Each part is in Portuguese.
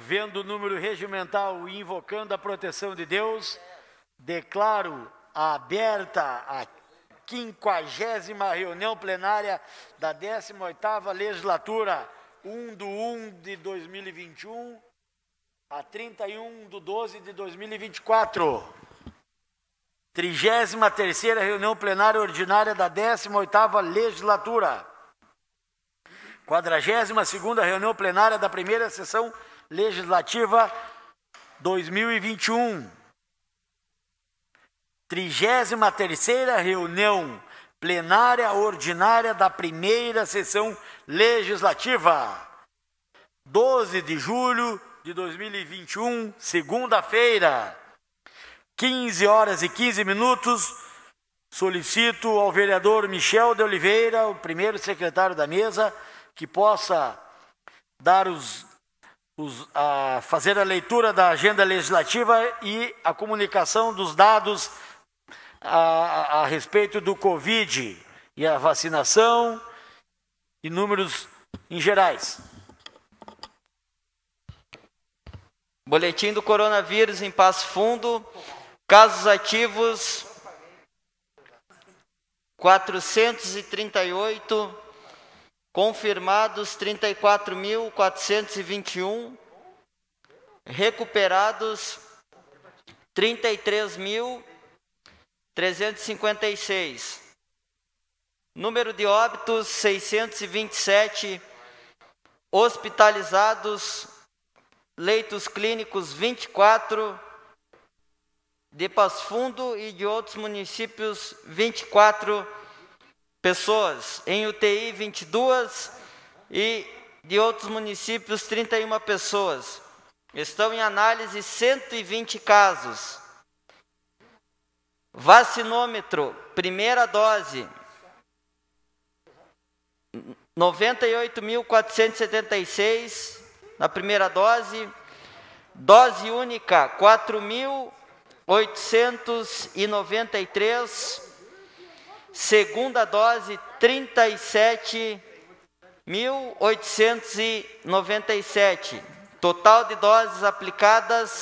vendo o número regimental e invocando a proteção de Deus, declaro aberta a 50ª reunião plenária da 18ª legislatura, 1/1/2021 a 31/12/2024. 33ª reunião plenária ordinária da 18ª legislatura. 42ª reunião plenária da primeira sessão legislativa 2021. 33ª reunião plenária ordinária da primeira sessão legislativa. 12 de julho de 2021, segunda-feira, 15h15. Solicito ao vereador Michel de Oliveira, o primeiro secretário da mesa, que possa dar fazer a leitura da agenda legislativa e a comunicação dos dados a respeito do Covid e a vacinação e números em gerais. Boletim do coronavírus em Passo Fundo. Casos ativos 438. Confirmados 34.421. Recuperados 33.356. Número de óbitos 627. Hospitalizados, leitos clínicos 24. De Passo Fundo e de outros municípios 24 pessoas. Em UTI 22 e de outros municípios 31 pessoas. Estão em análise 120 casos. Vacinômetro, primeira dose, 98.476 na primeira dose. Dose única, 4.893. Segunda dose, 37.897. Total de doses aplicadas,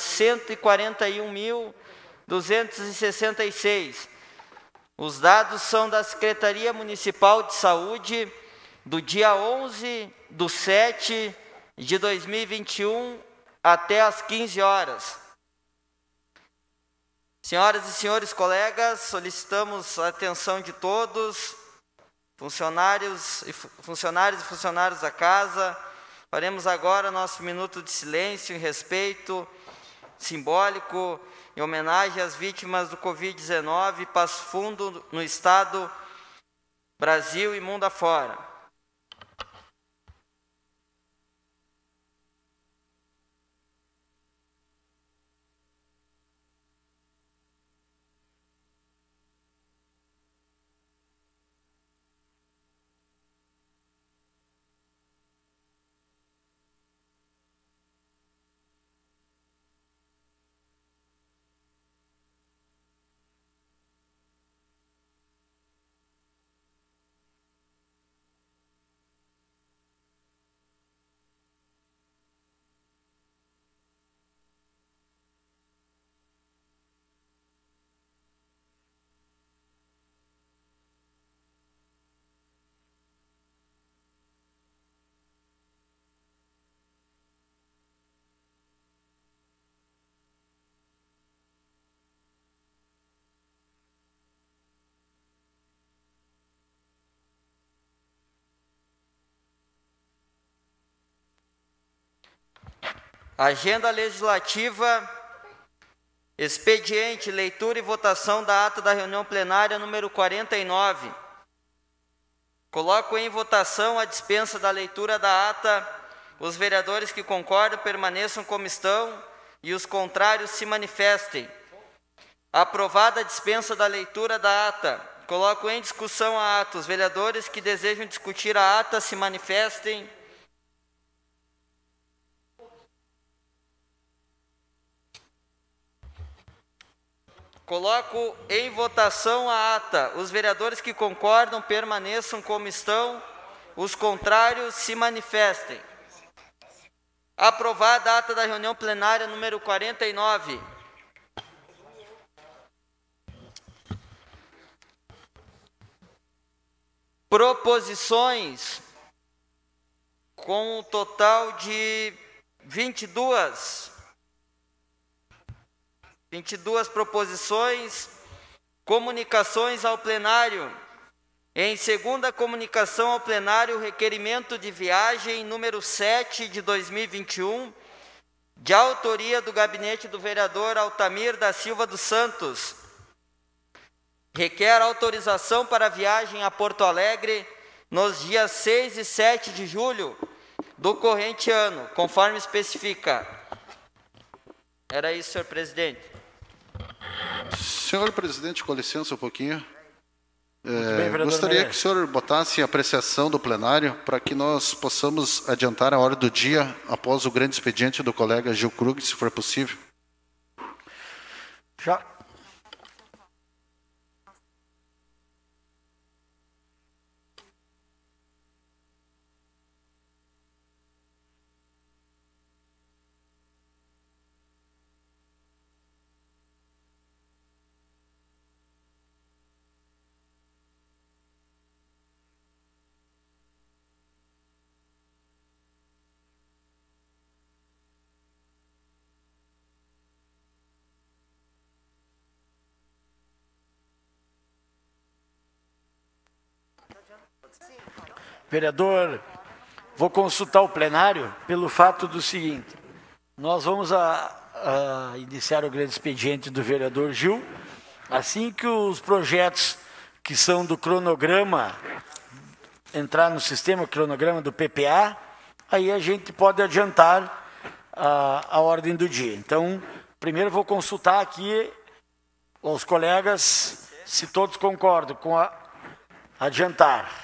141.266. Os dados são da Secretaria Municipal de Saúde, do dia 11/7/2021 até às 15 horas. Senhoras e senhores colegas, solicitamos a atenção de todos, funcionários e funcionários da casa. Faremos agora nosso minuto de silêncio em respeito simbólico em homenagem às vítimas do Covid-19, Passo Fundo, no Estado, Brasil e mundo afora. Agenda legislativa, expediente, leitura e votação da ata da reunião plenária número 49. Coloco em votação a dispensa da leitura da ata. Os vereadores que concordam permaneçam como estão e os contrários se manifestem. Aprovada a dispensa da leitura da ata. Coloco em discussão a ata. Os vereadores que desejam discutir a ata se manifestem. Coloco em votação a ata. Os vereadores que concordam permaneçam como estão. Os contrários se manifestem. Aprovada a ata da reunião plenária número 49. Proposições com um total de 22 proposições. Comunicações ao plenário. Em segunda comunicação ao plenário, requerimento de viagem número 7 de 2021, de autoria do gabinete do vereador Altamir da Silva dos Santos. Requer autorização para viagem a Porto Alegre nos dias 6 e 7 de julho do corrente ano, conforme especifica. Era isso, senhor presidente. Senhor presidente, com licença um pouquinho. Bem, gostaria que o senhor botasse em apreciação do plenário para que nós possamos adiantar a hora do dia após o grande expediente do colega Gil Krug, se for possível. Já. Vereador, vou consultar o plenário pelo fato do seguinte: nós vamos iniciar o grande expediente do vereador Gil, assim que os projetos que são do cronograma entrar no sistema, cronograma do PPA, aí a gente pode adiantar a ordem do dia. Então, primeiro vou consultar aqui os colegas se todos concordam com adiantar.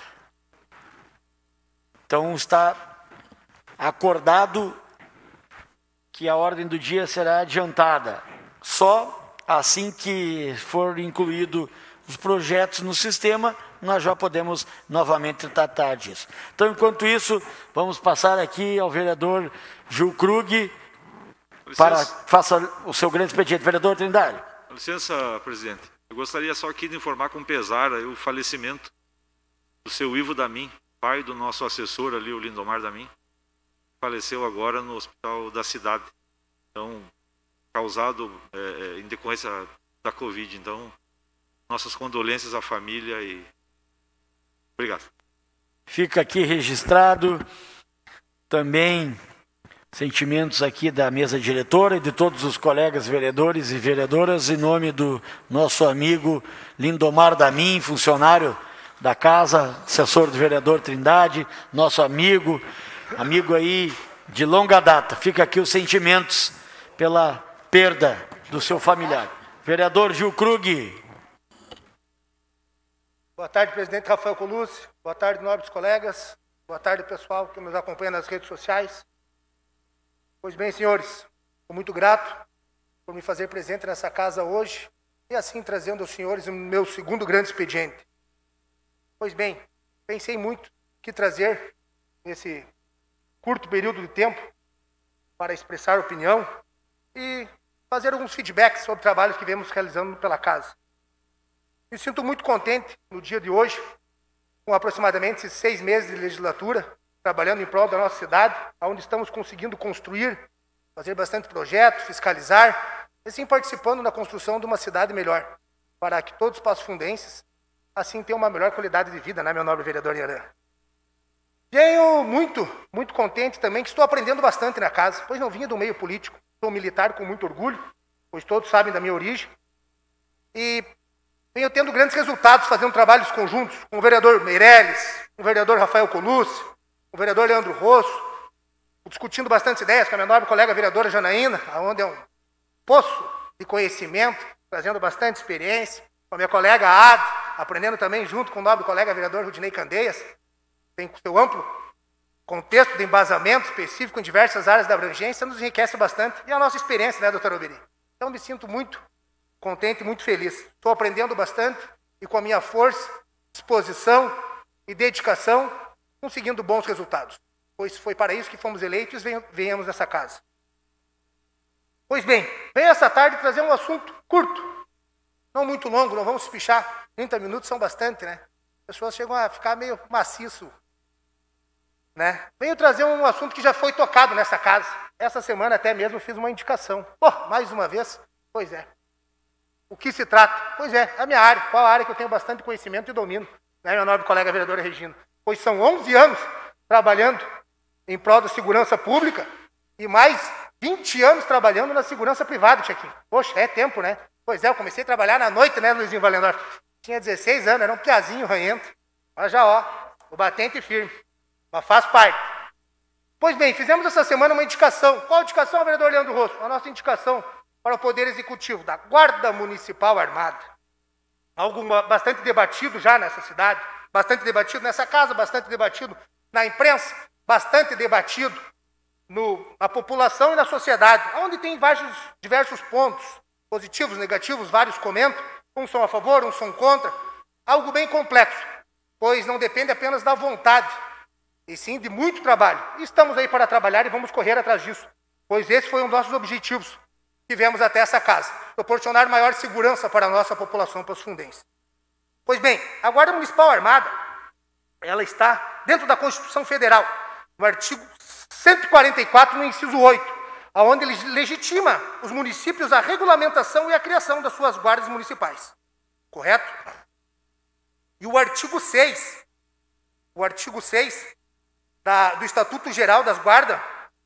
Então, está acordado que a ordem do dia será adiantada. Só assim que for incluído os projetos no sistema, nós já podemos novamente tratar disso. Então, enquanto isso, vamos passar aqui ao vereador Gil Krug para faça o seu grande expediente. Vereador Trindade. Com licença, presidente. Eu gostaria só aqui de informar com pesar aí o falecimento do seu Ivo Damin, pai do nosso assessor ali, o Lindomar Damin, faleceu agora no hospital da cidade. Então, causado em decorrência da Covid. Então, nossas condolências à família e obrigado. Fica aqui registrado também sentimentos aqui da mesa diretora e de todos os colegas vereadores e vereadoras, em nome do nosso amigo Lindomar Damin, funcionário da casa, assessor do vereador Trindade, nosso amigo aí de longa data. Fica aqui os sentimentos pela perda do seu familiar. Vereador Gil Krug. Boa tarde, presidente Rafael Colucci. Boa tarde, nobres colegas. Boa tarde, pessoal que nos acompanha nas redes sociais. Pois bem, senhores, estou muito grato por me fazer presente nessa casa hoje e assim trazendo aos senhores o meu segundo grande expediente. Pois bem, pensei muito o que trazer nesse curto período de tempo para expressar opinião e fazer alguns feedbacks sobre trabalhos que vemos realizando pela casa. Me sinto muito contente no dia de hoje, com aproximadamente 6 meses de legislatura, trabalhando em prol da nossa cidade, onde estamos conseguindo construir, fazer bastante projetos, fiscalizar, e assim participando na construção de uma cidade melhor, para que todos os passofundenses assim tenham uma melhor qualidade de vida, né, meu nobre vereador Iarã? Venho muito contente também que estou aprendendo bastante na casa, pois não vinha do meio político, sou militar com muito orgulho, pois todos sabem da minha origem, e venho tendo grandes resultados fazendo trabalhos conjuntos com o vereador Meirelles, com o vereador Rafael Colucci, com o vereador Leandro Rosso, discutindo bastante ideias com a minha nobre colega vereadora Janaína, onde é um poço de conhecimento, trazendo bastante experiência, com a minha colega Ad, aprendendo também junto com o nobre colega vereador Rudinei Candeias, tem seu amplo contexto de embasamento específico em diversas áreas da abrangência, nos enriquece bastante, e a nossa experiência, né, doutor Alberi? Então, me sinto muito contente e muito feliz. Estou aprendendo bastante e com a minha força, disposição e dedicação, conseguindo bons resultados. pois foi para isso que fomos eleitos e venhamos nessa casa. Pois bem, venho essa tarde trazer um assunto curto, não muito longo, não vamos se pichar, 30 minutos são bastante, né? As pessoas chegam a ficar meio maciço, né? Venho trazer um assunto que já foi tocado nessa casa. Essa semana até mesmo fiz uma indicação. Mais uma vez? Pois é. O que se trata? Pois é, a minha área. Qual a área que eu tenho bastante conhecimento e domino, né, meu nobre colega vereadora Regina? Pois são 11 anos trabalhando em prol da segurança pública e mais 20 anos trabalhando na segurança privada, Tchequinho. Poxa, é tempo, né? Pois é, eu comecei a trabalhar na noite, né, Luizinho Valendorf? Tinha 16 anos, era um piazinho ranhento. Mas já, o batente firme. Mas faz parte. Pois bem, fizemos essa semana uma indicação. Qual a indicação, vereador Leandro Rosso? A nossa indicação para o Poder Executivo da Guarda Municipal Armada. Algo bastante debatido já nessa cidade, bastante debatido nessa casa, bastante debatido na imprensa, bastante debatido na população e na sociedade, onde tem diversos pontos, positivos, negativos, vários comentam, uns são a favor, uns são contra, algo bem complexo, pois não depende apenas da vontade, e sim de muito trabalho. Estamos aí para trabalhar e vamos correr atrás disso, pois esse foi um dos nossos objetivos que viemos até essa casa, proporcionar maior segurança para a nossa população passo-fundense. Pois bem, a Guarda Municipal Armada, ela está dentro da Constituição Federal, no artigo 144, no inciso 8, onde ele legitima os municípios a regulamentação e a criação das suas guardas municipais. Correto? E o artigo 6, do Estatuto Geral das Guardas,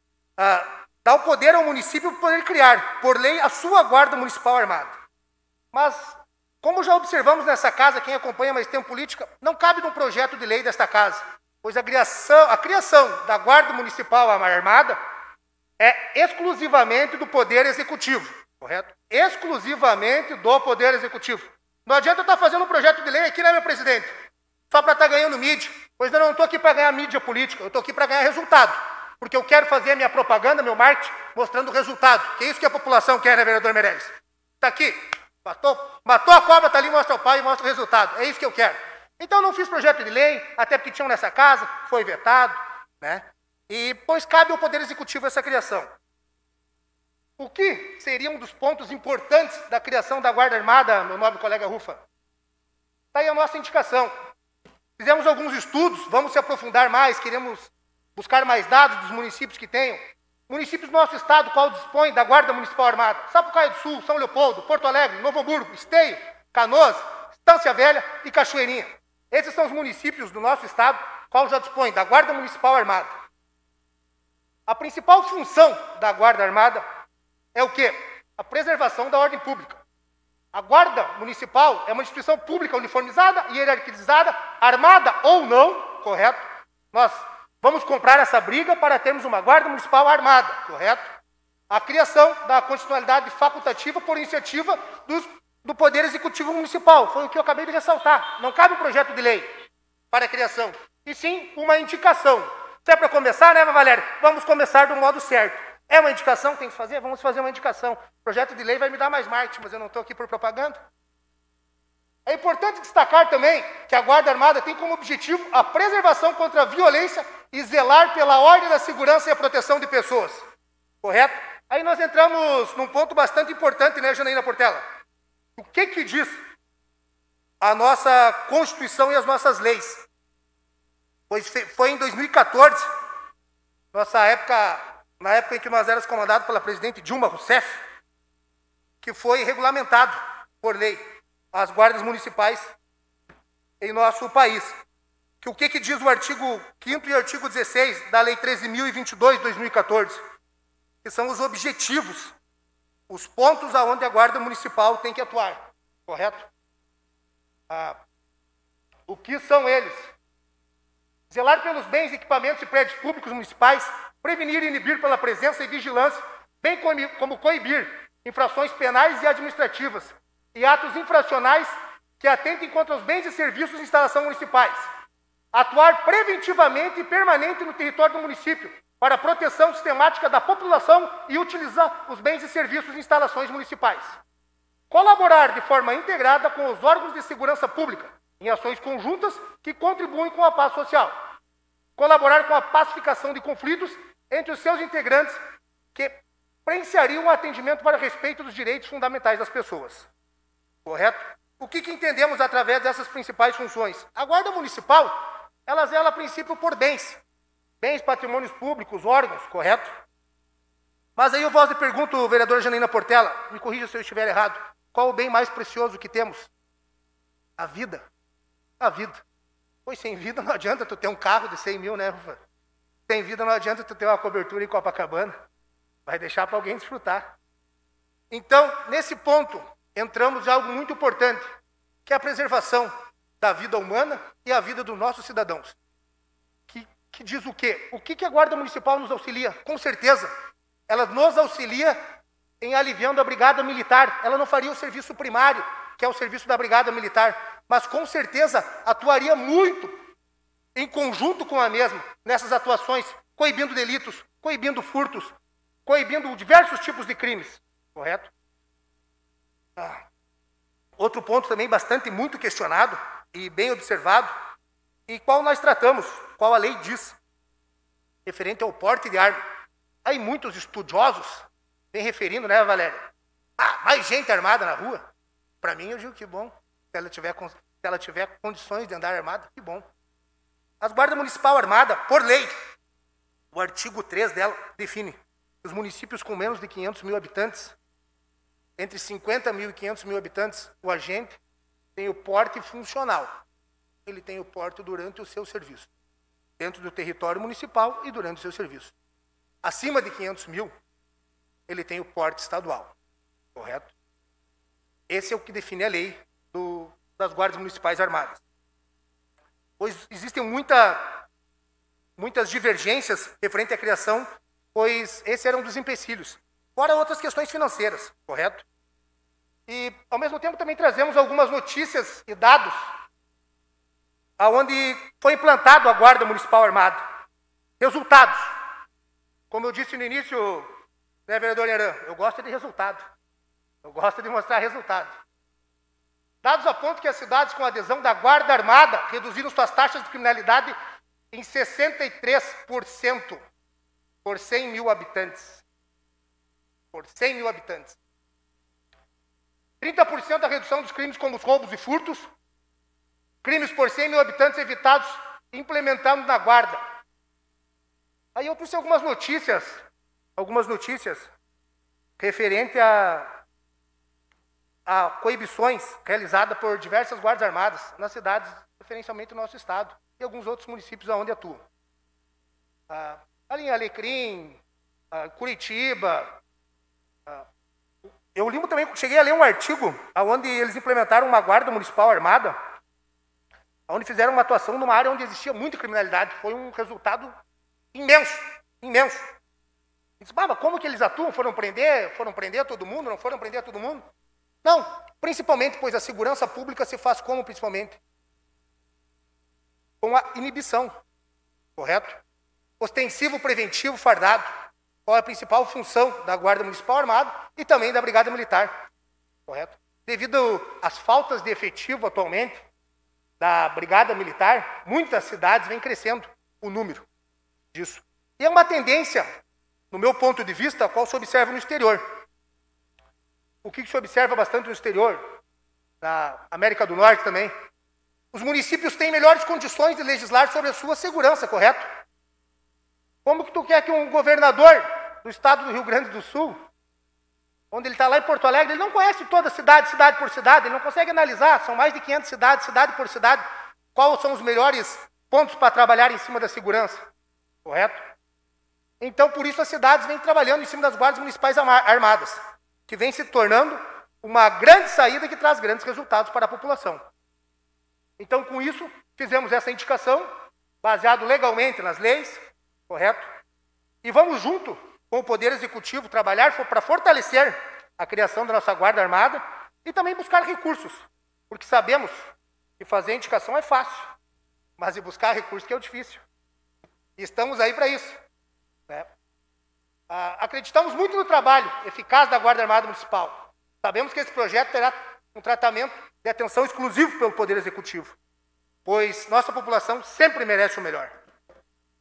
dá o poder ao município para poder criar, por lei, a sua Guarda Municipal Armada. Mas, como já observamos nessa casa, quem acompanha mais tempo política, não cabe num projeto de lei desta casa, pois a criação da Guarda Municipal Armada é exclusivamente do Poder Executivo, correto? Exclusivamente do Poder Executivo. Não adianta eu estar fazendo um projeto de lei aqui, né, meu presidente? Só para estar ganhando mídia, pois eu não estou aqui para ganhar mídia política, eu estou aqui para ganhar resultado. Porque eu quero fazer a minha propaganda, meu marketing, mostrando o resultado. Que é isso que a população quer, né, vereador Meirelles? Está aqui, matou a cobra, está ali, mostra o pau e mostra o resultado. É isso que eu quero. Então não fiz projeto de lei, até porque tinham nessa casa, foi vetado, né? E pois cabe ao Poder Executivo essa criação. O que seria um dos pontos importantes da criação da Guarda Armada, meu nobre colega Rufa? Está aí a nossa indicação. Fizemos alguns estudos, vamos se aprofundar mais, queremos buscar mais dados dos municípios que tenham. Municípios do nosso estado, qual dispõe da Guarda Municipal Armada? Sapucaia do Sul, São Leopoldo, Porto Alegre, Novo Hamburgo, Esteio, Canoas, Estância Velha e Cachoeirinha. Esses são os municípios do nosso estado, qual já dispõe da Guarda Municipal Armada. A principal função da Guarda Armada é o quê? A preservação da ordem pública. A Guarda Municipal é uma instituição pública uniformizada e hierarquizada, armada ou não, correto? Nós vamos comprar essa briga para termos uma Guarda Municipal armada, correto? A criação da constitucionalidade facultativa por iniciativa do Poder Executivo Municipal, foi o que eu acabei de ressaltar. Não cabe um projeto de lei para a criação, e sim uma indicação. Se é para começar, né, Valério? Vamos começar do modo certo. É uma indicação que tem que fazer? Vamos fazer uma indicação. O projeto de lei vai me dar mais marketing, mas eu não estou aqui por propaganda. É importante destacar também que a Guarda Armada tem como objetivo a preservação contra a violência e zelar pela ordem da segurança e a proteção de pessoas. Correto? Aí nós entramos num ponto bastante importante, né, Janaína Portela? O que diz a nossa Constituição e as nossas leis? Pois foi em 2014, na época em que nós éramos comandados pela presidente Dilma Rousseff, que foi regulamentado por lei as guardas municipais em nosso país. O que diz o artigo 5º e o artigo 16 da Lei 13.022 de 2014? Que são os objetivos, os pontos aonde a Guarda Municipal tem que atuar, correto? O que são eles? Zelar pelos bens, equipamentos e prédios públicos municipais, prevenir e inibir pela presença e vigilância, bem como coibir infrações penais e administrativas e atos infracionais que atentem contra os bens e serviços de instalação municipais. Atuar preventivamente e permanente no território do município para a proteção sistemática da população e utilizar os bens e serviços de instalações municipais. Colaborar de forma integrada com os órgãos de segurança pública em ações conjuntas que contribuem com a paz social. colaborar com a pacificação de conflitos entre os seus integrantes que presenciariam o atendimento para respeito dos direitos fundamentais das pessoas. Correto? O que entendemos através dessas principais funções? A Guarda Municipal, ela zela a princípio por bens, patrimônios públicos, órgãos, correto? Mas aí eu vos pergunto, vereadora Janaína Portela, me corrija se eu estiver errado, qual o bem mais precioso que temos? A vida. A vida. Pois sem vida não adianta tu ter um carro de 100 mil, né, Rufa? Sem vida não adianta tu ter uma cobertura em Copacabana. Vai deixar para alguém desfrutar. Então, nesse ponto, entramos em algo muito importante, que é a preservação da vida humana e a vida dos nossos cidadãos. Que diz o quê? O que a Guarda Municipal nos auxilia? Com certeza, ela nos auxilia em aliviando a Brigada Militar. Ela não faria o serviço primário, que é o serviço da Brigada Militar, mas com certeza atuaria muito em conjunto com a mesma nessas atuações, coibindo delitos, coibindo furtos, coibindo diversos tipos de crimes. Correto? Outro ponto também bastante muito questionado e bem observado, e qual nós tratamos, qual a lei diz, referente ao porte de arma. Aí muitos estudiosos vêm referindo, né, Valéria? Mais gente armada na rua. Para mim, eu digo que bom. Se ela tiver condições de andar armada, que bom. As Guardas Municipal Armada, por lei, o artigo 3 dela define que os municípios com menos de 500 mil habitantes, entre 50 mil e 500 mil habitantes, o agente tem o porte funcional. Ele tem o porte durante o seu serviço, dentro do território municipal e durante o seu serviço. Acima de 500 mil, ele tem o porte estadual. Correto? Esse é o que define a lei das Guardas Municipais Armadas. Pois existem muitas divergências referente à criação, pois esse era um dos empecilhos. Fora outras questões financeiras, correto? E, ao mesmo tempo, também trazemos algumas notícias e dados aonde foi implantado a Guarda Municipal Armada. Resultados. Como eu disse no início, né, vereador Heran, eu gosto de resultado. Eu gosto de mostrar resultado. Dados apontam que as cidades com adesão da Guarda Armada reduziram suas taxas de criminalidade em 63% por 100 mil habitantes. Por 100 mil habitantes. 30% da redução dos crimes como os roubos e furtos. Crimes por 100 mil habitantes evitados implementando na Guarda. Aí eu trouxe algumas notícias referente a coibições realizadas por diversas guardas armadas nas cidades, referencialmente no nosso estado, e alguns outros municípios onde atuam. Ali em Alecrim, Curitiba. Eu também cheguei a ler um artigo onde eles implementaram uma Guarda Municipal Armada, onde fizeram uma atuação numa área onde existia muita criminalidade. Foi um resultado imenso, imenso. Disse, mas como que eles atuam? Foram prender todo mundo? Não foram prender todo mundo? Não, principalmente, pois a segurança pública se faz como, principalmente? Com a inibição, correto? Ostensivo preventivo fardado, qual é a principal função da Guarda Municipal Armada e também da Brigada Militar, correto? Devido às faltas de efetivo atualmente da Brigada Militar, muitas cidades vêm crescendo o número disso. E é uma tendência, no meu ponto de vista, a qual se observa no exterior. O que se observa bastante no exterior, na América do Norte também, os municípios têm melhores condições de legislar sobre a sua segurança, correto? Como que tu quer que um governador do estado do Rio Grande do Sul, onde ele está lá em Porto Alegre, ele não conhece toda cidade por cidade, ele não consegue analisar, são mais de 500 cidades, cidade por cidade, quais são os melhores pontos para trabalhar em cima da segurança, correto? Então, por isso, as cidades vêm trabalhando em cima das guardas municipais armadas, que vem se tornando uma grande saída que traz grandes resultados para a população. Então, com isso, fizemos essa indicação, baseado legalmente nas leis, correto? E vamos junto com o Poder Executivo trabalhar para fortalecer a criação da nossa Guarda Armada e também buscar recursos, porque sabemos que fazer indicação é fácil, mas de buscar recursos que é o difícil. E estamos aí para isso, né? Acreditamos muito no trabalho eficaz da Guarda Armada Municipal. Sabemos que esse projeto terá um tratamento de atenção exclusivo pelo Poder Executivo, pois nossa população sempre merece o melhor.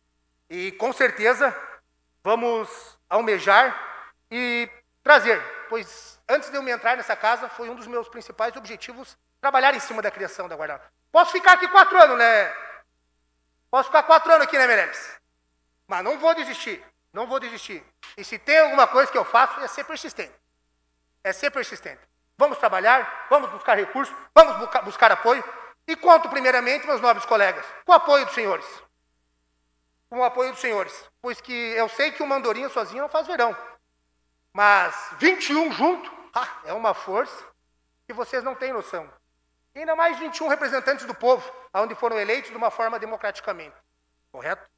E com certeza vamos almejar e trazer, pois antes de eu me entrar nessa casa, foi um dos meus principais objetivos trabalhar em cima da criação da Guarda Nacional. Posso ficar aqui 4 anos, né? Posso ficar 4 anos aqui, né, Meirelles? Mas não vou desistir, não vou desistir. E se tem alguma coisa que eu faço, é ser persistente. É ser persistente. Vamos trabalhar, vamos buscar recursos, vamos buscar apoio. E conto primeiramente, meus nobres colegas, com o apoio dos senhores. Com o apoio dos senhores. Pois que eu sei que o Mandorinha sozinho não faz verão. Mas 21 junto, é uma força que vocês não têm noção. E ainda mais 21 representantes do povo, onde foram eleitos de uma forma democraticamente. Correto?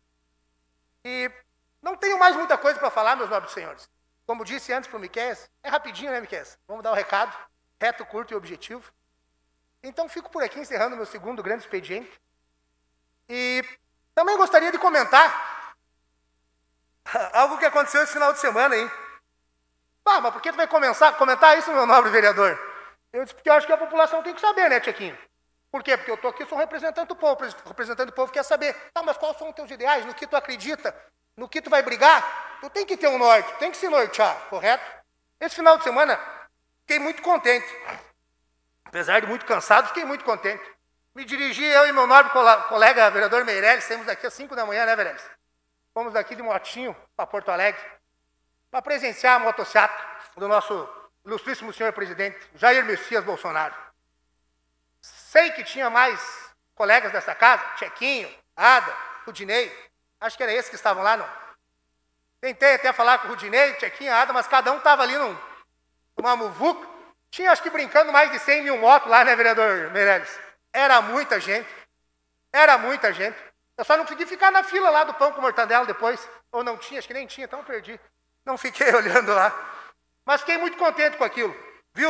E não tenho mais muita coisa para falar, meus nobres senhores. Como disse antes para o Miqueias, é rapidinho, né, Miqueias? Vamos dar o recado, reto, curto e objetivo. Então, fico por aqui encerrando meu segundo grande expediente. E também gostaria de comentar algo que aconteceu esse final de semana aí. Mas por que tu vai comentar isso, meu nobre vereador? Eu disse, porque eu acho que a população tem que saber, né, Tchequinho? Por quê? Porque eu estou aqui, sou representante do povo. O representante do povo quer saber, mas quais são os teus ideais, no que tu acredita, no que tu vai brigar? Tu tem que ter um norte, tem que se nortear, correto? Esse final de semana, fiquei muito contente. Apesar de muito cansado, fiquei muito contente. Me dirigi, eu e meu nobre colega, vereador Meirelles, saímos daqui às 5 da manhã, né, Meirelles? Fomos daqui de motinho para Porto Alegre, para presenciar a motociata do nosso ilustríssimo senhor presidente, Jair Messias Bolsonaro. Sei que tinha mais colegas dessa casa, Tchequinho, Ada, Rudinei, acho que era esses que estavam lá, não. Tentei até falar com o Rudinei, Tchequinho, Ada, mas cada um estava ali numa muvuca. Tinha, acho que brincando, mais de 100 mil motos lá, né, vereador Meirelles? Era muita gente. Era muita gente. Eu só não consegui ficar na fila lá do pão com mortadela depois. Ou não tinha, acho que nem tinha, então perdi. Não fiquei olhando lá. Mas fiquei muito contente com aquilo. Vi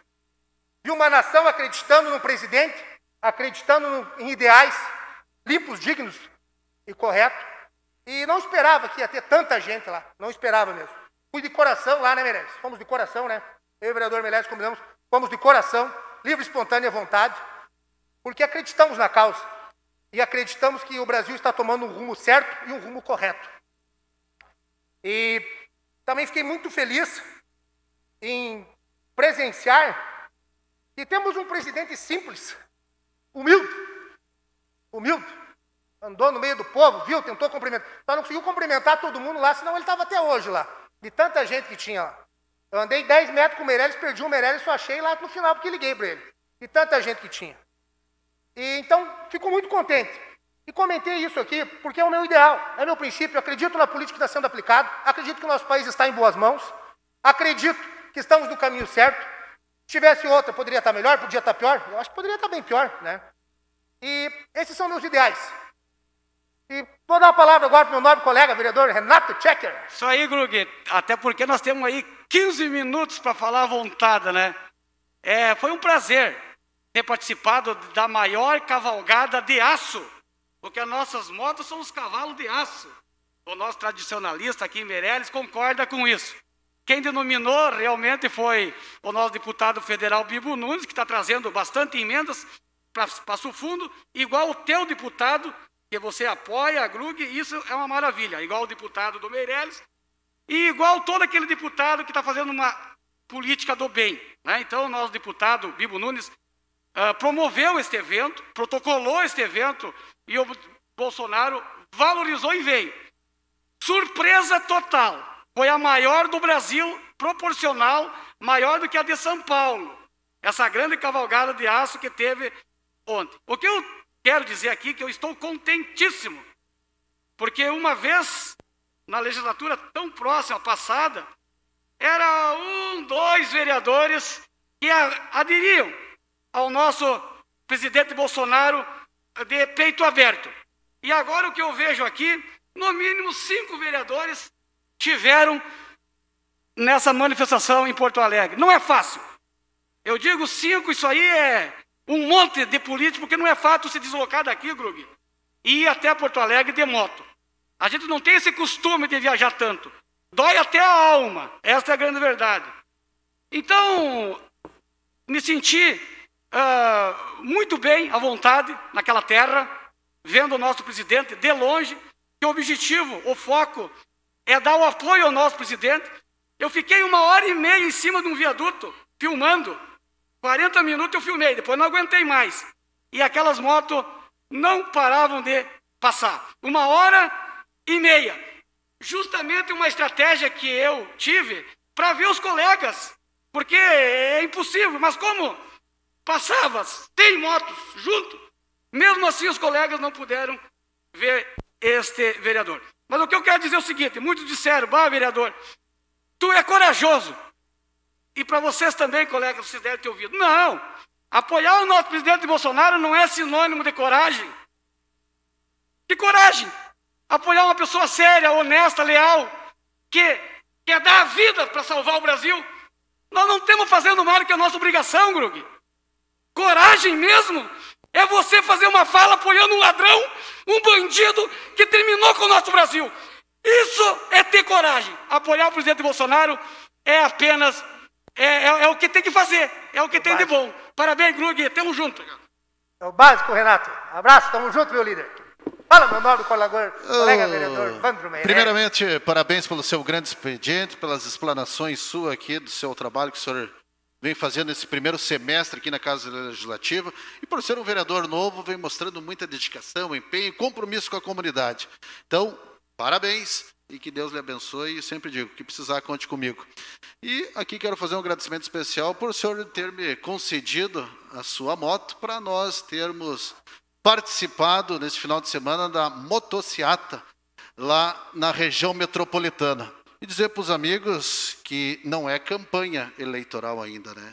uma nação acreditando no presidente, acreditando em ideais limpos, dignos e corretos. E não esperava que ia ter tanta gente lá. Não esperava mesmo. Fui de coração lá, né, Meirelles? Fomos de coração, né? Eu e o vereador Meirelles combinamos, fomos de coração, livre, espontânea vontade, porque acreditamos na causa. E acreditamos que o Brasil está tomando um rumo certo e um rumo correto. E também fiquei muito feliz em presenciar que temos um presidente simples, humilde, andou no meio do povo, viu, tentou cumprimentar, só não conseguiu cumprimentar todo mundo lá, senão ele estava até hoje lá, de tanta gente que tinha lá. Eu andei 10 metros com o Meirelles, perdi o Meirelles, só achei lá no final, porque liguei para ele, de tanta gente que tinha. E então, fico muito contente. E comentei isso aqui porque é o meu ideal, é meu princípio. Eu acredito na política que está sendo aplicada, acredito que o nosso país está em boas mãos, acredito que estamos no caminho certo. Se tivesse outra, poderia estar melhor, podia estar pior. Eu acho que poderia estar bem pior, né? E esses são meus ideais. E vou dar a palavra agora para o meu nobre colega, vereador Renato Tchecker. Isso aí, Grug, até porque nós temos aí 15 minutos para falar à vontade, né? Foi um prazer ter participado da maior cavalgada de aço, porque as nossas motos são os cavalos de aço. O nosso tradicionalista aqui em Meirelles concorda com isso. Quem denominou realmente foi o nosso deputado federal Bibo Nunes, que está trazendo bastante emendas para Passo Fundo, igual o teu deputado, que você apoia, a Grug, isso é uma maravilha, igual o deputado do Meirelles, e igual todo aquele deputado que está fazendo uma política do bem, né? Então, o nosso deputado Bibo Nunes promoveu este evento, protocolou este evento, e o Bolsonaro valorizou e veio. Surpresa total, foi a maior do Brasil, proporcional, maior do que a de São Paulo, essa grande cavalgada de aço que teve ontem. O que eu quero dizer aqui é que eu estou contentíssimo, porque uma vez, na legislatura tão próxima, passada, era 2 vereadores que aderiam ao nosso presidente Bolsonaro de peito aberto. E agora o que eu vejo aqui, no mínimo 5 vereadores tiveram nessa manifestação em Porto Alegre. Não é fácil. Eu digo 5, isso aí é um monte de político, porque não é fácil se deslocar daqui, Grug, e ir até Porto Alegre de moto. A gente não tem esse costume de viajar tanto. Dói até a alma. Essa é a grande verdade. Então, me senti muito bem, à vontade, naquela terra, vendo o nosso presidente de longe, que o objetivo, o foco, é dar o apoio ao nosso presidente. Eu fiquei 1h30 em cima de um viaduto, filmando. 40 minutos eu filmei, depois não aguentei mais. E aquelas motos não paravam de passar. 1h30. Justamente uma estratégia que eu tive para ver os colegas, porque é impossível, mas como passava 100 motos junto, mesmo assim os colegas não puderam ver este vereador. Mas o que eu quero dizer é o seguinte, muitos disseram, vereador, tu é corajoso. E para vocês também, colegas, vocês devem ter ouvido. Não, apoiar o nosso presidente Bolsonaro não é sinônimo de coragem. Que coragem? Apoiar uma pessoa séria, honesta, leal, que quer dar a vida para salvar o Brasil. Nós não estamos fazendo mais do que a nossa obrigação, Grug. Coragem mesmo é você fazer uma fala apoiando um ladrão, um bandido que terminou com o nosso Brasil. Isso é ter coragem. Apoiar o presidente Bolsonaro é apenas, é o que tem que fazer, é o que tem de bom. Parabéns, Grug, tamo junto. É o básico, Renato. Abraço, tamo junto, meu líder. Fala, meu nobre colega vereador Vandro Meirelles. Primeiramente, parabéns pelo seu grande expediente, pelas explanações suas aqui do seu trabalho que o senhor vem fazendo nesse primeiro semestre aqui na Casa Legislativa, e por ser um vereador novo, vem mostrando muita dedicação, empenho e compromisso com a comunidade. Então, parabéns e que Deus lhe abençoe, e sempre digo, que precisar, conte comigo. E aqui quero fazer um agradecimento especial por o senhor ter me concedido a sua moto para nós termos participado nesse final de semana da motociata lá na região metropolitana. E dizer para os amigos que não é campanha eleitoral ainda, né?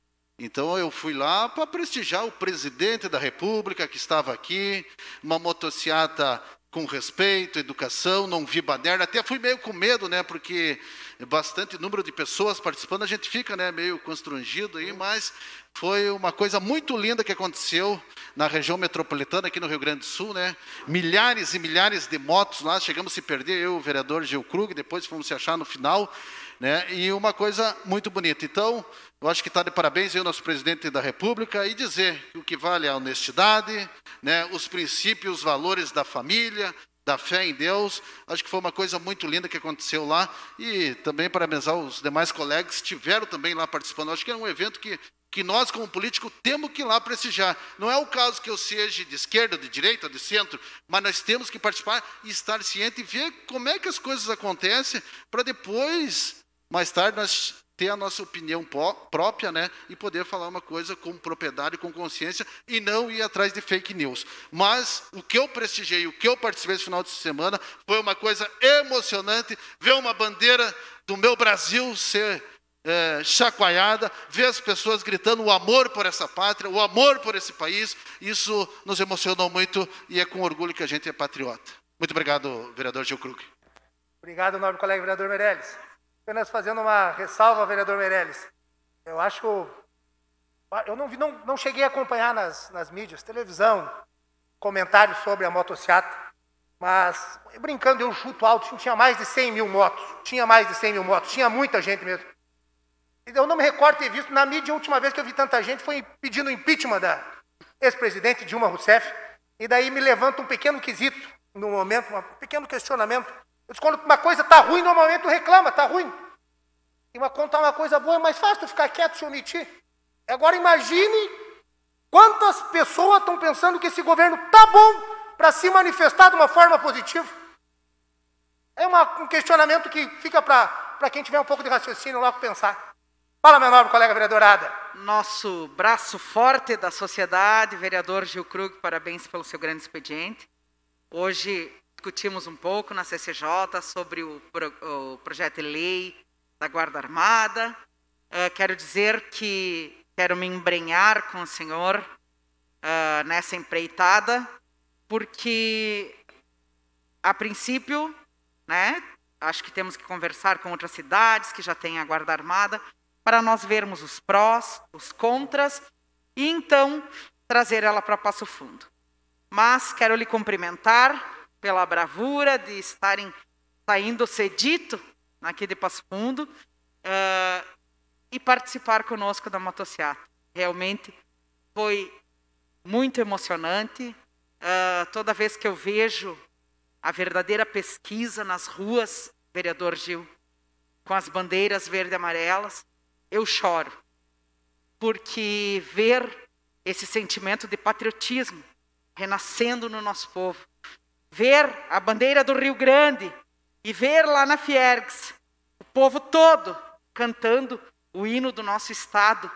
Então eu fui lá para prestigiar o presidente da República que estava aqui, uma motociata com respeito, educação, não vi baderna, até fui meio com medo, né? Porque bastante número de pessoas participando, a gente fica, né, meio constrangido aí, mas foi uma coisa muito linda que aconteceu na região metropolitana aqui no Rio Grande do Sul, né? Milhares e milhares de motos lá, chegamos a se perder, eu, o vereador Gil Krug, depois fomos se achar no final, né? E uma coisa muito bonita. Então, eu acho que está de parabéns aí o nosso presidente da República e dizer que o que vale é a honestidade, né? Os princípios, os valores da família, da fé em Deus. Acho que foi uma coisa muito linda que aconteceu lá, e também parabenizar os demais colegas que estiveram também lá participando. Acho que é um evento que nós, como político, temos que ir lá prestigiar. Não é o caso que eu seja de esquerda, de direita, de centro, mas nós temos que participar e estar ciente e ver como é que as coisas acontecem, para depois, mais tarde, nós ter a nossa opinião própria, né, e poder falar uma coisa com propriedade, com consciência, e não ir atrás de fake news. Mas o que eu prestigiei, o que eu participei esse final de semana, foi uma coisa emocionante, ver uma bandeira do meu Brasil ser chacoalhada, ver as pessoas gritando o amor por essa pátria, o amor por esse país. Isso nos emocionou muito e é com orgulho que a gente é patriota. Muito obrigado, vereador Gil Krug. Obrigado, nobre colega vereador Meirelles. Apenas fazendo uma ressalva, vereador Meirelles. Eu acho que eu não cheguei a acompanhar nas mídias, televisão, comentários sobre a motociata, mas, brincando, eu chuto alto, tinha mais de 100 mil motos, tinha muita gente mesmo. Eu não me recordo ter visto na mídia, a última vez que eu vi tanta gente foi pedindo o impeachment da ex-presidente Dilma Rousseff, e daí me levanta um pequeno quesito, no momento, um pequeno questionamento. Eu disse, quando uma coisa está ruim, normalmente tu reclama, está ruim. E contar uma coisa boa é mais fácil tu ficar quieto, se omitir. Agora imagine quantas pessoas estão pensando que esse governo está bom para se manifestar de uma forma positiva. É um questionamento que fica para quem tiver um pouco de raciocínio logo pensar. Fala, meu nobre colega vereadorada. Nosso braço forte da sociedade, vereador Gil Krug, parabéns pelo seu grande expediente. Hoje discutimos um pouco na CCJ sobre o projeto de lei da Guarda Armada. Quero dizer que quero me embrenhar com o senhor nessa empreitada, porque, a princípio, né, acho que temos que conversar com outras cidades que já têm a Guarda Armada, para nós vermos os prós, os contras, e então trazer ela para Passo Fundo. Mas quero lhe cumprimentar pela bravura de estarem saindo cedito aqui de Passo Fundo e participar conosco da motociata. Realmente foi muito emocionante. Toda vez que eu vejo a verdadeira pesquisa nas ruas, vereador Gil, com as bandeiras verde e amarelas, eu choro. Porque ver esse sentimento de patriotismo renascendo no nosso povo, ver a bandeira do Rio Grande e ver lá na Fiergs o povo todo cantando o hino do nosso estado,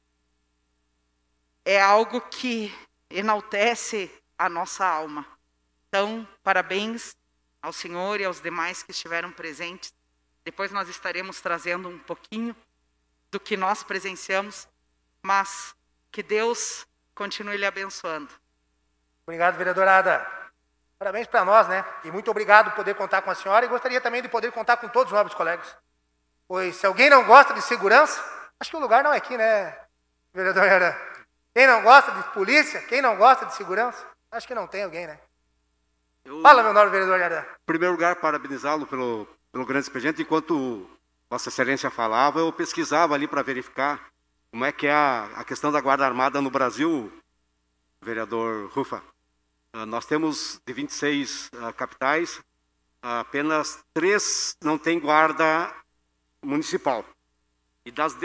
é algo que enaltece a nossa alma. Então, parabéns ao senhor e aos demais que estiveram presentes. Depois nós estaremos trazendo um pouquinho do que nós presenciamos, mas que Deus continue lhe abençoando. Obrigado, vereadora. Parabéns para nós, né? E muito obrigado por poder contar com a senhora, e gostaria também de poder contar com todos os nobres colegas. Pois se alguém não gosta de segurança, acho que o lugar não é aqui, né, vereadora? Quem não gosta de polícia, quem não gosta de segurança, acho que não tem alguém, né? Fala, meu nobre vereador Jardim. Em primeiro lugar, parabenizá-lo pelo grande expediente. Enquanto Vossa Excelência falava, eu pesquisava ali para verificar como é que é a questão da Guarda Armada no Brasil, vereador Rufa. Nós temos de 26 capitais, apenas 3 não tem guarda municipal. E das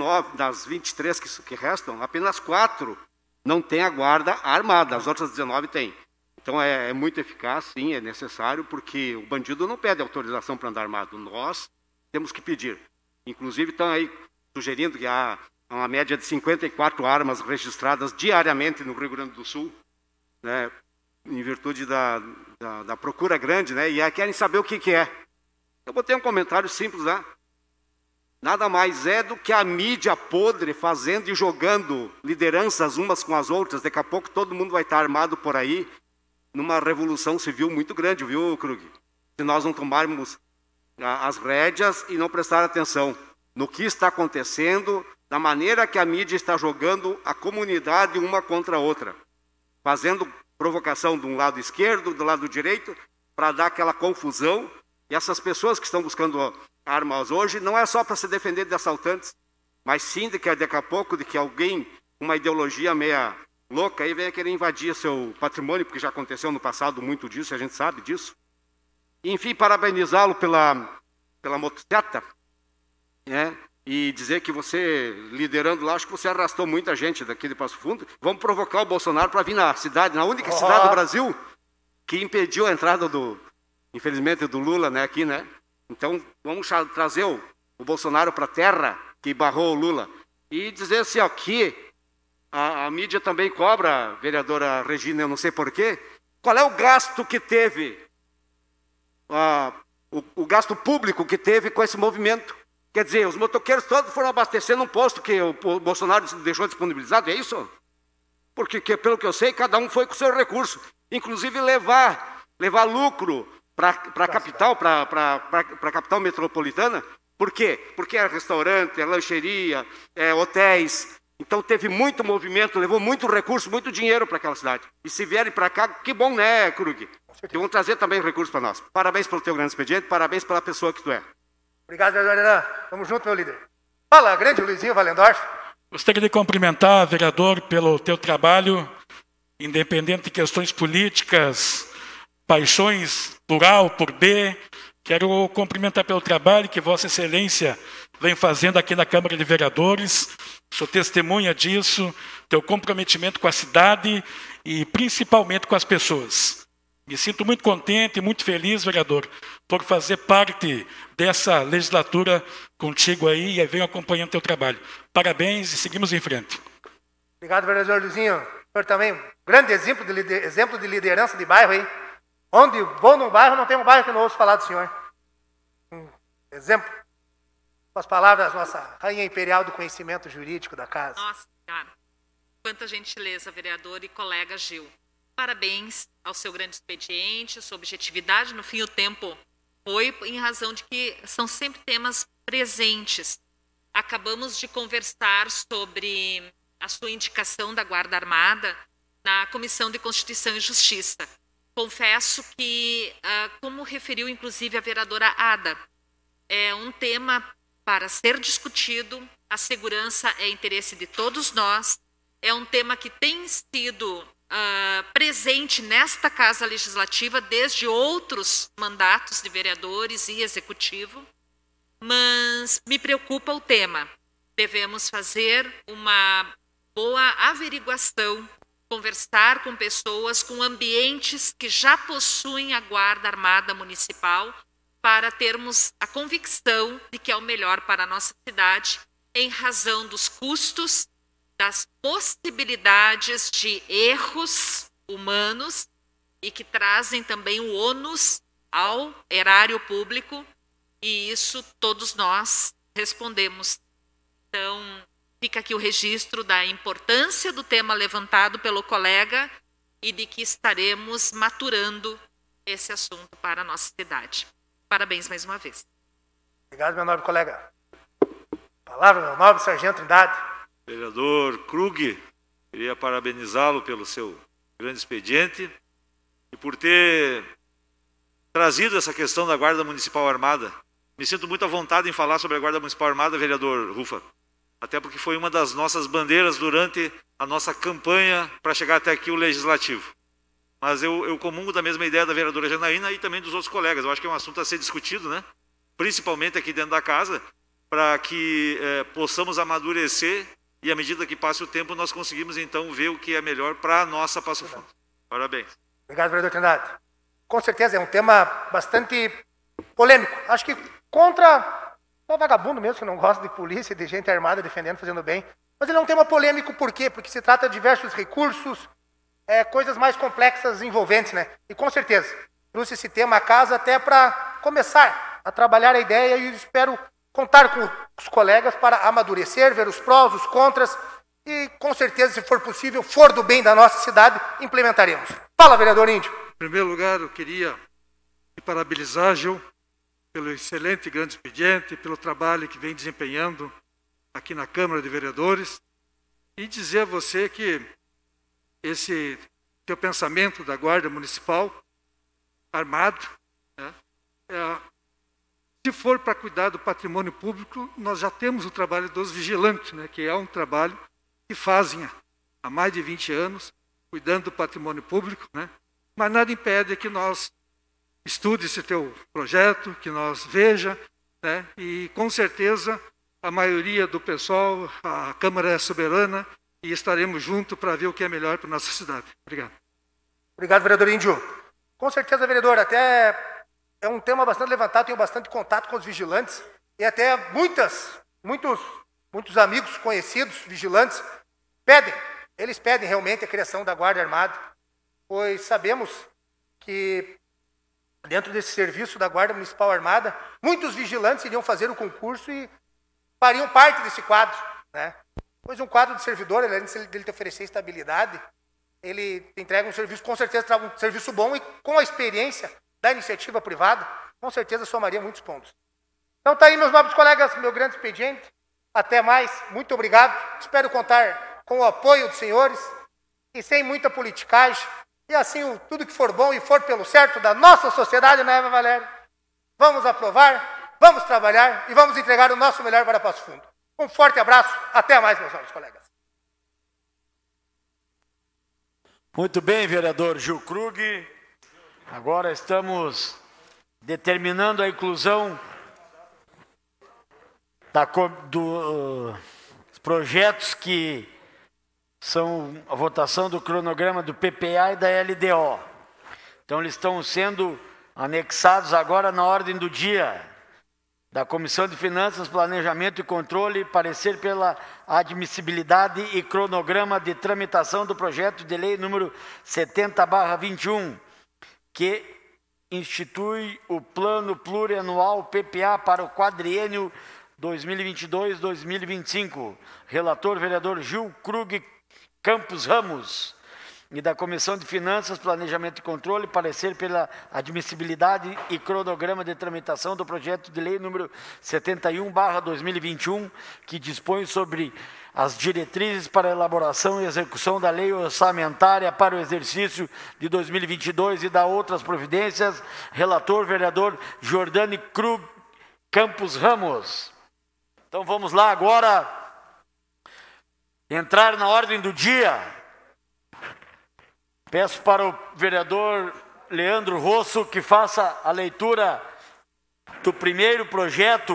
23 que restam, apenas 4 não tem a guarda armada, as outras 19 têm. Então é muito eficaz, sim, é necessário, porque o bandido não pede autorização para andar armado, nós temos que pedir. Inclusive estão aí sugerindo que há uma média de 54 armas registradas diariamente no Rio Grande do Sul, né, em virtude da procura grande, né, e querem saber o que é. Eu botei um comentário simples lá. Nada mais é do que a mídia podre fazendo e jogando lideranças umas com as outras. Daqui a pouco todo mundo vai estar armado por aí, numa revolução civil muito grande, viu, Krug? Se nós não tomarmos as rédeas e não prestar atenção no que está acontecendo, da maneira que a mídia está jogando a comunidade uma contra a outra, fazendo provocação de um lado esquerdo, do lado direito, para dar aquela confusão. E essas pessoas que estão buscando armas hoje, não é só para se defender de assaltantes, mas sim de que daqui a pouco, de que alguém, uma ideologia meia louca, aí venha querer invadir seu patrimônio, porque já aconteceu no passado muito disso, a gente sabe disso. Enfim, parabenizá-lo pela motocicleta, né? E dizer que você, liderando lá, acho que você arrastou muita gente daqui de Passo Fundo. Vamos provocar o Bolsonaro para vir na cidade, na única cidade do Brasil que impediu a entrada infelizmente, do Lula, né, aqui, né? Então, vamos trazer o Bolsonaro para a terra que barrou o Lula. E dizer assim, ó, que a mídia também cobra, vereadora Regina, eu não sei porquê, qual é o gasto que teve, o gasto público que teve com esse movimento. Quer dizer, os motoqueiros todos foram abastecer num posto que o Bolsonaro deixou disponibilizado, é isso? Porque, pelo que eu sei, cada um foi com o seu recurso. Inclusive levar lucro para a capital, para a capital metropolitana. Por quê? Porque é restaurante, é lancheria, é hotéis. Então teve muito movimento, levou muito recurso, muito dinheiro para aquela cidade. E se vierem para cá, que bom, né, Krug? Que vão trazer também recursos para nós. Parabéns pelo teu grande expediente, parabéns pela pessoa que tu é. Obrigado, vereador Renan. Vamos junto, meu líder. Fala, grande Luizinho Valendorf. Gostaria de cumprimentar, vereador, pelo teu trabalho, independente de questões políticas, paixões por A ou por B. Quero cumprimentar pelo trabalho que Vossa Excelência vem fazendo aqui na Câmara de Vereadores. Sou testemunha disso, teu comprometimento com a cidade e principalmente com as pessoas. Me sinto muito contente e muito feliz, vereador, por fazer parte dessa legislatura contigo aí e venho acompanhando teu trabalho. Parabéns e seguimos em frente. Obrigado, vereador Luizinho. O senhor também, um grande exemplo de liderança de bairro aí. Onde vou num bairro, não tem um bairro que não ouço falar do senhor. Um exemplo. Com as palavras da nossa rainha imperial do conhecimento jurídico da casa. Nossa, cara. Quanta gentileza, vereador e colega Gil. Parabéns ao seu grande expediente, sua objetividade. No fim, o tempo foi em razão de que são sempre temas presentes. Acabamos de conversar sobre a sua indicação da Guarda Armada na Comissão de Constituição e Justiça. Confesso que, como referiu inclusive a vereadora Ada, é um tema para ser discutido, a segurança é interesse de todos nós, é um tema que tem sido presente nesta Casa Legislativa desde outros mandatos de vereadores e executivo, mas me preocupa o tema. Devemos fazer uma boa averiguação, conversar com pessoas, com ambientes que já possuem a Guarda Armada Municipal, para termos a convicção de que é o melhor para a nossa cidade, em razão dos custos, das possibilidades de erros humanos e que trazem também o ônus ao erário público, e isso todos nós respondemos. Então, fica aqui o registro da importância do tema levantado pelo colega e de que estaremos maturando esse assunto para a nossa cidade. Parabéns mais uma vez. Obrigado, meu nobre colega. Palavra, meu nobre sargento Trindade. Vereador Krug, queria parabenizá-lo pelo seu grande expediente e por ter trazido essa questão da Guarda Municipal Armada. Me sinto muito à vontade em falar sobre a Guarda Municipal Armada, vereador Rufa, até porque foi uma das nossas bandeiras durante a nossa campanha para chegar até aqui o Legislativo. Mas eu comungo da mesma ideia da vereadora Janaína e também dos outros colegas. Eu acho que é um assunto a ser discutido, né? Principalmente aqui dentro da casa, para que possamos amadurecer e, à medida que passe o tempo, nós conseguimos, então, ver o que é melhor para a nossa Passo Fundo. Parabéns. Obrigado, vereador Trindade. Com certeza, é um tema bastante polêmico. Acho que contra o vagabundo mesmo, que não gosta de polícia, de gente armada defendendo, fazendo bem. Mas ele é um tema polêmico, por quê? Porque se trata de diversos recursos, coisas mais complexas envolventes, né? E com certeza, trouxe esse tema à casa até para começar a trabalhar a ideia e espero contar com os colegas para amadurecer, ver os prós, os contras e, com certeza, se for possível, for do bem da nossa cidade, implementaremos. Fala, vereador Índio. Em primeiro lugar, eu queria parabenizar, Gil, pelo excelente e grande expediente, pelo trabalho que vem desempenhando aqui na Câmara de Vereadores e dizer a você que esse teu pensamento da Guarda Municipal Armada, né, se for para cuidar do patrimônio público, nós já temos o trabalho dos vigilantes, né, que é um trabalho que fazem há mais de 20 anos, cuidando do patrimônio público, né, mas nada impede que nós estude esse teu projeto, que nós veja, né, e com certeza a maioria do pessoal, a Câmara é soberana e estaremos juntos para ver o que é melhor para a nossa cidade. Obrigado. Obrigado, vereador Índio. Com certeza, vereador, até é um tema bastante levantado, tenho bastante contato com os vigilantes e até muitos amigos conhecidos, vigilantes, eles pedem realmente a criação da Guarda Armada, pois sabemos que dentro desse serviço da Guarda Municipal Armada, muitos vigilantes iriam fazer o concurso e fariam parte desse quadro, né? Pois um quadro de servidor, além de ele te oferecer estabilidade, ele te entrega um serviço, com certeza traz um serviço bom e com a experiência da iniciativa privada, com certeza somaria muitos pontos. Então está aí, meus nobres colegas, meu grande expediente. Até mais, muito obrigado. Espero contar com o apoio dos senhores e sem muita politicagem. E assim, tudo que for bom e for pelo certo da nossa sociedade, né, Eva Valéria? Vamos aprovar, vamos trabalhar e vamos entregar o nosso melhor para Passo Fundo. Um forte abraço, até mais, meus nobres colegas. Muito bem, vereador Gil Krug. Agora estamos determinando a inclusão dos projetos que são a votação do cronograma do PPA e da LDO. Então, eles estão sendo anexados agora na ordem do dia da Comissão de Finanças, Planejamento e Controle, parecer pela admissibilidade e cronograma de tramitação do projeto de lei número 70/21, que institui o Plano Plurianual PPA para o quadriênio 2022-2025. Relator, vereador Gil Krug Campos Ramos. E da Comissão de Finanças, Planejamento e Controle, parecer pela admissibilidade e cronograma de tramitação do projeto de lei número 71/2021, que dispõe sobre as diretrizes para a elaboração e execução da lei orçamentária para o exercício de 2022 e da outras providências. Relator, vereador Jordani Krug Campos Ramos. Então vamos lá agora entrar na ordem do dia. Peço para o vereador Leandro Rosso que faça a leitura do primeiro projeto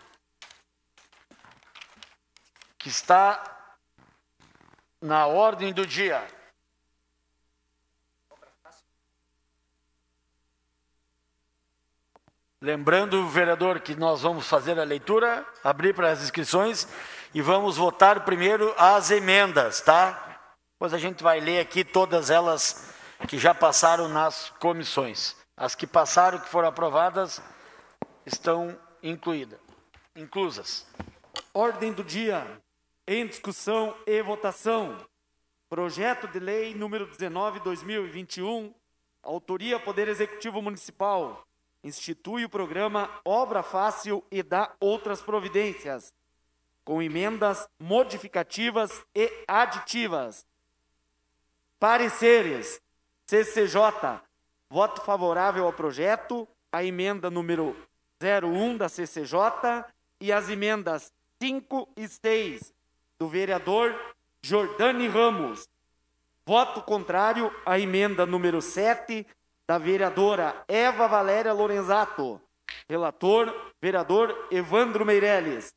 que está na ordem do dia. Lembrando, vereador, que nós vamos fazer a leitura, abrir para as inscrições e vamos votar primeiro as emendas, tá? Depois a gente vai ler aqui todas elas que já passaram nas comissões. As que passaram, que foram aprovadas, estão inclusas. Ordem do dia. Em discussão e votação. Projeto de lei número 19/2021, autoria Poder Executivo Municipal. Institui o programa Obra Fácil e dá outras providências, com emendas modificativas e aditivas. Pareceres. CCJ, voto favorável ao projeto, a emenda número 01 da CCJ e as emendas 5 e 6 do vereador Jordani Ramos. Voto contrário à emenda número 7 da vereadora Eva Valéria Lorenzato. Relator, vereador Evandro Meirelles.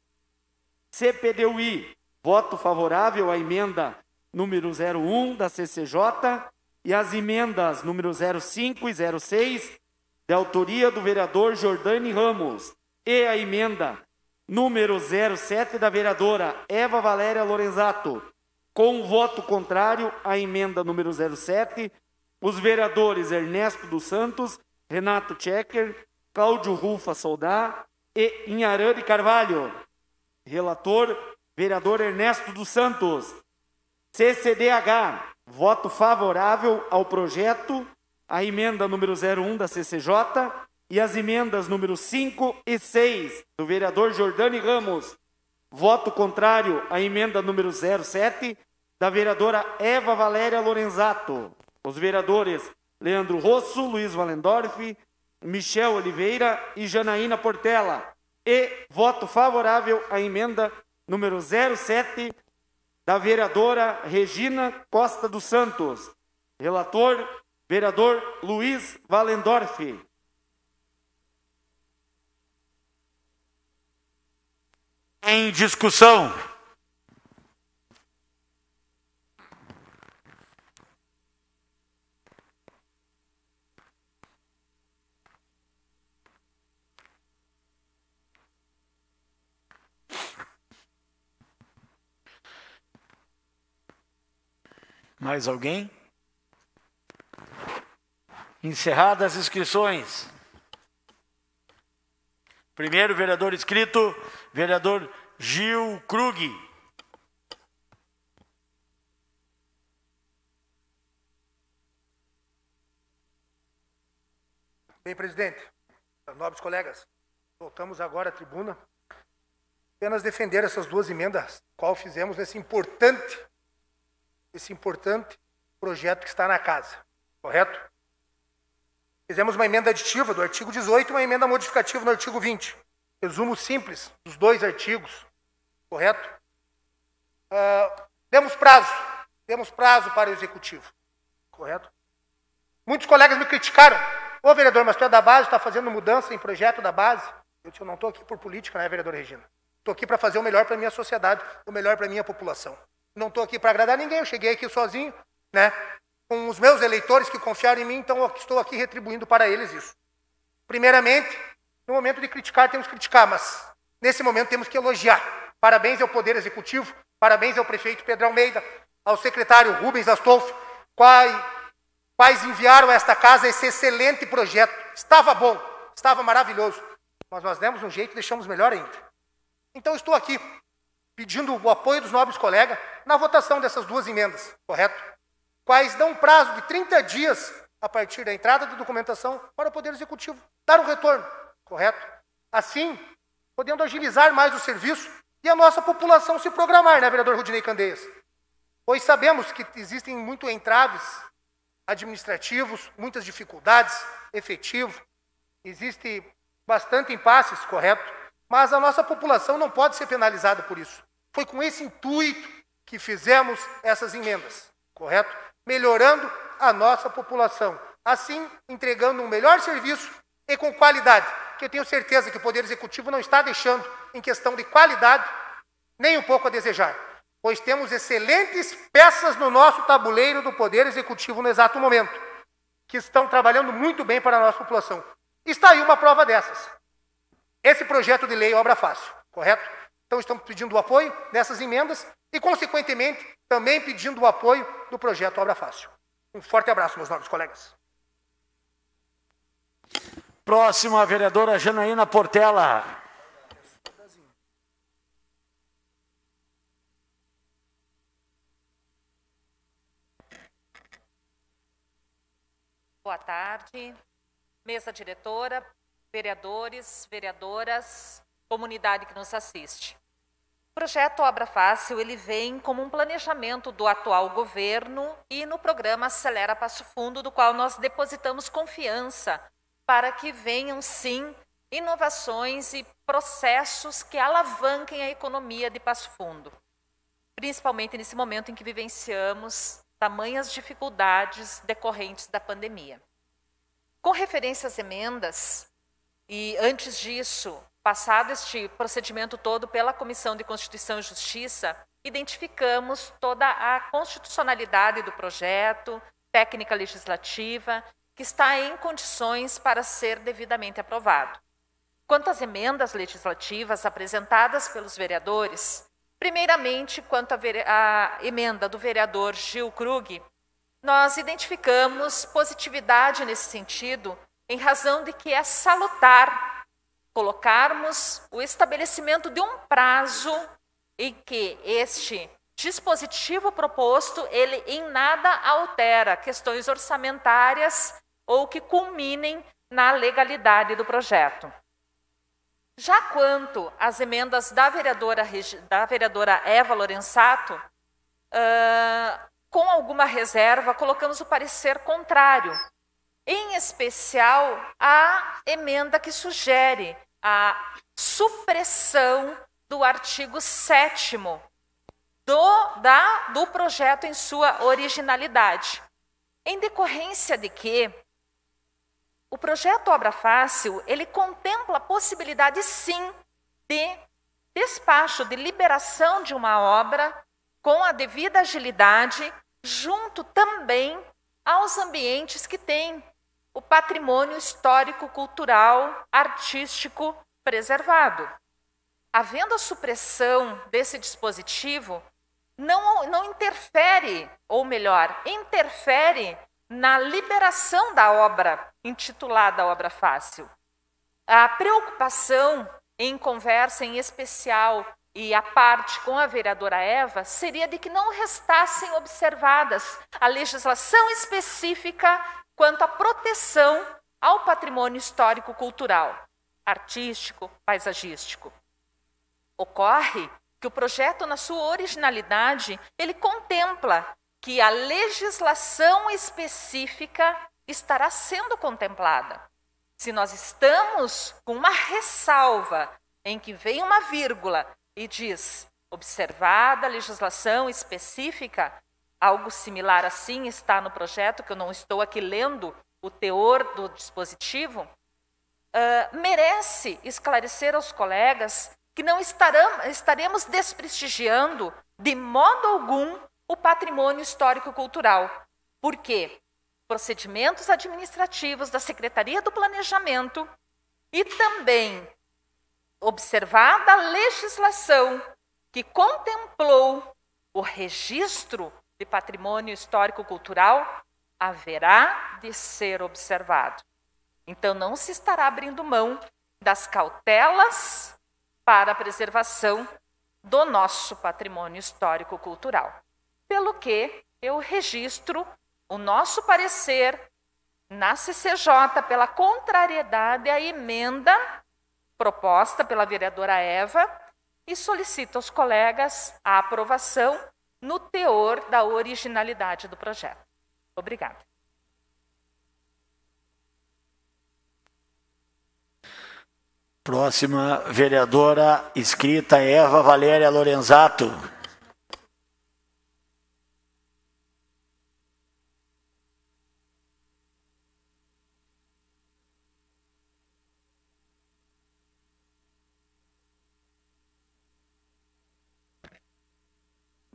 CPDUI, voto favorável à emenda número 01 da CCJ e as emendas número 05 e 06 de autoria do vereador Jordani Ramos e a emenda número 07 da vereadora Eva Valéria Lorenzato. Com voto contrário à emenda número 07, os vereadores Ernesto dos Santos, Renato Checker, Cláudio Rufa Soldá e Inharã de Carvalho. Relator, vereador Ernesto dos Santos. CCDH, voto favorável ao projeto, a emenda número 01 da CCJ e as emendas número 5 e 6 do vereador Jordani Ramos. Voto contrário à emenda número 07 da vereadora Eva Valéria Lorenzato. Os vereadores Leandro Rosso, Luiz Wallendorf, Michel Oliveira e Janaína Portela. E voto favorável à emenda número 07 da vereadora Regina Costa dos Santos. Relator, vereador Luiz Wallendorf. Em discussão. Mais alguém? Encerradas as inscrições. Primeiro vereador inscrito, vereador Gil Krug. Bem, presidente, nobres colegas, voltamos agora à tribuna. Apenas defender essas duas emendas, qual fizemos esse importante projeto que está na casa, correto? Fizemos uma emenda aditiva do artigo 18 e uma emenda modificativa no artigo 20. Resumo simples dos dois artigos, correto? Demos prazo para o executivo, correto? Muitos colegas me criticaram. Ô, vereador, mas tu é da base, está fazendo mudança em projeto da base. Eu não estou aqui por política, né, vereadora Regina? Estou aqui para fazer o melhor para a minha sociedade, o melhor para a minha população. Não estou aqui para agradar ninguém, eu cheguei aqui sozinho, né? Com os meus eleitores que confiaram em mim, então eu estou aqui retribuindo para eles isso. Primeiramente, no momento de criticar, temos que criticar, mas nesse momento temos que elogiar. Parabéns ao Poder Executivo, parabéns ao prefeito Pedro Almeida, ao secretário Rubens Astolfo, quais enviaram a esta casa esse excelente projeto. Estava bom, estava maravilhoso, mas nós demos um jeito e deixamos melhor ainda. Então estou aqui pedindo o apoio dos nobres colegas na votação dessas duas emendas, correto? Quais dão um prazo de 30 dias a partir da entrada da documentação para o Poder Executivo dar um retorno, correto? Assim, podendo agilizar mais o serviço e a nossa população se programar, né, vereador Rudinei Candeias? Pois sabemos que existem muitos entraves administrativos, muitas dificuldades efetivas, existe bastante impasses, correto? Mas a nossa população não pode ser penalizada por isso. Foi com esse intuito que fizemos essas emendas, correto? Melhorando à nossa população. Assim, entregando um melhor serviço e com qualidade, que eu tenho certeza que o Poder Executivo não está deixando em questão de qualidade nem um pouco a desejar, pois temos excelentes peças no nosso tabuleiro do Poder Executivo no exato momento, que estão trabalhando muito bem para a nossa população. Está aí uma prova dessas. Esse projeto de lei Obra Fácil, correto? Então estamos pedindo o apoio dessas emendas e, consequentemente, também pedindo o apoio do projeto Obra Fácil. Um forte abraço, meus nobres colegas. Próximo, a vereadora Janaína Portela. Boa tarde, mesa diretora, vereadores, vereadoras, comunidade que nos assiste. O projeto Obra Fácil, ele vem como um planejamento do atual governo e no programa Acelera Passo Fundo, do qual nós depositamos confiança para que venham, sim, inovações e processos que alavanquem a economia de Passo Fundo, principalmente nesse momento em que vivenciamos tamanhas dificuldades decorrentes da pandemia. Com referência às emendas, e antes disso, passado este procedimento todo pela Comissão de Constituição e Justiça, identificamos toda a constitucionalidade do projeto, técnica legislativa, que está em condições para ser devidamente aprovado. Quanto às emendas legislativas apresentadas pelos vereadores, primeiramente, quanto à emenda do vereador Gil Krug, nós identificamos positividade nesse sentido, em razão de que é salutar colocarmos o estabelecimento de um prazo em que este dispositivo proposto, ele em nada altera questões orçamentárias ou que culminem na legalidade do projeto. Já quanto às emendas da vereadora Eva Lorenzato, com alguma reserva, colocamos o parecer contrário, em especial a emenda que sugere a supressão do artigo 7º do projeto em sua originalidade, em decorrência de que o projeto Obra Fácil, ele contempla a possibilidade, sim, de despacho, de liberação de uma obra com a devida agilidade, junto também aos ambientes que têm o patrimônio histórico, cultural, artístico preservado. Havendo a supressão desse dispositivo, não interfere, ou melhor, interfere na liberação da obra intitulada Obra Fácil. A preocupação em conversa em especial e a parte com a vereadora Eva seria de que não restassem observadas a legislação específica quanto à proteção ao patrimônio histórico-cultural, artístico, paisagístico. Ocorre que o projeto, na sua originalidade, ele contempla que a legislação específica estará sendo contemplada. Se nós estamos com uma ressalva em que vem uma vírgula e diz, observada a legislação específica, algo similar assim está no projeto, que eu não estou aqui lendo o teor do dispositivo, merece esclarecer aos colegas que não estaremos desprestigiando de modo algum o patrimônio histórico-cultural. Por quê? Procedimentos administrativos da Secretaria do Planejamento e também observada a legislação que contemplou o registro de patrimônio histórico-cultural, haverá de ser observado. Então, não se estará abrindo mão das cautelas para a preservação do nosso patrimônio histórico-cultural. Pelo que eu registro o nosso parecer na CCJ pela contrariedade à emenda proposta pela vereadora Eva e solicito aos colegas a aprovação no teor da originalidade do projeto. Obrigada. Próxima vereadora inscrita, Eva Valéria Lorenzato.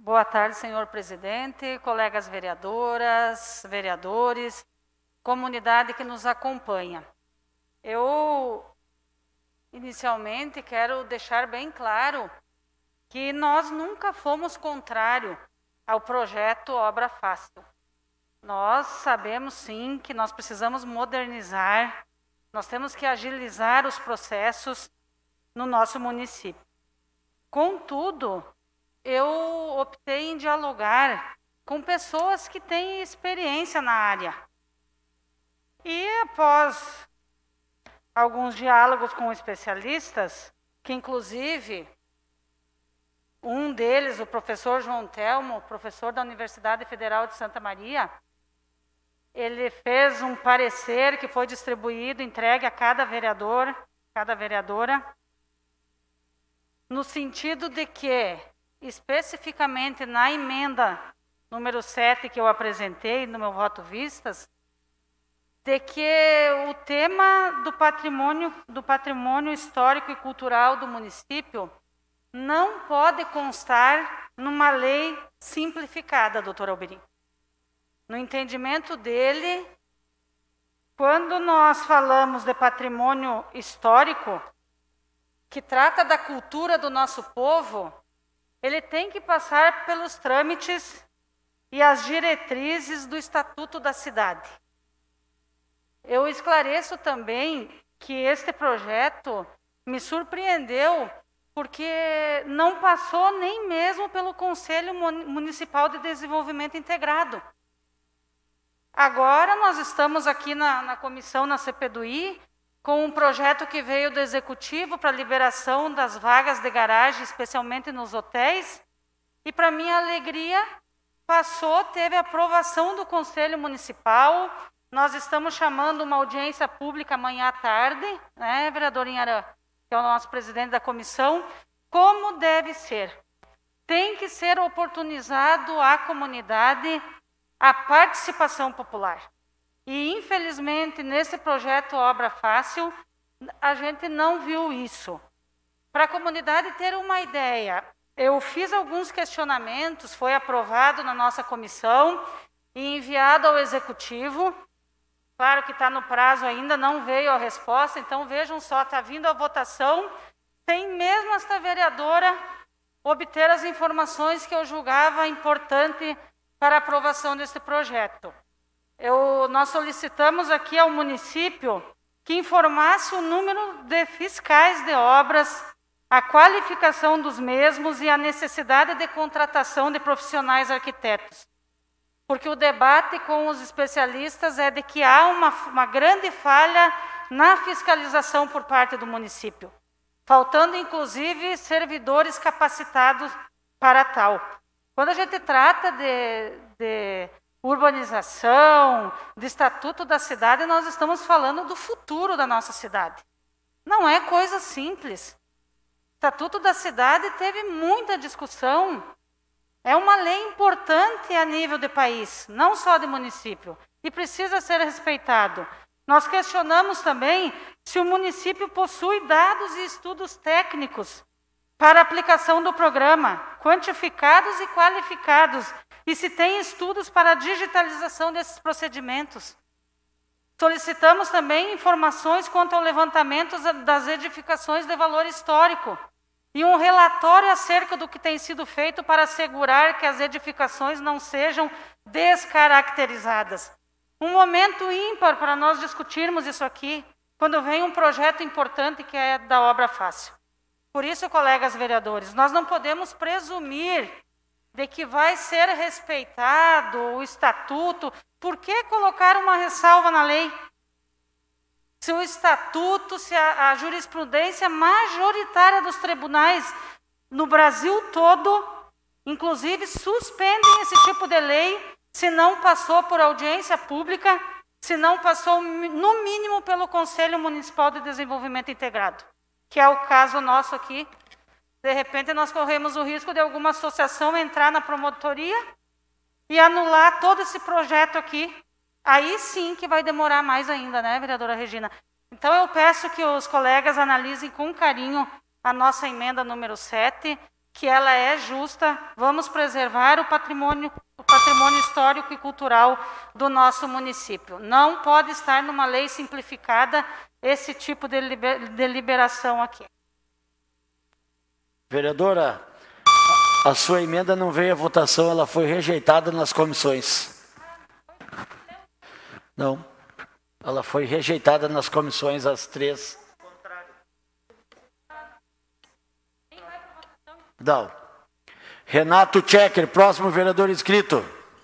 Boa tarde, senhor presidente, colegas vereadoras, vereadores, comunidade que nos acompanha. Eu, inicialmente, quero deixar bem claro que nós nunca fomos contrários ao projeto Obra Fácil. Nós sabemos, sim, que nós precisamos modernizar, nós temos que agilizar os processos no nosso município. Contudo, eu optei em dialogar com pessoas que têm experiência na área. E após alguns diálogos com especialistas, que inclusive um deles, o professor João Telmo, professor da Universidade Federal de Santa Maria, ele fez um parecer que foi distribuído, entregue a cada vereador, cada vereadora, no sentido de que, especificamente na emenda número 7 que eu apresentei no meu voto vistas, de que o tema do patrimônio histórico e cultural do município não pode constar numa lei simplificada, doutor Alberim. No entendimento dele, quando nós falamos de patrimônio histórico, que trata da cultura do nosso povo, ele tem que passar pelos trâmites e as diretrizes do Estatuto da Cidade. Eu esclareço também que este projeto me surpreendeu porque não passou nem mesmo pelo Conselho Municipal de Desenvolvimento Integrado. Agora nós estamos aqui na comissão, na CPDI, com um projeto que veio do Executivo para liberação das vagas de garagem, especialmente nos hotéis, e para minha alegria, teve aprovação do Conselho Municipal. Nós estamos chamando uma audiência pública amanhã à tarde, né, vereador Inharã, que é o nosso presidente da comissão, como deve ser. Tem que ser oportunizado à comunidade a participação popular. E, infelizmente, nesse projeto Obra Fácil, a gente não viu isso. Para a comunidade ter uma ideia, eu fiz alguns questionamentos, foi aprovado na nossa comissão e enviado ao Executivo. Claro que está no prazo ainda, não veio a resposta, então vejam só, está vindo a votação, sem mesmo esta vereadora obter as informações que eu julgava importante para a aprovação deste projeto. Nós solicitamos aqui ao município que informasse o número de fiscais de obras, a qualificação dos mesmos e a necessidade de contratação de profissionais arquitetos. Porque o debate com os especialistas é de que há uma grande falha na fiscalização por parte do município, faltando inclusive servidores capacitados para tal. Quando a gente trata de urbanização, de estatuto da cidade, nós estamos falando do futuro da nossa cidade. Não é coisa simples. O estatuto da cidade teve muita discussão. É uma lei importante a nível de país, não só de município, e precisa ser respeitado. Nós questionamos também se o município possui dados e estudos técnicos para aplicação do programa, quantificados e qualificados, e se tem estudos para a digitalização desses procedimentos. Solicitamos também informações quanto ao levantamento das edificações de valor histórico e um relatório acerca do que tem sido feito para assegurar que as edificações não sejam descaracterizadas. Um momento ímpar para nós discutirmos isso aqui, quando vem um projeto importante que é da Obra Fácil. Por isso, colegas vereadores, nós não podemos presumir de que vai ser respeitado o estatuto. Por que colocar uma ressalva na lei? Se o estatuto, se a jurisprudência majoritária dos tribunais no Brasil todo, inclusive, suspendem esse tipo de lei se não passou por audiência pública, se não passou, no mínimo, pelo Conselho Municipal de Desenvolvimento Integrado, que é o caso nosso aqui. De repente, nós corremos o risco de alguma associação entrar na promotoria e anular todo esse projeto aqui. Aí sim que vai demorar mais ainda, né, vereadora Regina? Então, eu peço que os colegas analisem com carinho a nossa emenda número 7, que ela é justa, vamos preservar o patrimônio histórico e cultural do nosso município. Não pode estar numa lei simplificada esse tipo de deliberação aqui. Vereadora, a sua emenda não veio à votação, ela foi rejeitada nas comissões. Não, ela foi rejeitada nas comissões, as 3. Não. Renato Checker, próximo vereador inscrito.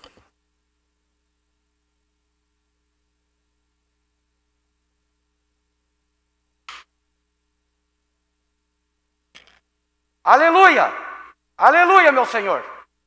Aleluia! Aleluia, meu Senhor!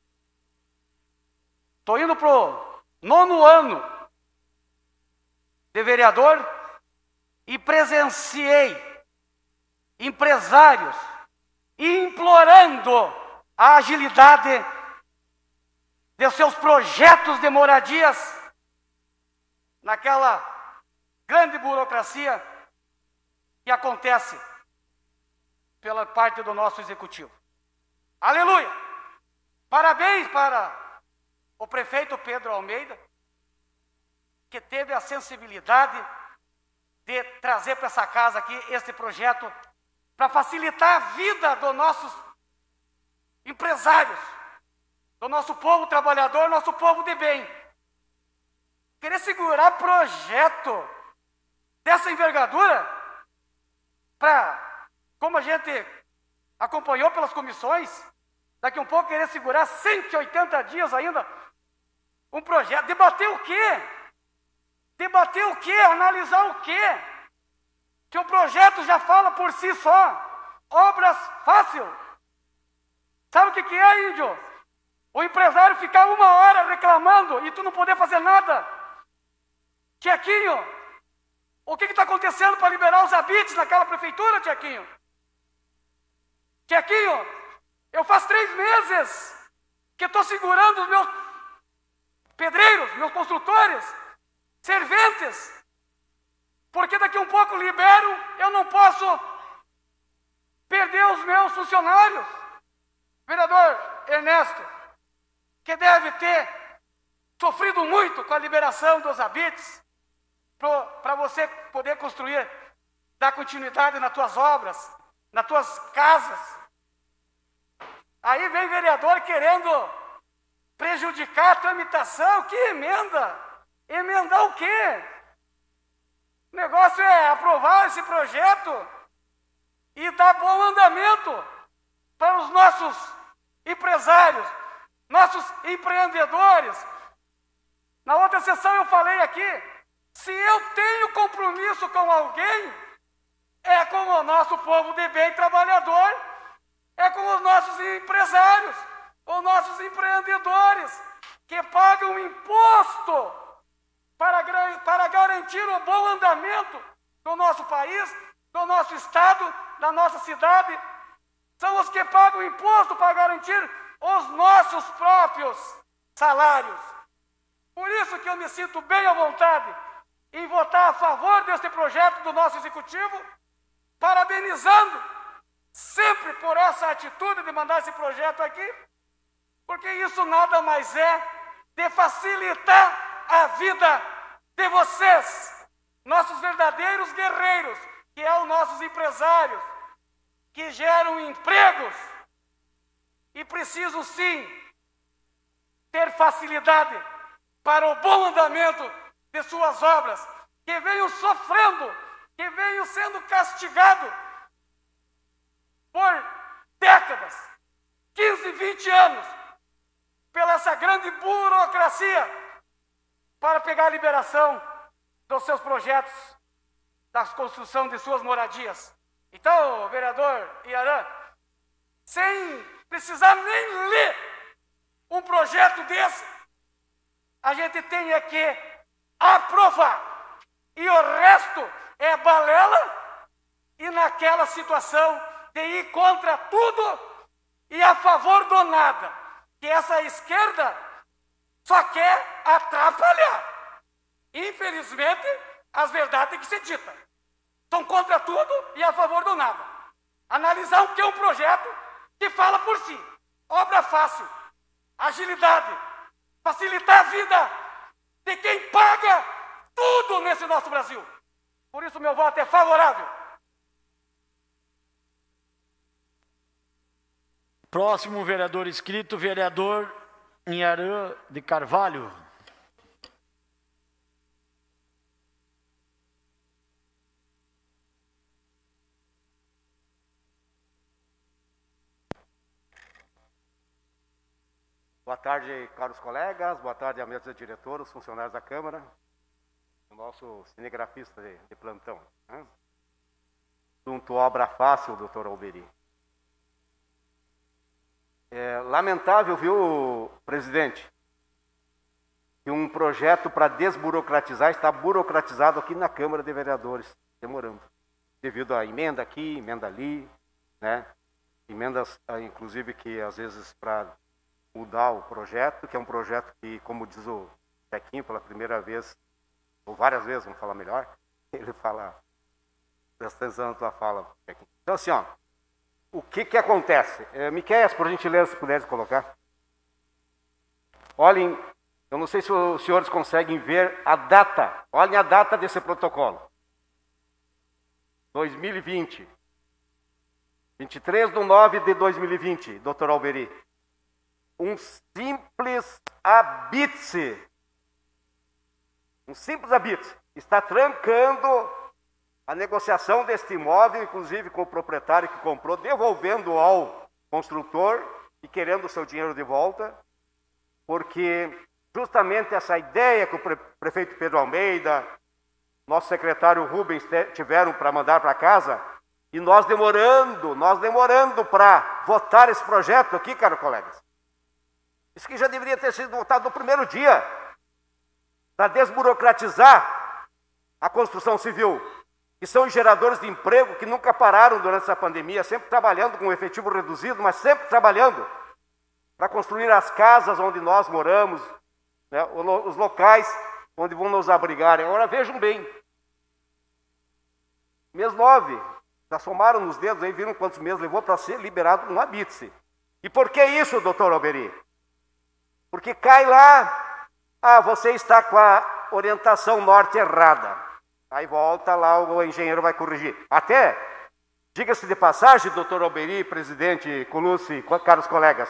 Estou indo para o 9º ano de vereador e presenciei empresários implorando a agilidade de seus projetos de moradias naquela grande burocracia que acontece pela parte do nosso executivo. Aleluia! Parabéns para o prefeito Pedro Almeida, que teve a sensibilidade de trazer para essa casa aqui este projeto para facilitar a vida dos nossos empresários, do nosso povo trabalhador, nosso povo de bem. Querer segurar projeto dessa envergadura para, como a gente acompanhou pelas comissões, daqui a um pouco querer segurar 180 dias ainda um projeto. Debater o quê? Debater o quê? Analisar o quê? Que o projeto já fala por si só. Obras fácil. Sabe o que é, índio? O empresário ficar 1 hora reclamando e tu não poder fazer nada. Tiaquinho, o que está acontecendo para liberar os habites naquela prefeitura, Tiaquinho? Tiaquinho, eu faço 3 meses que estou segurando os meus pedreiros, meus construtores, serventes, porque daqui a um pouco libero, eu não posso perder os meus funcionários. Vereador Ernesto, que deve ter sofrido muito com a liberação dos habites, para você poder construir, dar continuidade nas tuas obras, nas tuas casas. Aí vem vereador querendo prejudicar a tramitação. Que emenda? Emendar o quê? O negócio é aprovar esse projeto e dar bom andamento para os nossos empresários, nossos empreendedores. Na outra sessão eu falei aqui, se eu tenho compromisso com alguém, é com o nosso povo de bem trabalhador, é com os nossos empresários, os nossos empreendedores, que pagam imposto para garantir o bom andamento do nosso país, do nosso estado, da nossa cidade. São os que pagam imposto para garantir os nossos próprios salários. Por isso que eu me sinto bem à vontade em votar a favor deste projeto do nosso executivo, parabenizando sempre por essa atitude de mandar esse projeto aqui, porque isso nada mais é de facilitar a vida de vocês, nossos verdadeiros guerreiros, que são os nossos empresários, que geram empregos e precisam sim ter facilidade para o bom andamento de suas obras, que venham sofrendo, que venham sendo castigados por décadas, 15, 20 anos, pela essa grande burocracia para pegar a liberação dos seus projetos, da construção de suas moradias. Então, vereador Iarã, sem precisar nem ler um projeto desse, a gente tem é que aprovar. E o resto é balela e naquela situação de ir contra tudo e a favor do nada. Que essa esquerda só quer atrapalhar. Infelizmente, as verdades têm que ser ditas. São contra tudo e a favor do nada. Analisar o que é um projeto, que fala por si. Obra fácil, agilidade, facilitar a vida de quem paga tudo nesse nosso Brasil. Por isso meu voto é favorável. Próximo vereador inscrito, vereador Inharã de Carvalho. Boa tarde, caros colegas, boa tarde à mesa diretora, os funcionários da Câmara, o nosso cinegrafista de plantão. Né? Assunto obra fácil, doutor Alberi. É lamentável, viu, presidente, que um projeto para desburocratizar está burocratizado aqui na Câmara de Vereadores, demorando, devido à emenda aqui, emenda ali, né? Emendas, inclusive, que às vezes para mudar o projeto, que é um projeto que, como diz o Pequinho pela primeira vez, ou várias vezes, vamos falar melhor, ele fala, presta atenção na tua fala, Pequinho. Então, assim, ó, o que acontece? Miqueias, por gentileza, se pudesse colocar. Olhem, eu não sei se os senhores conseguem ver a data, olhem a data desse protocolo. 2020. 23/9/2020, doutor Alberi. Um simples habite. Um simples habite. Está trancando a negociação deste imóvel, inclusive com o proprietário que comprou, devolvendo ao construtor e querendo o seu dinheiro de volta, porque justamente essa ideia que o prefeito Pedro Almeida, nosso secretário Rubens tiveram para mandar para casa, e nós demorando para votar esse projeto aqui, caros colegas. Isso que já deveria ter sido votado no primeiro dia, para desburocratizar a construção civil, que são os geradores de emprego que nunca pararam durante essa pandemia, sempre trabalhando com um efetivo reduzido, mas sempre trabalhando para construir as casas onde nós moramos, né, os locais onde vão nos abrigar. Agora vejam bem, mês 9, já somaram nos dedos aí, viram quantos meses levou para ser liberado um habite. E por que isso, doutor Alberi? Porque cai lá, você está com a orientação norte errada. Aí volta lá, o engenheiro vai corrigir. Até, diga-se de passagem, doutor Alberi, presidente Colucci, caros colegas,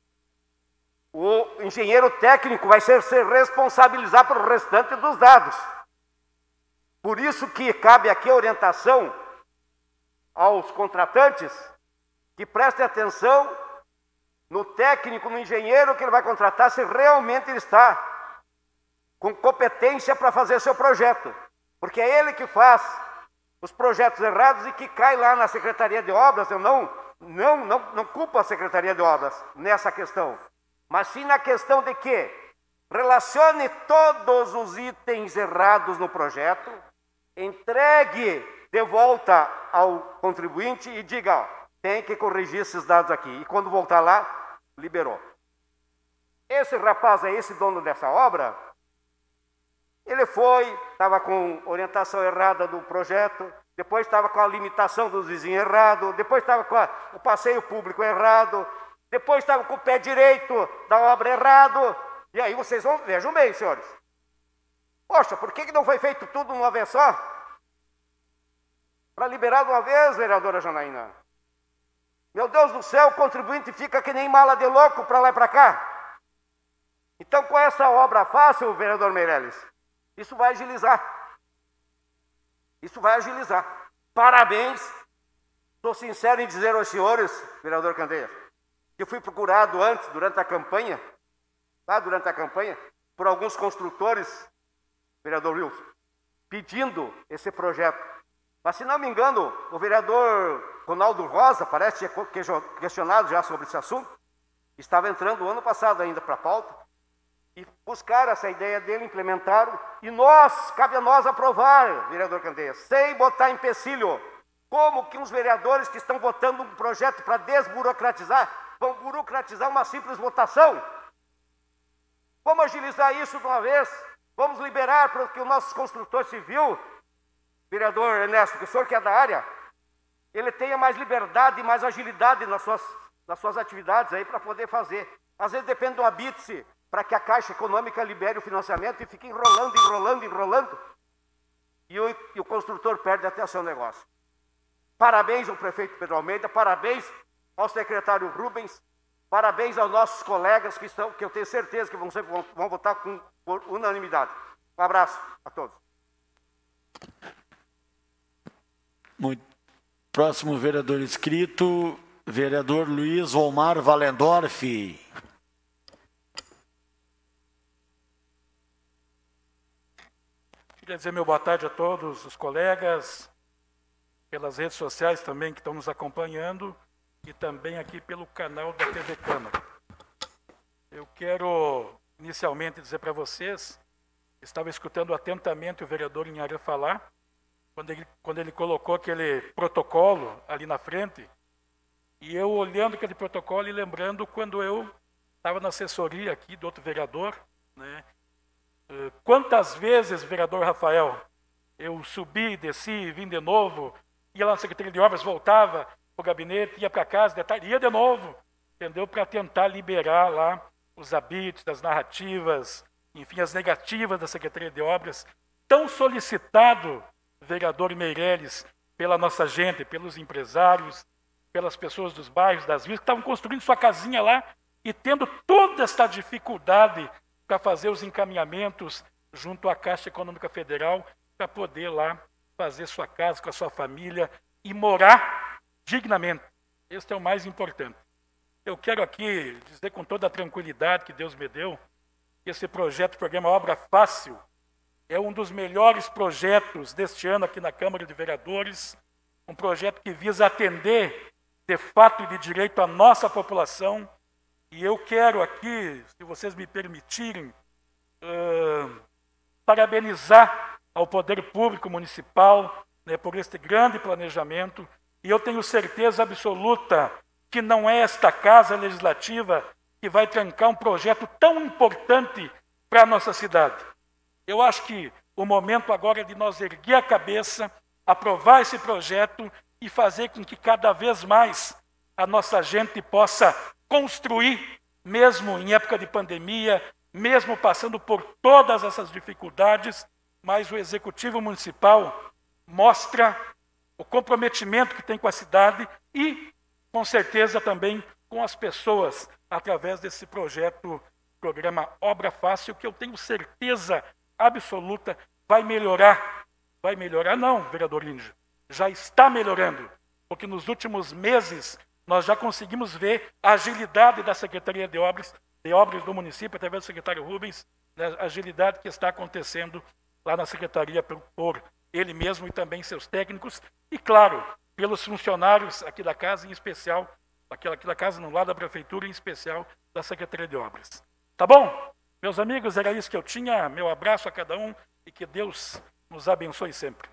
o engenheiro técnico vai se responsabilizar pelo restante dos dados. Por isso que cabe aqui a orientação aos contratantes que prestem atenção no técnico, no engenheiro que ele vai contratar, se realmente ele está com competência para fazer seu projeto. Porque é ele que faz os projetos errados e que cai lá na Secretaria de Obras. Eu não culpo a Secretaria de Obras nessa questão, mas sim na questão de que relacione todos os itens errados no projeto, entregue de volta ao contribuinte e diga, ó, tem que corrigir esses dados aqui. E quando voltar lá, liberou. Esse rapaz aí, esse dono dessa obra, ele estava com orientação errada do projeto, depois estava com a limitação dos vizinhos errado, depois estava com o passeio público errado, depois estava com o pé direito da obra errado, e aí vocês vejam bem, senhores. Poxa, por que não foi feito tudo de uma vez só? Para liberar de uma vez, vereadora Janaína. Meu Deus do céu, o contribuinte fica que nem mala de louco para lá e para cá. Então, com essa obra fácil, vereador Meirelles, isso vai agilizar. Isso vai agilizar. Parabéns. Estou sincero em dizer aos senhores, vereador Candeias, que fui procurado antes, durante a campanha, por alguns construtores, vereador Wilson, pedindo esse projeto. Mas, se não me engano, o vereador Ronaldo Rosa, parece que tinha questionado já sobre esse assunto, estava entrando o ano passado ainda para a pauta, e buscaram essa ideia dele, implementaram, e cabe a nós aprovar, vereador Candeias, sem botar empecilho. Como que uns vereadores que estão votando um projeto para desburocratizar, vão burocratizar uma simples votação? Vamos agilizar isso de uma vez, vamos liberar para que o nosso construtor civil, vereador Ernesto, que o senhor que é da área, ele tenha mais liberdade e mais agilidade nas suas nas suas atividades aí para poder fazer. Às vezes depende de uma BITSE para que a Caixa Econômica libere o financiamento e fique enrolando. E o construtor perde até o seu negócio. Parabéns ao prefeito Pedro Almeida, parabéns ao secretário Rubens, parabéns aos nossos colegas que eu tenho certeza que vão votar por unanimidade. Um abraço a todos. Muito. Próximo vereador inscrito, vereador Luiz Omar Valendorf. Queria dizer meu boa tarde a todos os colegas, pelas redes sociais também que estão nos acompanhando e também aqui pelo canal da TV Câmara. Eu quero inicialmente dizer para vocês, estava escutando atentamente o vereador Inharé falar, quando ele colocou aquele protocolo ali na frente, e eu olhando aquele protocolo e lembrando quando eu estava na assessoria aqui do outro vereador, né? Quantas vezes, vereador Rafael, eu subi, desci, vim de novo, ia lá na Secretaria de Obras, voltava para o gabinete, ia para casa, ia de novo, entendeu? Para tentar liberar lá os habites, as narrativas, enfim, as negativas da Secretaria de Obras, tão solicitado, vereador Meireles, pela nossa gente, pelos empresários, pelas pessoas dos bairros, das vilas, que estavam construindo sua casinha lá e tendo toda esta dificuldade para fazer os encaminhamentos junto à Caixa Econômica Federal para poder lá fazer sua casa com a sua família e morar dignamente. Esse é o mais importante. Eu quero aqui dizer com toda a tranquilidade que Deus me deu que esse projeto, programa Obra Fácil, é um dos melhores projetos deste ano aqui na Câmara de Vereadores, um projeto que visa atender de fato e de direito a nossa população. E eu quero aqui, se vocês me permitirem, parabenizar ao Poder Público Municipal, né, por este grande planejamento. E eu tenho certeza absoluta que não é esta Casa Legislativa que vai trancar um projeto tão importante para a nossa cidade. Eu acho que o momento agora é de nós erguer a cabeça, aprovar esse projeto e fazer com que cada vez mais a nossa gente possa construir, mesmo em época de pandemia, mesmo passando por todas essas dificuldades, mas o Executivo Municipal mostra o comprometimento que tem com a cidade e, com certeza, também com as pessoas, através desse projeto, programa Obra Fácil, que eu tenho certeza absoluta vai melhorar. Vai melhorar não, vereador Índio, já está melhorando, porque nos últimos meses nós já conseguimos ver a agilidade da Secretaria de Obras do município, através do secretário Rubens, né, a agilidade que está acontecendo lá na Secretaria por ele mesmo e também seus técnicos, e claro, pelos funcionários aqui da casa, em especial, aqui da casa, no lado da Prefeitura, em especial da Secretaria de Obras. Tá bom? Meus amigos, era isso que eu tinha, meu abraço a cada um e que Deus nos abençoe sempre.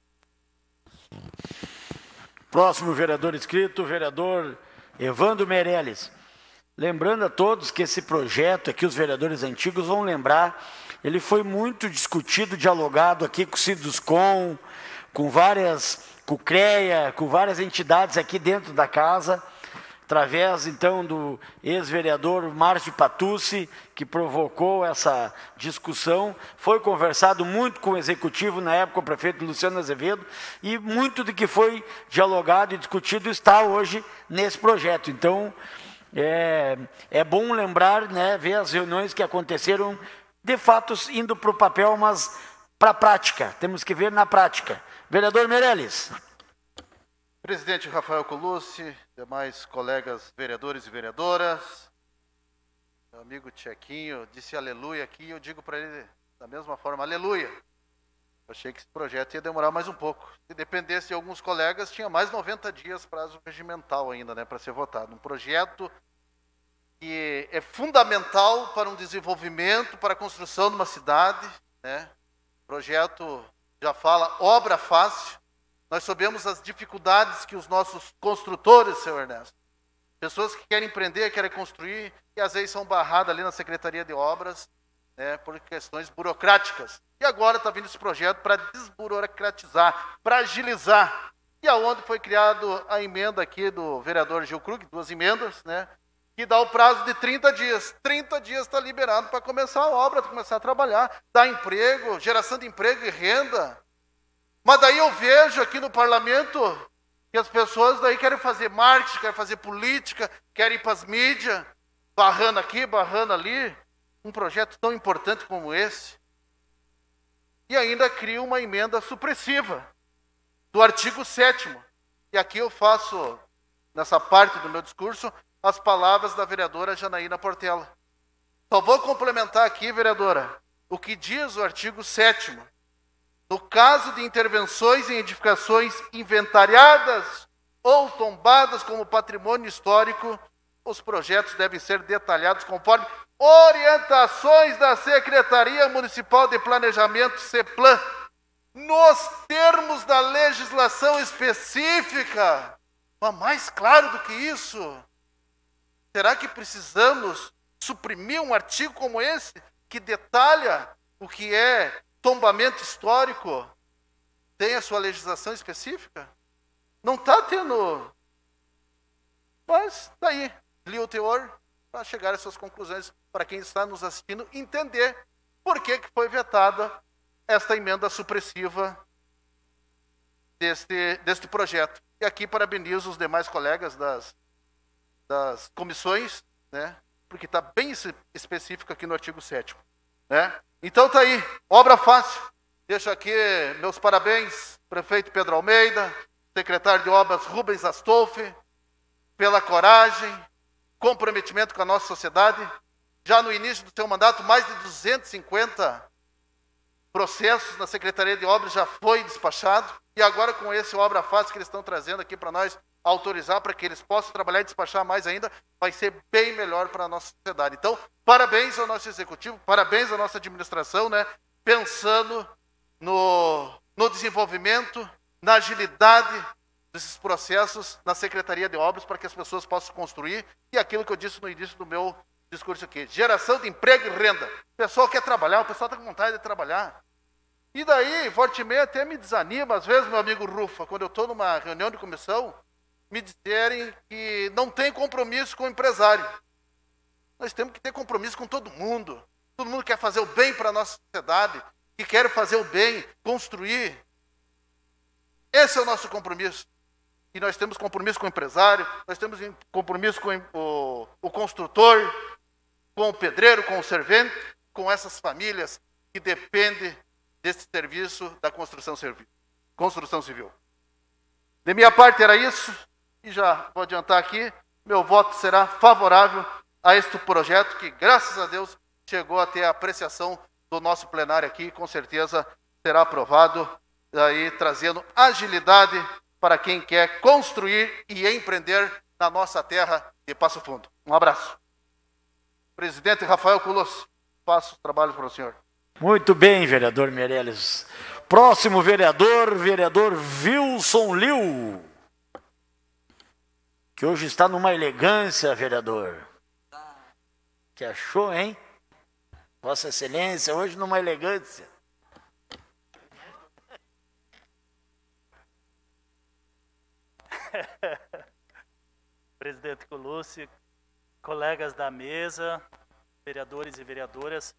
Próximo vereador inscrito, vereador Evandro Meireles. Lembrando a todos que esse projeto aqui, os vereadores antigos vão lembrar, ele foi muito discutido, dialogado aqui com o Ciduscom, com o CREA, com várias entidades aqui dentro da casa, através, então, do ex-vereador Márcio Patucci, que provocou essa discussão. Foi conversado muito com o Executivo, na época, o prefeito Luciano Azevedo, e muito do que foi dialogado e discutido está hoje nesse projeto. Então, é bom lembrar, né, ver as reuniões que aconteceram, de fato, indo para o papel, mas para a prática. Temos que ver na prática. Vereador Meireles. Presidente Rafael Colucci, demais colegas vereadores e vereadoras, meu amigo Tchequinho disse aleluia aqui, eu digo para ele da mesma forma, aleluia. Eu achei que esse projeto ia demorar mais um pouco. Se dependesse de alguns colegas, tinha mais 90 dias prazo regimental ainda, né, para ser votado. Um projeto que é fundamental para um desenvolvimento, para a construção de uma cidade, né? O projeto já fala obra fácil. Nós sabemos as dificuldades que os nossos construtores, seu Ernesto, pessoas que querem empreender, querem construir, e às vezes são barradas ali na Secretaria de Obras, né, por questões burocráticas. E agora está vindo esse projeto para desburocratizar, para agilizar e aonde foi criado a emenda aqui do vereador Gil Krug, 2 emendas, né, que dá o prazo de 30 dias. 30 dias está liberado para começar a obra, para começar a trabalhar, dar emprego, geração de emprego e renda. Mas daí eu vejo aqui no parlamento que as pessoas daí querem fazer marketing, querem fazer política, querem ir para as mídias, barrando aqui, barrando ali, um projeto tão importante como esse. E ainda cria uma emenda supressiva do artigo 7º. E aqui eu faço, nessa parte do meu discurso, as palavras da vereadora Janaína Portela. Só vou complementar aqui, vereadora, o que diz o artigo 7º. No caso de intervenções em edificações inventariadas ou tombadas como patrimônio histórico, os projetos devem ser detalhados conforme orientações da Secretaria Municipal de Planejamento, CEPLAN, nos termos da legislação específica. Mas mais claro do que isso, será que precisamos suprimir um artigo como esse, que detalha o que é tombamento histórico? Tem a sua legislação específica? Não está tendo. Mas está aí, li o teor para chegar às suas conclusões, para quem está nos assistindo entender por que foi vetada esta emenda supressiva deste projeto. E aqui parabenizo os demais colegas das comissões, né, porque está bem específico aqui no artigo 7º. Né? Então está aí, obra fácil. Deixo aqui meus parabéns, prefeito Pedro Almeida, secretário de obras Rubens Astolfi, pela coragem, comprometimento com a nossa sociedade. Já no início do seu mandato, mais de 250 processos na Secretaria de Obras já foi despachado, e agora com esse obra fácil que eles estão trazendo aqui para nós, autorizar para que eles possam trabalhar e despachar mais ainda, vai ser bem melhor para a nossa sociedade. Então, parabéns ao nosso executivo, parabéns à nossa administração, né, pensando no desenvolvimento, na agilidade desses processos na Secretaria de Obras, para que as pessoas possam construir, e aquilo que eu disse no início do meu discurso aqui, geração de emprego e renda. O pessoal quer trabalhar, o pessoal está com vontade de trabalhar. E daí, forte e meia, até me desanima, às vezes, meu amigo Rufa, quando eu estou numa reunião de comissão, me dizerem que não tem compromisso com o empresário. Nós temos que ter compromisso com todo mundo. Todo mundo quer fazer o bem para a nossa sociedade, que quer fazer o bem, construir. Esse é o nosso compromisso. E nós temos compromisso com o empresário, nós temos compromisso com o construtor, com o pedreiro, com o servente, com essas famílias que dependem desse serviço da construção civil. De minha parte era isso, e já vou adiantar aqui, meu voto será favorável a este projeto que, graças a Deus, chegou a ter a apreciação do nosso plenário aqui, com certeza será aprovado, aí trazendo agilidade para quem quer construir e empreender na nossa terra de Passo Fundo. Um abraço. Presidente Rafael Colossi, faço o trabalho para o senhor. Muito bem, vereador Meirelles. Próximo vereador Wilson Liu, que hoje está numa elegância, vereador. Que achou, hein? Vossa Excelência, hoje numa elegância. Presidente Colossi, colegas da mesa, vereadores e vereadoras,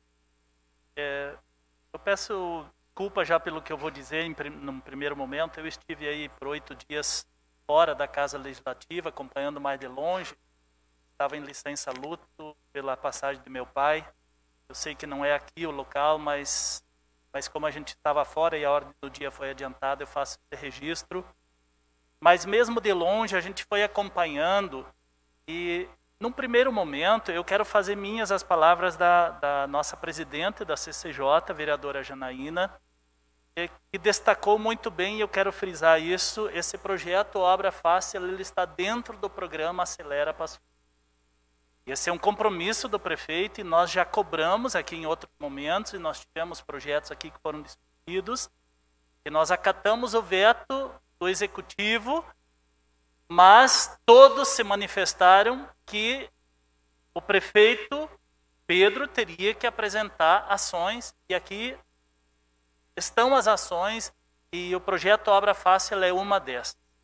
eu peço desculpa já pelo que eu vou dizer no primeiro momento. Eu estive aí por 8 dias fora da Casa Legislativa, acompanhando mais de longe. Estava em licença luto pela passagem de meu pai. Eu sei que não é aqui o local, mas como a gente estava fora e a ordem do dia foi adiantada, eu faço esse registro. Mas mesmo de longe a gente foi acompanhando, e num primeiro momento eu quero fazer minhas as palavras da nossa presidente da CCJ, vereadora Janaína, que destacou muito bem, e eu quero frisar isso: esse projeto Obra Fácil, ele está dentro do programa Acelera Passo Fundo. Esse é um compromisso do prefeito, e nós já cobramos aqui em outros momentos, e nós tivemos projetos aqui que foram discutidos, e nós acatamos o veto do executivo, mas todos se manifestaram que o prefeito Pedro teria que apresentar ações, e aqui estão as ações, e o projeto Obra Fácil é uma dessas.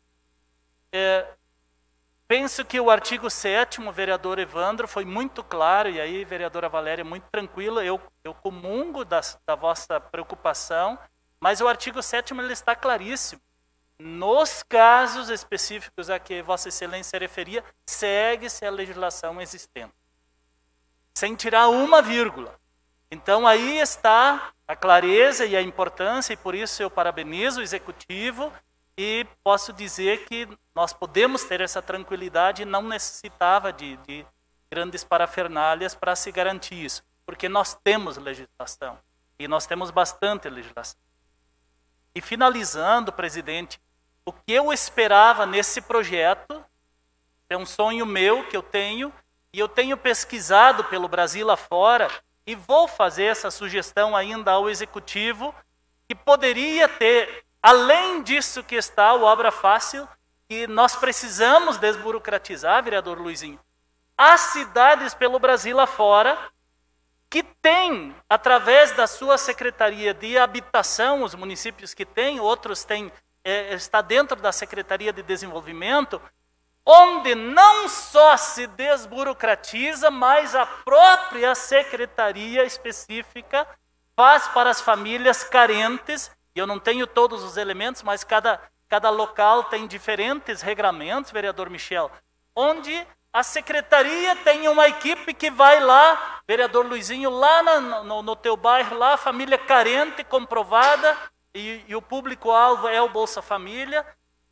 penso que o artigo 7º, vereador Evandro, foi muito claro, e aí, vereadora Valéria, muito tranquila, eu comungo da vossa preocupação, mas o artigo 7º ele está claríssimo. Nos casos específicos a que Vossa Excelência referia, segue-se a legislação existente, sem tirar uma vírgula. Então, aí está a clareza e a importância, e por isso eu parabenizo o Executivo, e posso dizer que nós podemos ter essa tranquilidade e não necessitava de grandes parafernálias para se garantir isso, porque nós temos legislação, e nós temos bastante legislação. E finalizando, presidente, o que eu esperava nesse projeto, é um sonho meu que eu tenho, e eu tenho pesquisado pelo Brasil afora, e vou fazer essa sugestão ainda ao Executivo, que poderia ter, além disso que está o Obra Fácil, que nós precisamos desburocratizar, vereador Luizinho, as cidades pelo Brasil afora, que têm, através da sua Secretaria de Habitação, os municípios que têm, outros têm, está dentro da Secretaria de Desenvolvimento, onde não só se desburocratiza, mas a própria secretaria específica faz para as famílias carentes, e eu não tenho todos os elementos, mas cada local tem diferentes regramentos, vereador Michel, onde a secretaria tem uma equipe que vai lá, vereador Luizinho, lá no teu bairro, lá a família carente, comprovada, e o público-alvo é o Bolsa Família,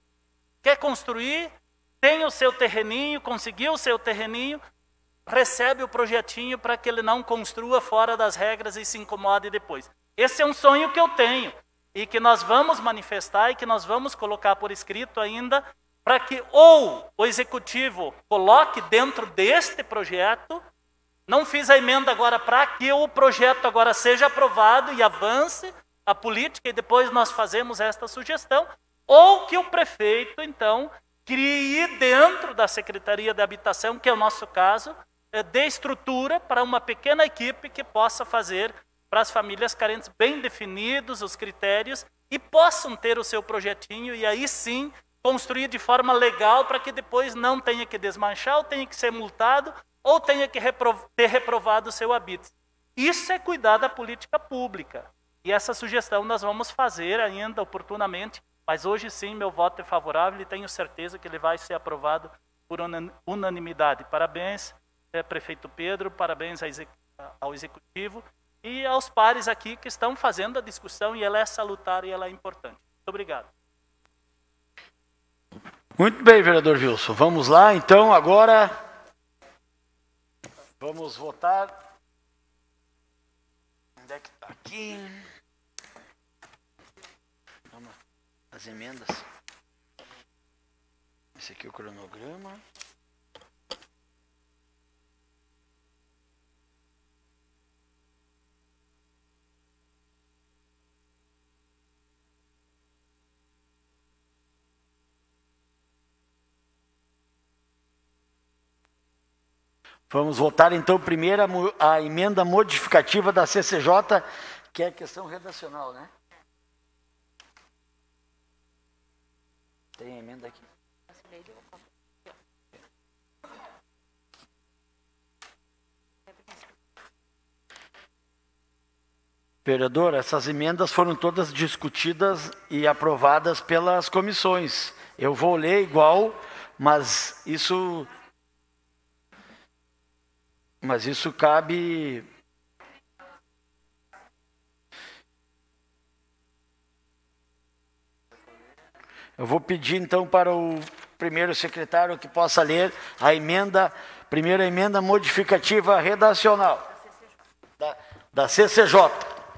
quer construir, tem o seu terreninho, conseguiu o seu terreninho, recebe o projetinho para que ele não construa fora das regras e se incomode depois. Esse é um sonho que eu tenho e que nós vamos manifestar e que nós vamos colocar por escrito ainda para que ou o Executivo coloque dentro deste projeto, não fiz a emenda agora para que o projeto agora seja aprovado e avance a política e depois nós fazemos esta sugestão, ou que o prefeito, então, crie dentro da Secretaria de Habitação, que é o nosso caso, dê estrutura para uma pequena equipe que possa fazer para as famílias carentes bem definidos os critérios e possam ter o seu projetinho e aí sim construir de forma legal para que depois não tenha que desmanchar ou tenha que ser multado ou tenha que ter reprovado o seu habite. Isso é cuidar da política pública. E essa sugestão nós vamos fazer ainda oportunamente, mas hoje sim meu voto é favorável e tenho certeza que ele vai ser aprovado por unanimidade. Parabéns, prefeito Pedro, parabéns ao Executivo e aos pares aqui que estão fazendo a discussão e ela é salutar e ela é importante. Muito obrigado. Muito bem, vereador Wilson. Vamos lá, então, agora vamos votar. Onde é que está aqui? As emendas. Esse aqui é o cronograma. Vamos votar, então, primeiro a emenda modificativa da CCJ, que é a questão redacional, né? Tem emenda aqui. Vereador, essas emendas foram todas discutidas e aprovadas pelas comissões. Eu vou ler igual, mas isso cabe... Eu vou pedir, então, para o primeiro secretário que possa ler a emenda, primeira emenda modificativa redacional da CCJ.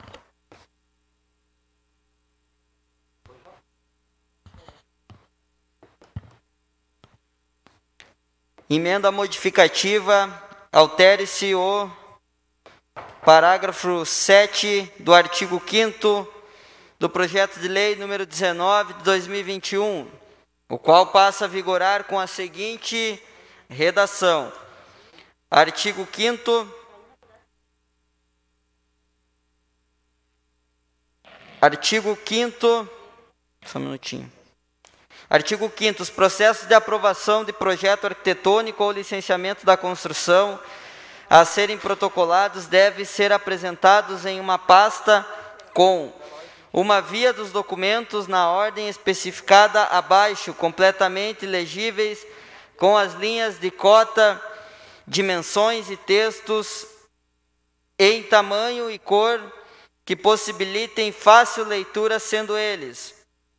Emenda modificativa, altere-se o parágrafo 7 do artigo 5º do projeto de lei número 19 de 2021, o qual passa a vigorar com a seguinte redação. Artigo 5º. Artigo 5º. Só um minutinho. Artigo 5º. Os processos de aprovação de projeto arquitetônico ou licenciamento da construção a serem protocolados devem ser apresentados em uma pasta com uma via dos documentos na ordem especificada abaixo, completamente legíveis, com as linhas de cota, dimensões e textos em tamanho e cor que possibilitem fácil leitura, sendo eles: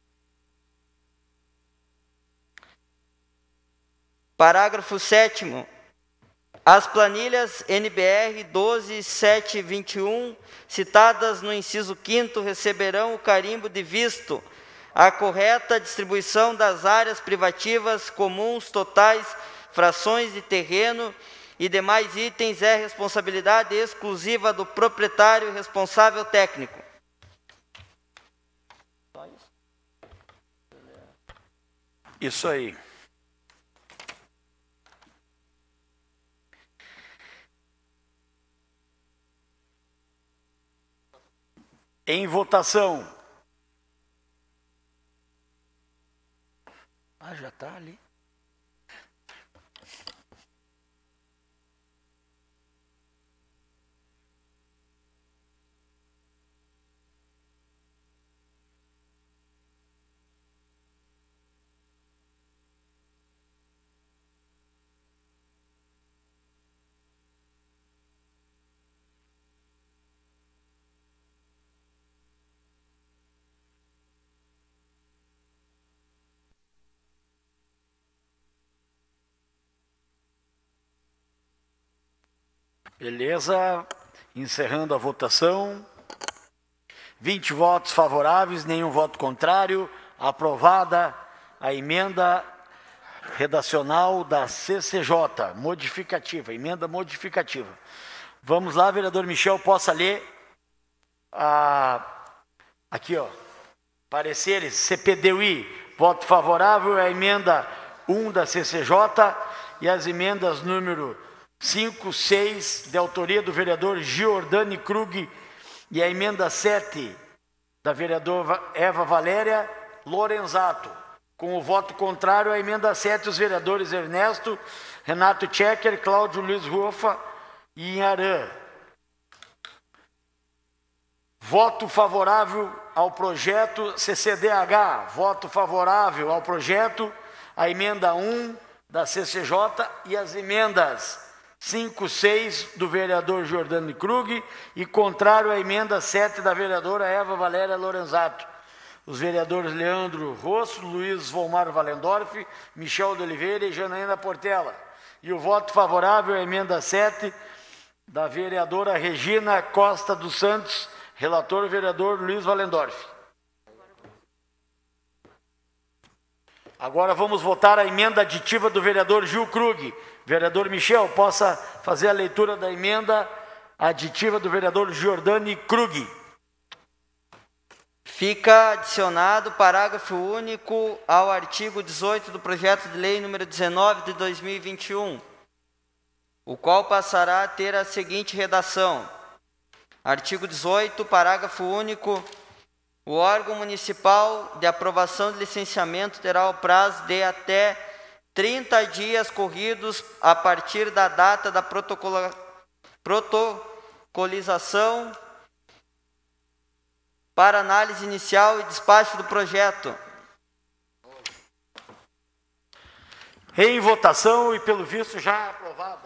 parágrafo 7º. As planilhas NBR 12721, citadas no inciso 5º, receberão o carimbo de visto. A correta distribuição das áreas privativas, comuns, totais, frações de terreno e demais itens é responsabilidade exclusiva do proprietário responsável técnico. Isso aí. Em votação. Ah, já está ali. Beleza, encerrando a votação. 20 votos favoráveis, nenhum voto contrário. Aprovada a emenda redacional da CCJ, modificativa, emenda modificativa. Vamos lá, vereador Michel, possa ler aqui, ó, pareceres, CPDUI, voto favorável à emenda 1 da CCJ e as emendas número 5, 6, de autoria do vereador Giordani Krug, e a emenda 7, da vereadora Eva Valéria Lorenzato. Com o voto contrário à emenda 7, os vereadores Ernesto, Renato Tchecker, Cláudio Luiz Rufa e Inharã. Voto favorável ao projeto CCDH, voto favorável ao projeto, a emenda 1 da CCJ e as emendas 5, 6 do vereador Giordani Krug e contrário à emenda 7 da vereadora Eva Valéria Lorenzato. Os vereadores Leandro Rosso, Luiz Volmar Valendorf, Michel de Oliveira e Janaína Portela. E o voto favorável à emenda 7 da vereadora Regina Costa dos Santos, relator vereador Luiz Valendorf. Agora vamos votar a emenda aditiva do vereador Gil Krug. Vereador Michel, possa fazer a leitura da emenda aditiva do vereador Giordani Krug. Fica adicionado parágrafo único ao artigo 18 do projeto de lei número 19 de 2021, o qual passará a ter a seguinte redação: artigo 18, parágrafo único. O órgão municipal de aprovação de licenciamento terá o prazo de até 30 dias corridos a partir da data da protocolização para análise inicial e despacho do projeto. Em votação e, pelo visto, já aprovada.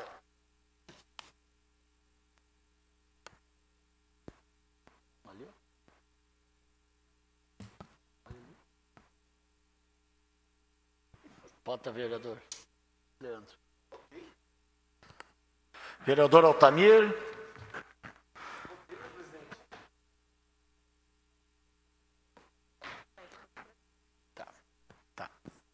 Bota, vereador. Leandro. Vereador Altamir. Tá.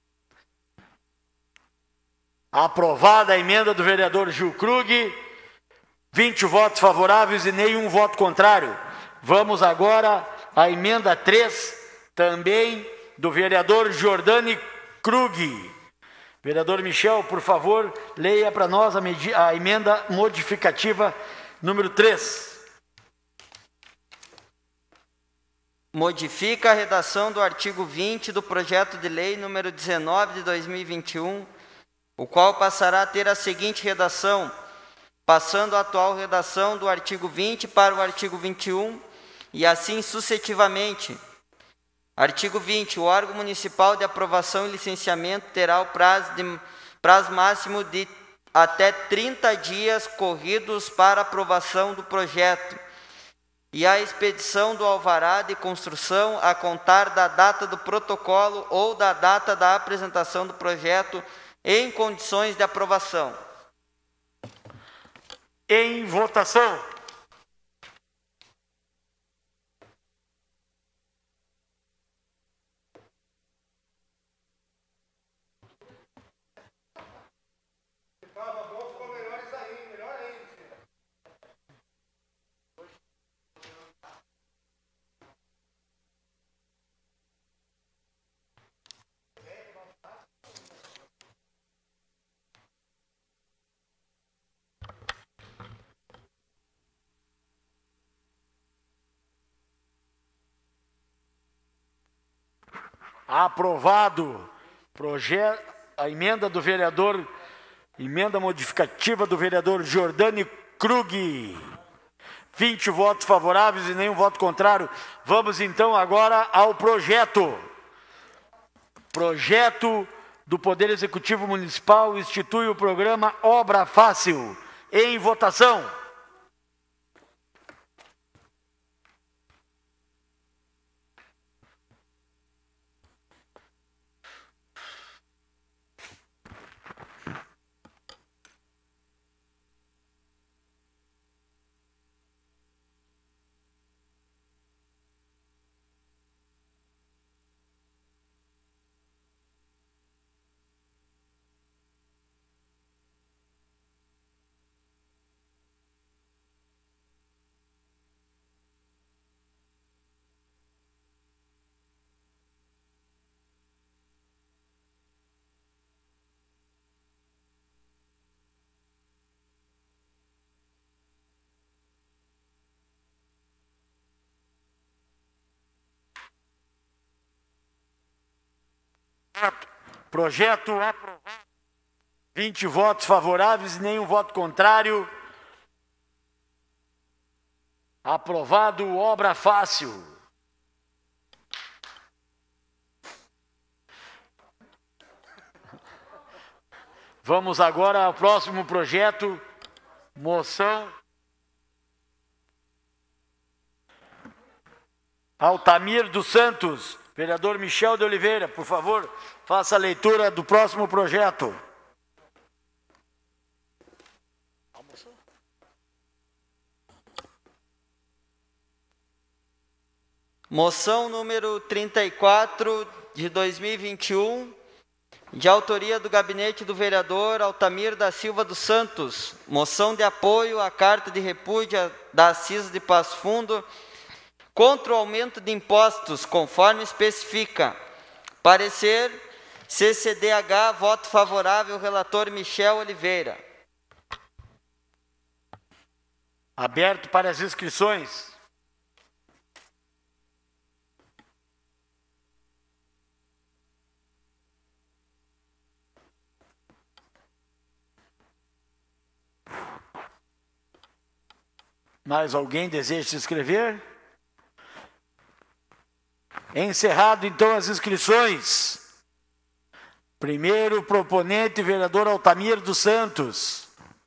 Aprovada a emenda do vereador Gil Krug. 20 votos favoráveis e nenhum voto contrário. Vamos agora à emenda 3, também do vereador Giordani Krug. Vereador Michel, por favor, leia para nós a emenda modificativa número 3. modifica a redação do artigo 20 do projeto de lei número 19 de 2021, o qual passará a ter a seguinte redação, passando a atual redação do artigo 20 para o artigo 21, e assim sucessivamente. Artigo 20. O órgão municipal de aprovação e licenciamento terá o prazo máximo de até 30 dias corridos para aprovação do projeto e a expedição do alvará de construção a contar da data do protocolo ou da data da apresentação do projeto em condições de aprovação. Em votação. Aprovado. A emenda do vereador, emenda modificativa do vereador Jordani Krug. 20 votos favoráveis e nenhum voto contrário. Vamos então agora ao projeto. Projeto do Poder Executivo Municipal institui o programa Obra Fácil. Em votação. Projeto aprovado. 20 votos favoráveis e nenhum voto contrário. Aprovado, Obra Fácil. Vamos agora ao próximo projeto. Moção. Altamir dos Santos. Vereador Michel de Oliveira, por favor, faça a leitura do próximo projeto. Moção número 34 de 2021, de autoria do gabinete do vereador Altamir da Silva dos Santos. Moção de apoio à carta de repúdio da Assisa de Passo Fundo contra o aumento de impostos, conforme especifica. Parecer CCDH, voto favorável, relator Michel Oliveira. Aberto para as inscrições. Mais alguém deseja se inscrever? Encerrado, então, as inscrições. Primeiro proponente, vereador Altamir dos Santos.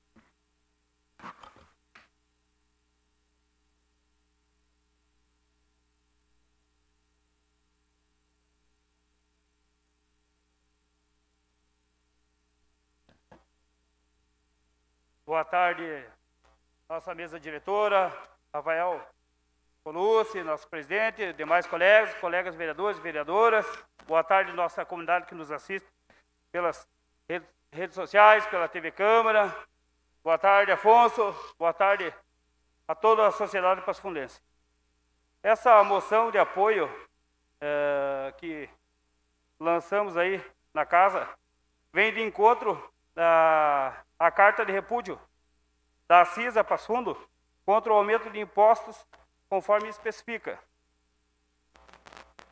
Boa tarde, nossa mesa diretora, Rafael Colucci, nosso presidente, demais colegas vereadores e vereadoras. Boa tarde, nossa comunidade que nos assiste pelas redes sociais, pela TV Câmara. Boa tarde, Afonso. Boa tarde a toda a sociedade passafundense. Essa moção de apoio que lançamos aí na casa vem de encontro à carta de repúdio da Assisa Passo Fundo contra o aumento de impostos, conforme especifica.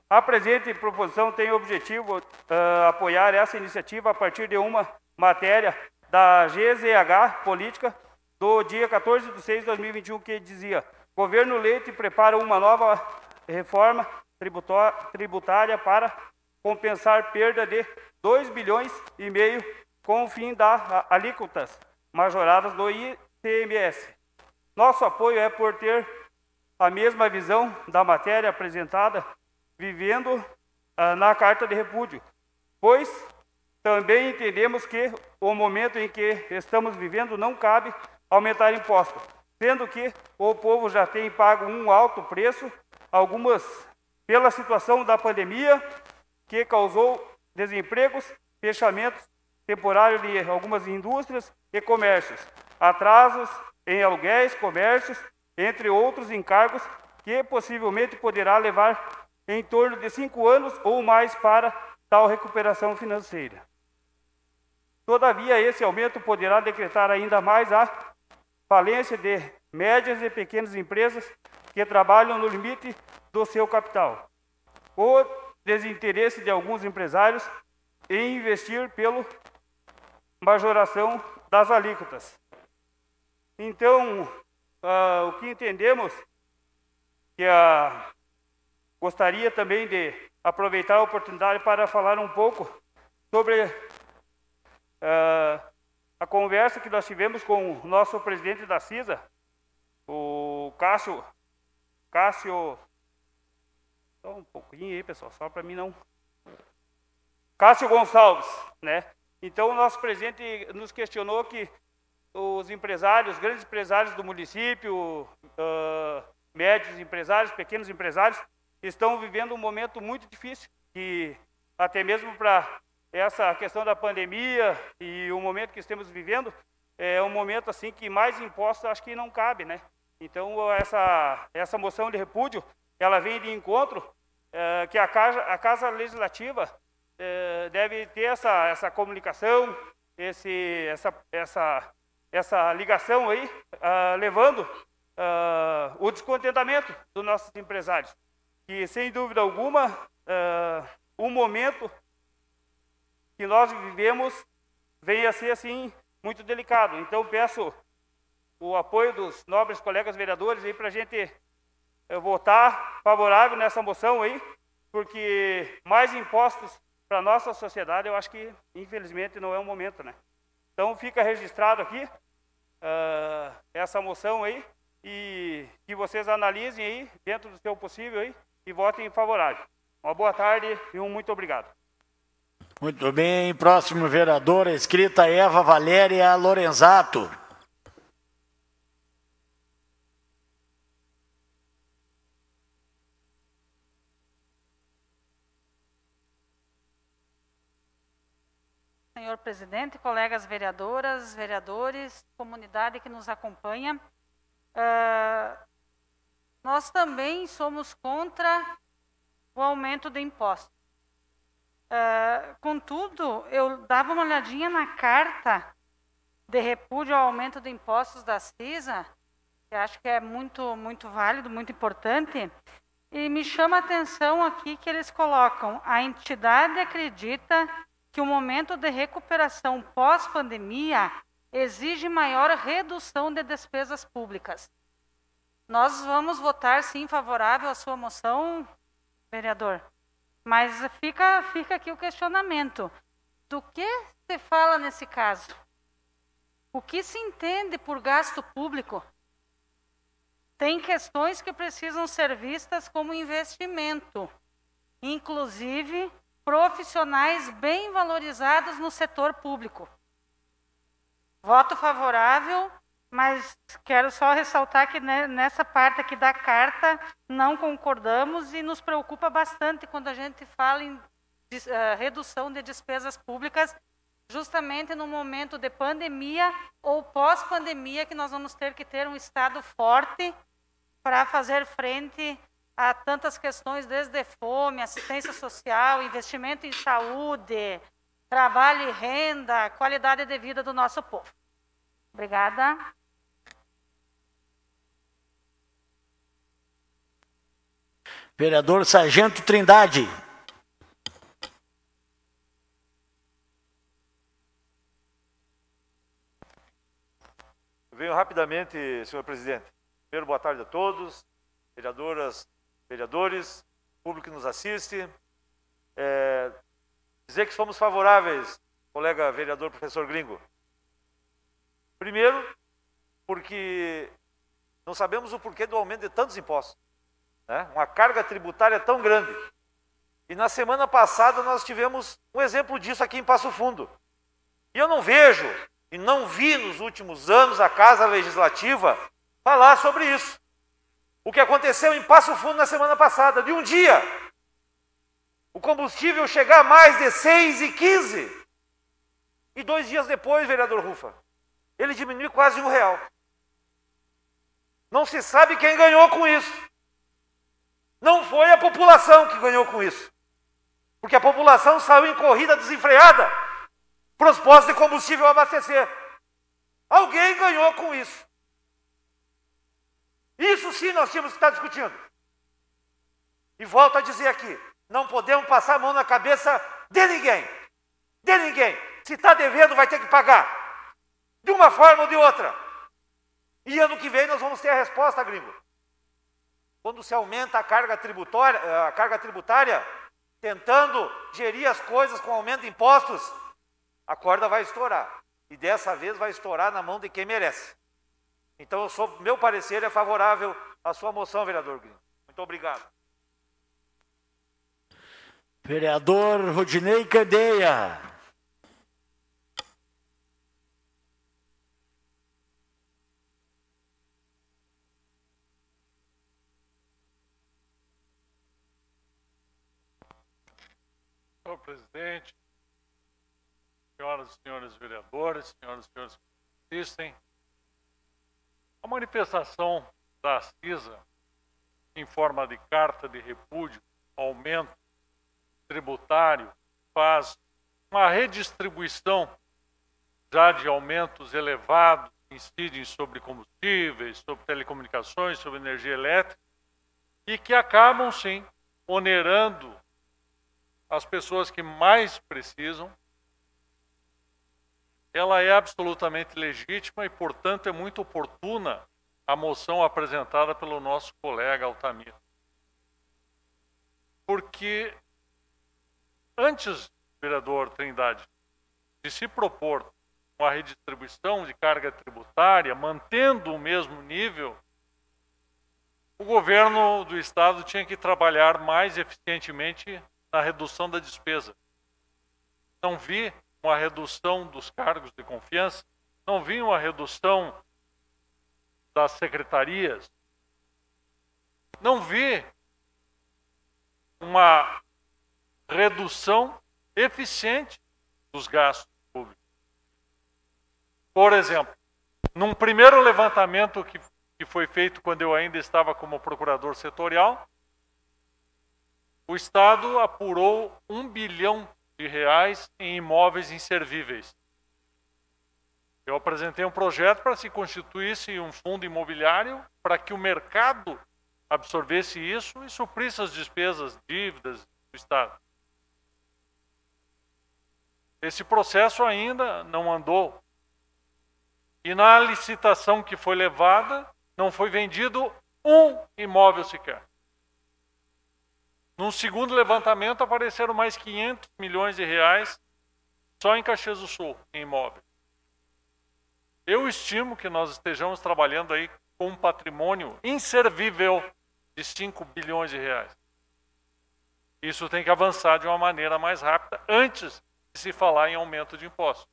A presente proposição tem o objetivo apoiar essa iniciativa a partir de uma matéria da GZH Política do dia 14/6/2021, que dizia: Governo Leite prepara uma nova reforma tributária para compensar perda de 2,5 bilhões com o fim das alíquotas majoradas do ICMS. Nosso apoio é por ter a mesma visão da matéria apresentada, vivendo na carta de repúdio, pois também entendemos que o momento em que estamos vivendo não cabe aumentar impostos, sendo que o povo já tem pago um alto preço, algumas pela situação da pandemia, que causou desempregos, fechamentos temporários de algumas indústrias e comércios, atrasos em aluguéis, comércios, entre outros encargos, que possivelmente poderá levar em torno de 5 anos ou mais para tal recuperação financeira. Todavia, esse aumento poderá decretar ainda mais a falência de médias e pequenas empresas que trabalham no limite do seu capital. O desinteresse de alguns empresários em investir pela majoração das alíquotas. Então, o que entendemos, que gostaria também de aproveitar a oportunidade para falar um pouco sobre a conversa que nós tivemos com o nosso presidente da CISA, o Cássio, só um pouquinho aí, pessoal, só para mim não... Cássio Gonçalves, né? Então, o nosso presidente nos questionou que os empresários, grandes empresários do município, médios empresários, pequenos empresários, estão vivendo um momento muito difícil, e até mesmo para essa questão da pandemia e o momento que estamos vivendo, é um momento assim que mais impostos acho que não cabe, né? Então, essa moção de repúdio, ela vem de encontro que a Casa Legislativa deve ter essa comunicação, essa ligação aí, levando o descontentamento dos nossos empresários. E, sem dúvida alguma, o momento que nós vivemos vem a ser, assim, muito delicado. Então, peço o apoio dos nobres colegas vereadores aí para a gente votar favorável nessa moção aí, porque mais impostos para a nossa sociedade, eu acho que, infelizmente, não é o momento, né? Então, fica registrado aqui essa moção aí, e que vocês analisem aí, dentro do seu possível aí, e votem favorável. Uma boa tarde e um muito obrigado. Muito bem. Próximo vereador, escrita Eva Valéria Lorenzato. Senhor presidente, colegas vereadoras, vereadores, comunidade que nos acompanha, nós também somos contra o aumento de impostos. Contudo, eu dava uma olhadinha na carta de repúdio ao aumento de impostos da CISA, que acho que é muito, muito válido, muito importante, e me chama a atenção aqui que eles colocam: a entidade acredita que o momento de recuperação pós-pandemia exige maior redução de despesas públicas. Nós vamos votar, sim, favorável à sua moção, vereador, mas fica aqui o questionamento. Do que se fala nesse caso? O que se entende por gasto público? Tem questões que precisam ser vistas como investimento, inclusive profissionais bem valorizados no setor público. Voto favorável, mas quero só ressaltar que nessa parte aqui da carta não concordamos e nos preocupa bastante quando a gente fala em redução de despesas públicas, justamente no momento de pandemia ou pós-pandemia, que nós vamos ter que ter um Estado forte para fazer frente a tantas questões, desde fome, assistência social, investimento em saúde, trabalho e renda, qualidade de vida do nosso povo. Obrigada. Vereador Sargento Trindade. Venho rapidamente, senhor presidente. Primeiro, boa tarde a todos, vereadoras, vereadores, público que nos assiste. Dizer que somos favoráveis, colega vereador professor Gringo. Primeiro, porque não sabemos o porquê do aumento de tantos impostos, né? Uma carga tributária tão grande. E na semana passada nós tivemos um exemplo disso aqui em Passo Fundo. E eu não vejo e não vi nos últimos anos a Casa Legislativa falar sobre isso. O que aconteceu em Passo Fundo na semana passada, de um dia, o combustível chegar a mais de 6,15. E 2 dias depois, vereador Rufa, ele diminui quase R$1. Não se sabe quem ganhou com isso. Não foi a população que ganhou com isso. Porque a população saiu em corrida desenfreada para os postos de combustível abastecer. Alguém ganhou com isso. Isso sim nós tínhamos que estar discutindo. E volto a dizer aqui, não podemos passar a mão na cabeça de ninguém. De ninguém. Se está devendo, vai ter que pagar. De uma forma ou de outra. E ano que vem nós vamos ter a resposta, gringo. Quando se aumenta a carga tributária, tentando gerir as coisas com aumento de impostos, a corda vai estourar. E dessa vez vai estourar na mão de quem merece. Então, meu parecer é favorável à sua moção, vereador Gringo. Muito obrigado. Vereador Rodinei Candeia. Senhor presidente, senhoras e senhores vereadores, senhoras e senhores que assistem, a manifestação da CISA em forma de carta de repúdio ao aumento tributário faz uma redistribuição já de aumentos elevados que incidem sobre combustíveis, sobre telecomunicações, sobre energia elétrica e que acabam, sim, onerando as pessoas que mais precisam. Ela é absolutamente legítima e, portanto, é muito oportuna a moção apresentada pelo nosso colega Altamiro. Porque antes, vereador Trindade, de se propor uma redistribuição de carga tributária, mantendo o mesmo nível, o governo do Estado tinha que trabalhar mais eficientemente na redução da despesa. Não vi uma redução dos cargos de confiança, não vi uma redução das secretarias, não vi uma redução eficiente dos gastos públicos. Por exemplo, num primeiro levantamento que foi feito quando eu ainda estava como procurador setorial, o Estado apurou R$1 bilhão em imóveis inservíveis. Eu apresentei um projeto para se constituísse um fundo imobiliário para que o mercado absorvesse isso e suprisse as despesas, dívidas do Estado. Esse processo ainda não andou. E na licitação que foi levada, não foi vendido um imóvel sequer. Num segundo levantamento, apareceram mais R$500 milhões só em Caxias do Sul, em imóveis. Eu estimo que nós estejamos trabalhando aí com um patrimônio inservível de R$5 bilhões. Isso tem que avançar de uma maneira mais rápida, antes de se falar em aumento de impostos.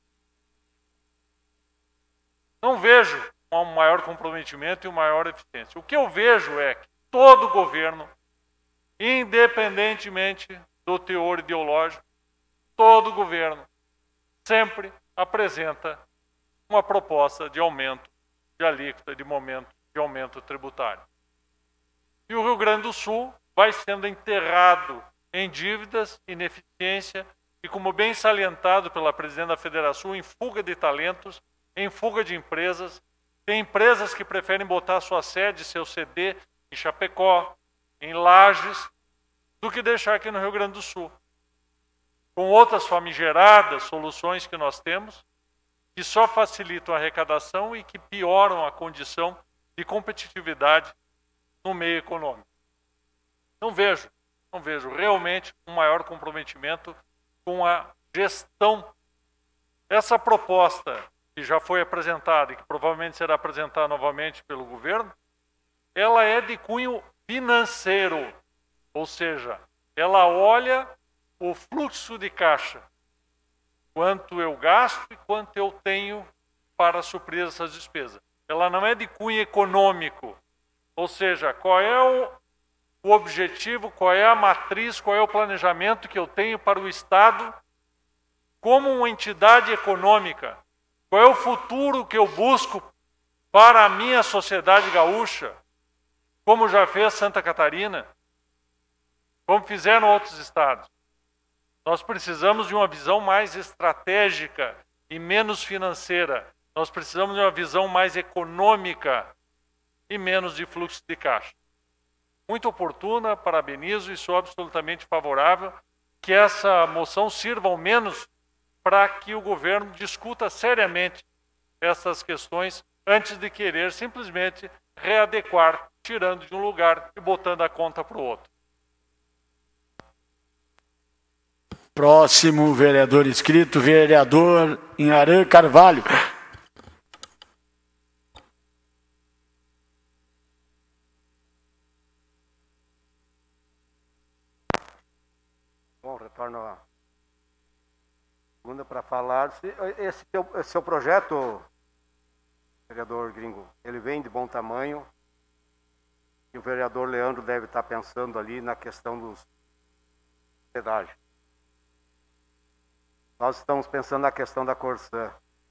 Não vejo um maior comprometimento e uma maior eficiência. O que eu vejo é que todo governo, independentemente do teor ideológico, todo governo sempre apresenta uma proposta de aumento de alíquota, de aumento tributário. E o Rio Grande do Sul vai sendo enterrado em dívidas, ineficiência e, como bem salientado pela presidente da Federação, em fuga de talentos, em fuga de empresas. Tem empresas que preferem botar sua sede, seu CD em Chapecó, em Lages, do que deixar aqui no Rio Grande do Sul. Com outras famigeradas soluções que nós temos, que só facilitam a arrecadação e que pioram a condição de competitividade no meio econômico. Não vejo realmente um maior comprometimento com a gestão. Essa proposta que já foi apresentada e que provavelmente será apresentada novamente pelo governo, ela é de cunho financeiro, ou seja, ela olha o fluxo de caixa, quanto eu gasto e quanto eu tenho para suprir essas despesas. Ela não é de cunho econômico, ou seja, qual é o objetivo, qual é a matriz, qual é o planejamento que eu tenho para o Estado como uma entidade econômica, qual é o futuro que eu busco para a minha sociedade gaúcha, como já fez Santa Catarina, como fizeram outros estados. Nós precisamos de uma visão mais estratégica e menos financeira. Nós precisamos de uma visão mais econômica e menos de fluxo de caixa. Muito oportuna, parabenizo e sou absolutamente favorável que essa moção sirva ao menos para que o governo discuta seriamente essas questões antes de querer simplesmente readequar, tirando de um lugar e botando a conta para o outro. Próximo vereador inscrito, vereador Inharã Carvalho. Bom, retorno à segunda para falar. Esse seu projeto, vereador Gringo, ele vem de bom tamanho. E o vereador Leandro deve estar pensando ali na questão dos pedágios. Nós estamos pensando na questão da Corsã.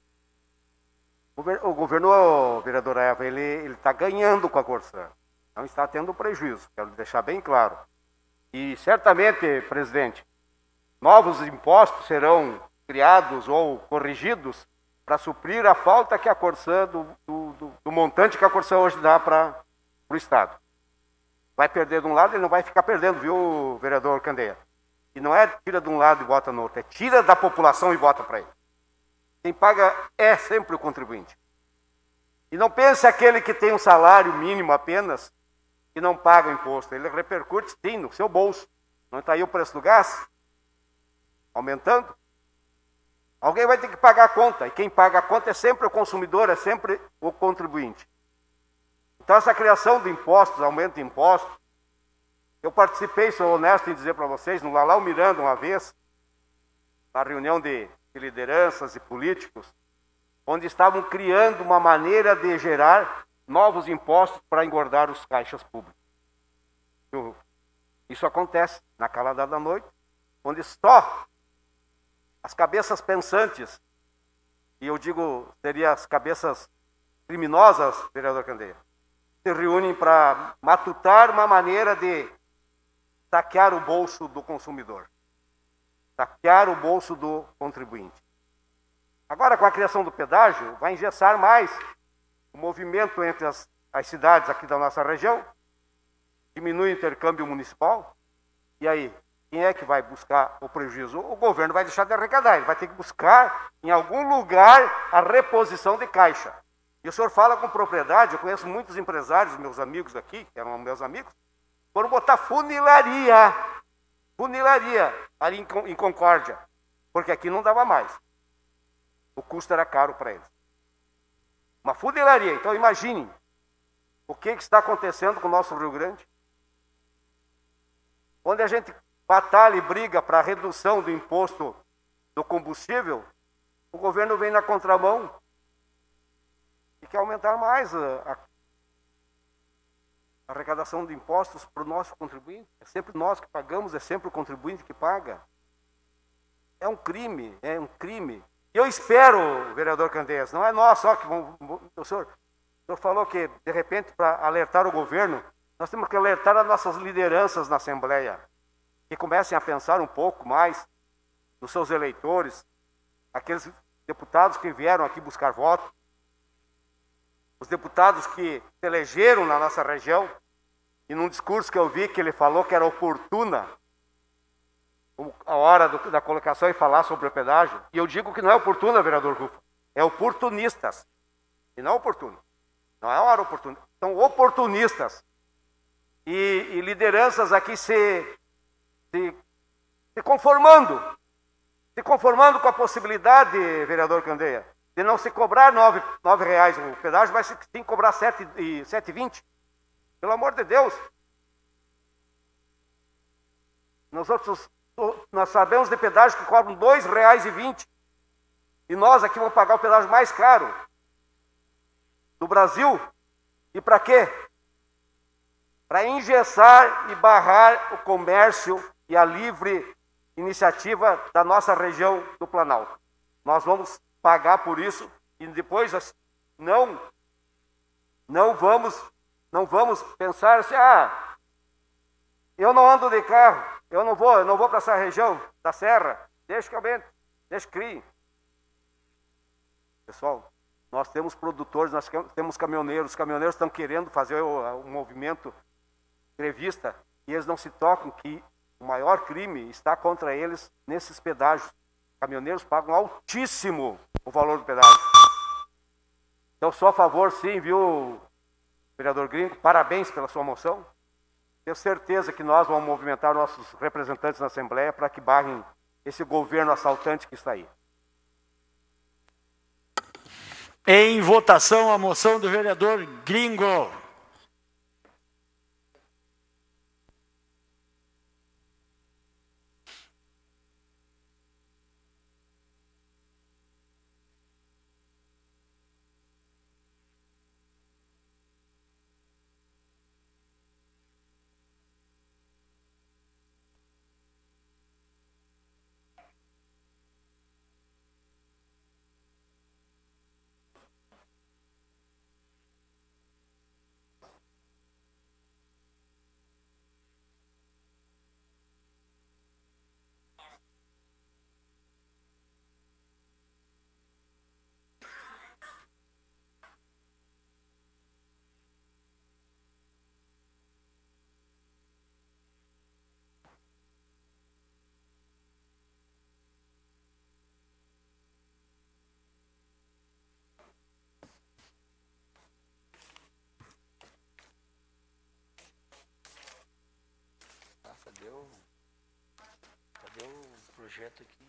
O governo, vereador Eva, ele está ganhando com a Corsã. Não está tendo prejuízo, quero deixar bem claro. E certamente, presidente, novos impostos serão criados ou corrigidos para suprir a falta que a Corsã, do montante que a Corsã hoje dá para o Estado. Vai perder de um lado, ele não vai ficar perdendo, viu, vereador Candeia? E não é tira de um lado e bota no outro, é tira da população e bota para ele. Quem paga é sempre o contribuinte. E não pense aquele que tem um salário mínimo apenas e não paga o imposto. Ele repercute sim no seu bolso. Não está aí o preço do gás aumentando? Alguém vai ter que pagar a conta. E quem paga a conta é sempre o consumidor, é sempre o contribuinte. Então essa criação de impostos, aumento de impostos, eu participei, sou honesto em dizer para vocês, no Lalau Miranda uma vez, na reunião de lideranças e políticos, onde estavam criando uma maneira de gerar novos impostos para engordar os caixas públicos. Isso acontece na calada da noite, onde só as cabeças pensantes, e eu digo, seria as cabeças criminosas, vereador Candeia, se reúnem para matutar uma maneira de saquear o bolso do consumidor, saquear o bolso do contribuinte. Agora, com a criação do pedágio, vai engessar mais o movimento entre as cidades aqui da nossa região, diminui o intercâmbio municipal, e aí, quem é que vai buscar o prejuízo? O governo vai deixar de arrecadar, ele vai ter que buscar em algum lugar a reposição de caixa. E o senhor fala com propriedade, eu conheço muitos empresários, meus amigos aqui, que eram meus amigos, foram botar funilaria ali em Concórdia, porque aqui não dava mais. O custo era caro para eles. Uma funilaria. Então imaginem o que está acontecendo com o nosso Rio Grande, onde a gente batalha e briga para a redução do imposto do combustível, o governo vem na contramão e quer aumentar mais a arrecadação de impostos para o nosso contribuinte. É sempre nós que pagamos, é sempre o contribuinte que paga. É um crime, é um crime. Eu espero, vereador Candeias, não é nós só que vamos... O senhor falou que, de repente, para alertar o governo, nós temos que alertar as nossas lideranças na Assembleia, que comecem a pensar um pouco mais nos seus eleitores, aqueles deputados que vieram aqui buscar voto, os deputados que se elegeram na nossa região, e num discurso que eu vi que ele falou que era oportuna a hora da colocação e falar sobre o pedágio, e eu digo que não é oportuna, vereador Rufa, é oportunistas, e não oportuno. Não é a hora oportuna, são oportunistas. E lideranças aqui se conformando com a possibilidade, vereador Candeia, de não se cobrar R$ 9,00 o pedágio, mas sim cobrar R$ 7,20. Pelo amor de Deus. Nós sabemos de pedágio que cobram R$ 2,20. E nós aqui vamos pagar o pedágio mais caro do Brasil. E para quê? Para engessar e barrar o comércio e a livre iniciativa da nossa região do Planalto. Nós vamos pagar por isso e depois não vamos pensar assim, eu não ando de carro, eu não vou para essa região da serra, deixa que aumente, deixa que crie. Pessoal, nós temos produtores, nós temos caminhoneiros, os caminhoneiros estão querendo fazer um movimento grevista e eles não se tocam que o maior crime está contra eles nesses pedágios. Os caminhoneiros pagam altíssimo o valor do pedágio. Então, sou a favor, sim, viu, vereador Gringo? Parabéns pela sua moção. Tenho certeza que nós vamos movimentar nossos representantes na Assembleia para que barrem esse governo assaltante que está aí. Em votação, a moção do vereador Gringo. Cadê o projeto aqui?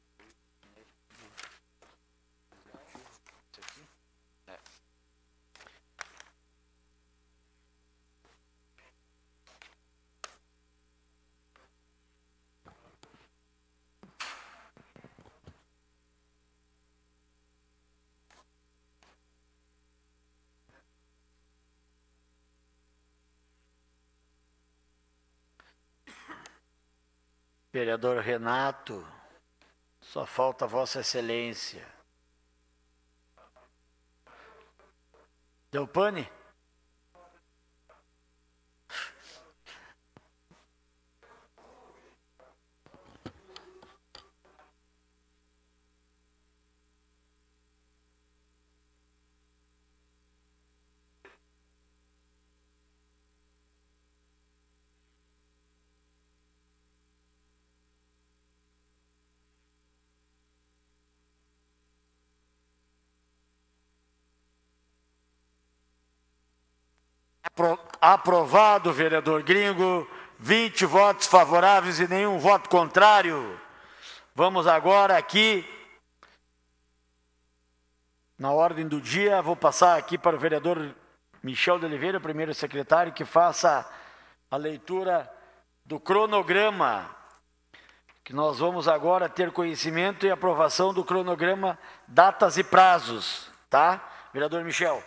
Isso aqui? É. Vereador Renato, só falta Vossa Excelência. Deu pane? Aprovado, vereador Gringo, 20 votos favoráveis e nenhum voto contrário. Vamos agora aqui, na ordem do dia, vou passar aqui para o vereador Michel de Oliveira, primeiro secretário, que faça a leitura do cronograma, que nós vamos agora ter conhecimento e aprovação do cronograma, datas e prazos, tá? Vereador Michel.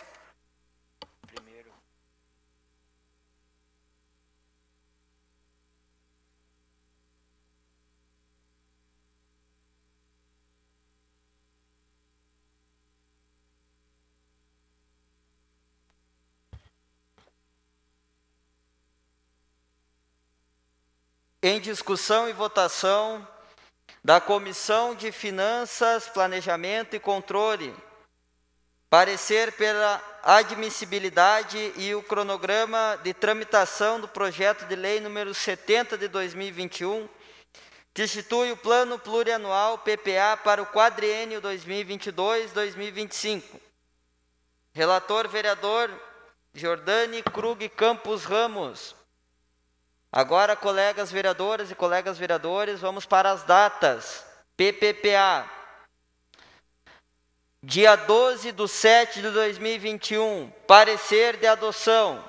Em discussão e votação da Comissão de Finanças, Planejamento e Controle, Parecer pela admissibilidade e o cronograma de tramitação do projeto de lei número 70 de 2021, que institui o Plano Plurianual PPA para o quadriênio 2022-2025. Relator, vereador Jordani Krug Campos Ramos. Agora, colegas vereadoras e colegas vereadores, vamos para as datas. PPPA. Dia 12/7/2021, parecer de adoção.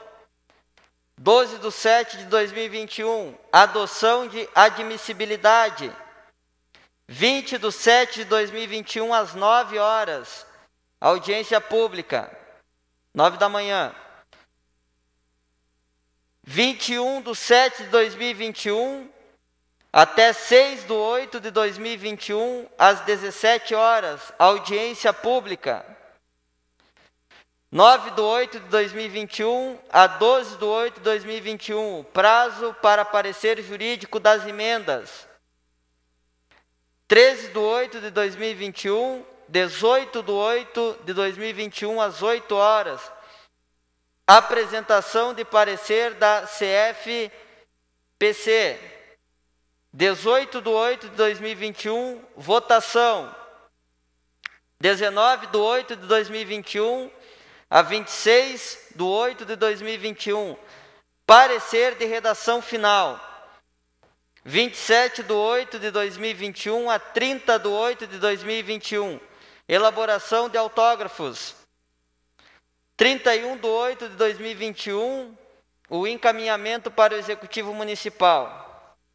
12/7/2021, adoção de admissibilidade. 20/7/2021, às 9 horas, audiência pública, 9 da manhã. 21/7/2021, até 6/8/2021, às 17 horas, audiência pública. 9/8/2021 a 12/8/2021, prazo para parecer jurídico das emendas. 13/8/2021, 18/8/2021, às 8 horas, apresentação de parecer da CFPC. 18/8/2021, votação. 19/8/2021 a 26/8/2021, parecer de redação final. 27/8/2021 a 30/8/2021, elaboração de autógrafos. 31/8/2021, o encaminhamento para o Executivo Municipal.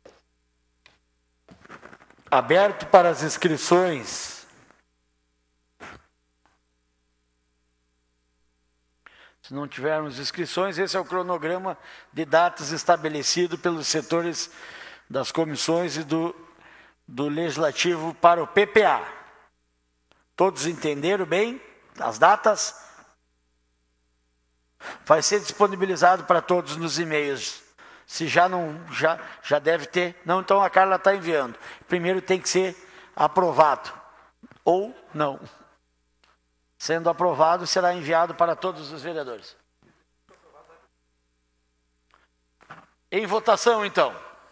Aberto para as inscrições. Se não tivermos inscrições, esse é o cronograma de datas estabelecido pelos setores das comissões e do Legislativo para o PPA. Todos entenderam bem as datas? Vai ser disponibilizado para todos nos e-mails. Se já não, já deve ter. Não, então a Carla está enviando. Primeiro tem que ser aprovado. Ou não. Sendo aprovado, será enviado para todos os vereadores. Em votação, então.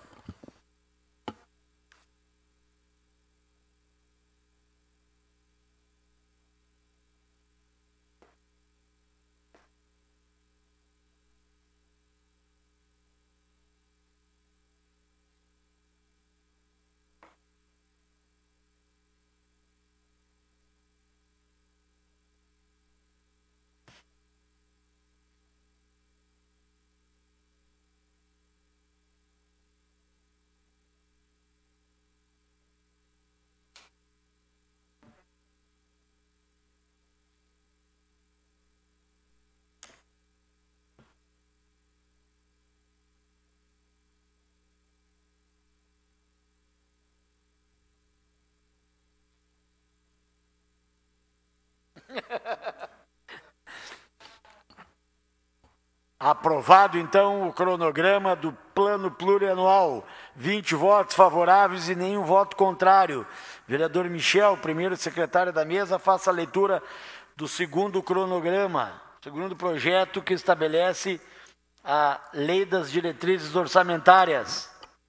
Aprovado, então, o cronograma do Plano Plurianual. 20 votos favoráveis e nenhum voto contrário. Vereador Michel, primeiro secretário da mesa, faça a leitura do segundo cronograma, segundo projeto que estabelece a Lei das Diretrizes Orçamentárias.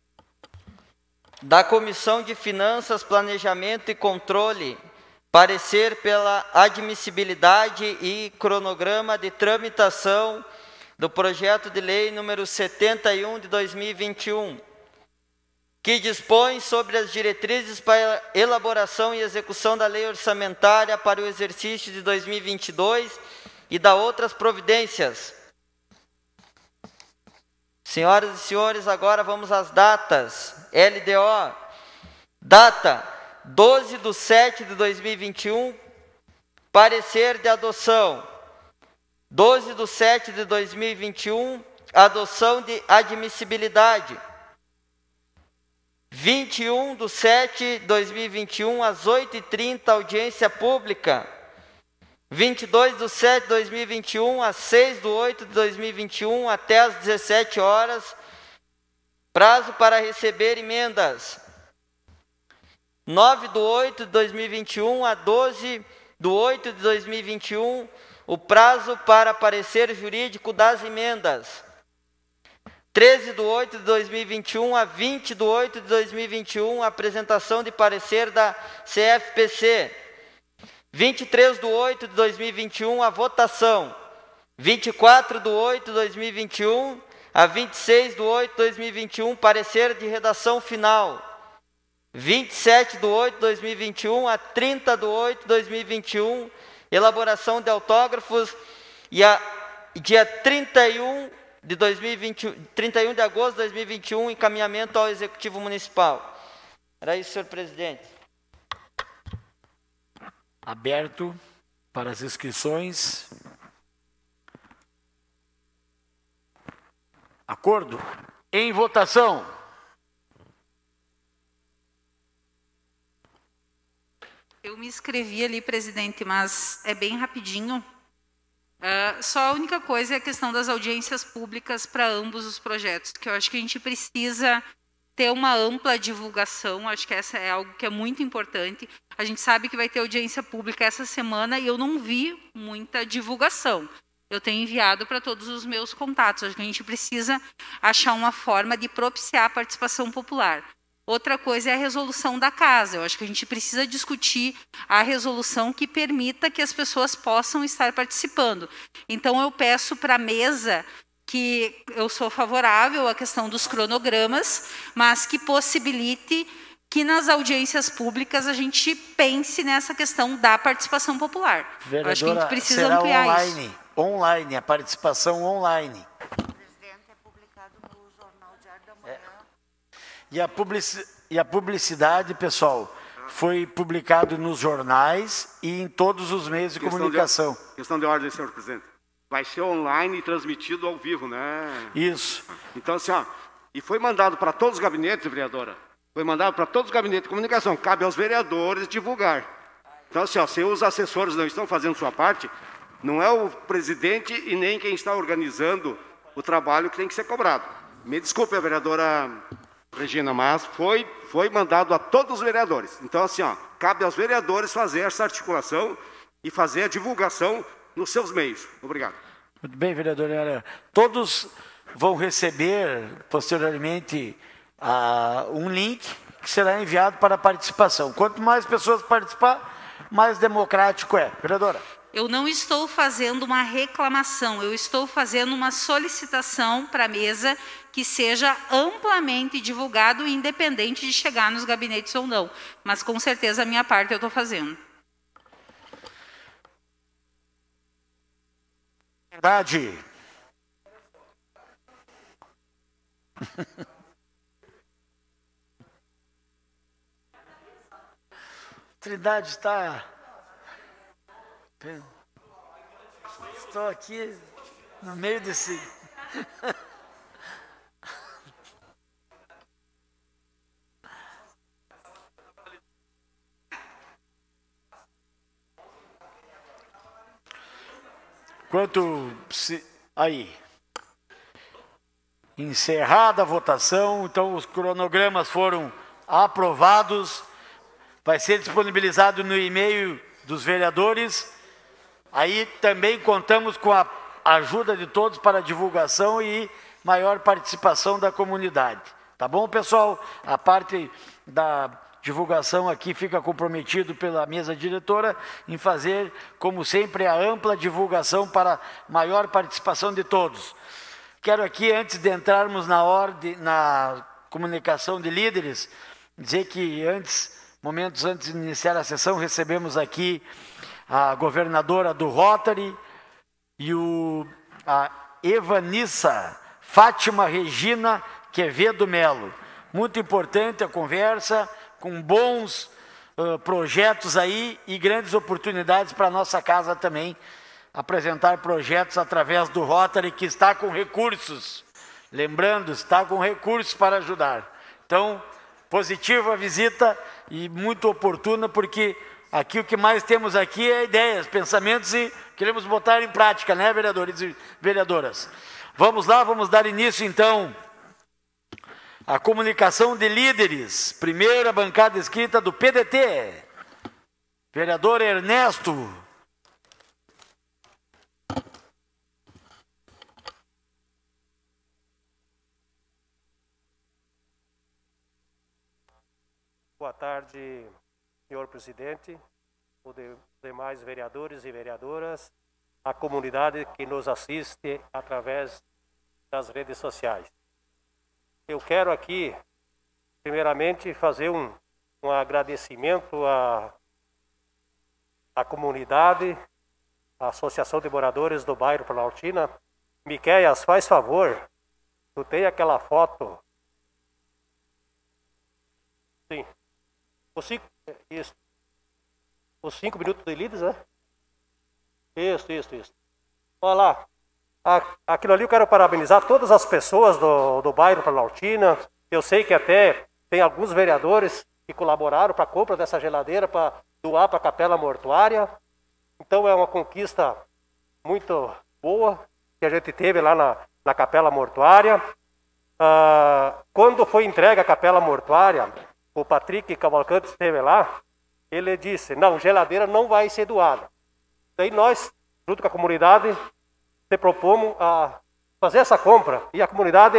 Da Comissão de Finanças, Planejamento e Controle, parecer pela admissibilidade e cronograma de tramitação do projeto de lei número 71 de 2021, que dispõe sobre as diretrizes para elaboração e execução da lei orçamentária para o exercício de 2022 e da outras providências. Senhoras e senhores, agora vamos às datas. LDO, data 12/7/2021, parecer de adoção. 12/7/2021, adoção de admissibilidade. 21/7/2021, às 8h30, audiência pública. 22/7/2021, às 6/8/2021, até às 17 horas, prazo para receber emendas. 9/8/2021 a 12 de 8 de 2021, o prazo para parecer jurídico das emendas. 13 de 8 de 2021 a 20 de 8 de 2021, apresentação de parecer da CFPC. 23 de 8 de 2021, a votação. 24 de 8 de 2021 a 26 de 8 de 2021, parecer de redação final. 27 de 8 de 2021 a 30 de 8 de 2021, elaboração de autógrafos, e a dia 31 de agosto de 2021, encaminhamento ao Executivo Municipal. Era isso, senhor presidente. Aberto para as inscrições. Acordo? Em votação. Eu me inscrevi ali, presidente, mas é bem rapidinho. Só a única coisa é a questão das audiências públicas para ambos os projetos, que eu acho que a gente precisa ter uma ampla divulgação, acho que essa é algo que é muito importante. A gente sabe que vai ter audiência pública essa semana e eu não vi muita divulgação. Eu tenho enviado para todos os meus contatos, acho que a gente precisa achar uma forma de propiciar a participação popular. Outra coisa é a resolução da casa. Eu acho que a gente precisa discutir a resolução que permita que as pessoas possam estar participando. Então, eu peço para a mesa que eu sou favorável à questão dos cronogramas, mas que possibilite que nas audiências públicas a gente pense nessa questão da participação popular. Vereadora, eu acho que a gente precisa será ampliar online, isso. Online, a participação online. E a publicidade, pessoal, foi publicado nos jornais e em todos os meios de comunicação. Questão de ordem, senhor presidente. Vai ser online e transmitido ao vivo, né? Isso. Então, assim, ó, e foi mandado para todos os gabinetes, vereadora. Foi mandado para todos os gabinetes de comunicação. Cabe aos vereadores divulgar. Então, assim, ó, se os assessores não estão fazendo sua parte, não é o presidente e nem quem está organizando o trabalho que tem que ser cobrado. Me desculpe, a vereadora Regina, mas foi mandado a todos os vereadores. Então, assim, ó, cabe aos vereadores fazer essa articulação e fazer a divulgação nos seus meios. Obrigado. Muito bem, vereadora. Todos vão receber, posteriormente, um link que será enviado para a participação. Quanto mais pessoas participar, mais democrático é. Vereadora. Eu não estou fazendo uma reclamação, eu estou fazendo uma solicitação para a mesa que seja amplamente divulgado, independente de chegar nos gabinetes ou não. Mas, com certeza, a minha parte eu estou fazendo. Verdade. Trindade está... Estou aqui no meio desse... Aí. Encerrada a votação, então os cronogramas foram aprovados. Vai ser disponibilizado no e-mail dos vereadores. Aí também contamos com a ajuda de todos para a divulgação e maior participação da comunidade. Tá bom, pessoal? A parte da divulgação aqui fica comprometido pela mesa diretora em fazer, como sempre, a ampla divulgação para maior participação de todos. Quero aqui, antes de entrarmos na comunicação de líderes, dizer que momentos antes de iniciar a sessão, recebemos aqui a governadora do Rotary e a Evanissa Fátima Regina Quevedo Melo. Muito importante a conversa, com bons projetos aí e grandes oportunidades para a nossa casa também, apresentar projetos através do Rotary, que está com recursos. Lembrando, está com recursos para ajudar. Então, positiva a visita e muito oportuna, porque aqui o que mais temos aqui é ideias, pensamentos e queremos botar em prática, né, vereadores e vereadoras? Vamos lá, vamos dar início então à comunicação de líderes. Primeira bancada escrita do PDT. Vereador Ernesto. Boa tarde, senhor presidente, os demais vereadores e vereadoras, a comunidade que nos assiste através das redes sociais. Eu quero aqui, primeiramente, fazer um agradecimento à comunidade, à Associação de Moradores do Bairro Planaltina. Miqueias, faz favor, tu tem aquela foto? Sim. Os 5 minutos de líderes, né? Isso. Olha lá. Aquilo ali eu quero parabenizar todas as pessoas do bairro Planaltina. Eu sei que até tem alguns vereadores que colaboraram para a compra dessa geladeira para doar para a capela mortuária. Então é uma conquista muito boa que a gente teve lá na capela mortuária. Quando foi entregue a capela mortuária, o Patrick Cavalcante esteve lá, ele disse, não, geladeira não vai ser doada. Daí nós, junto com a comunidade, se propomos a fazer essa compra. E a comunidade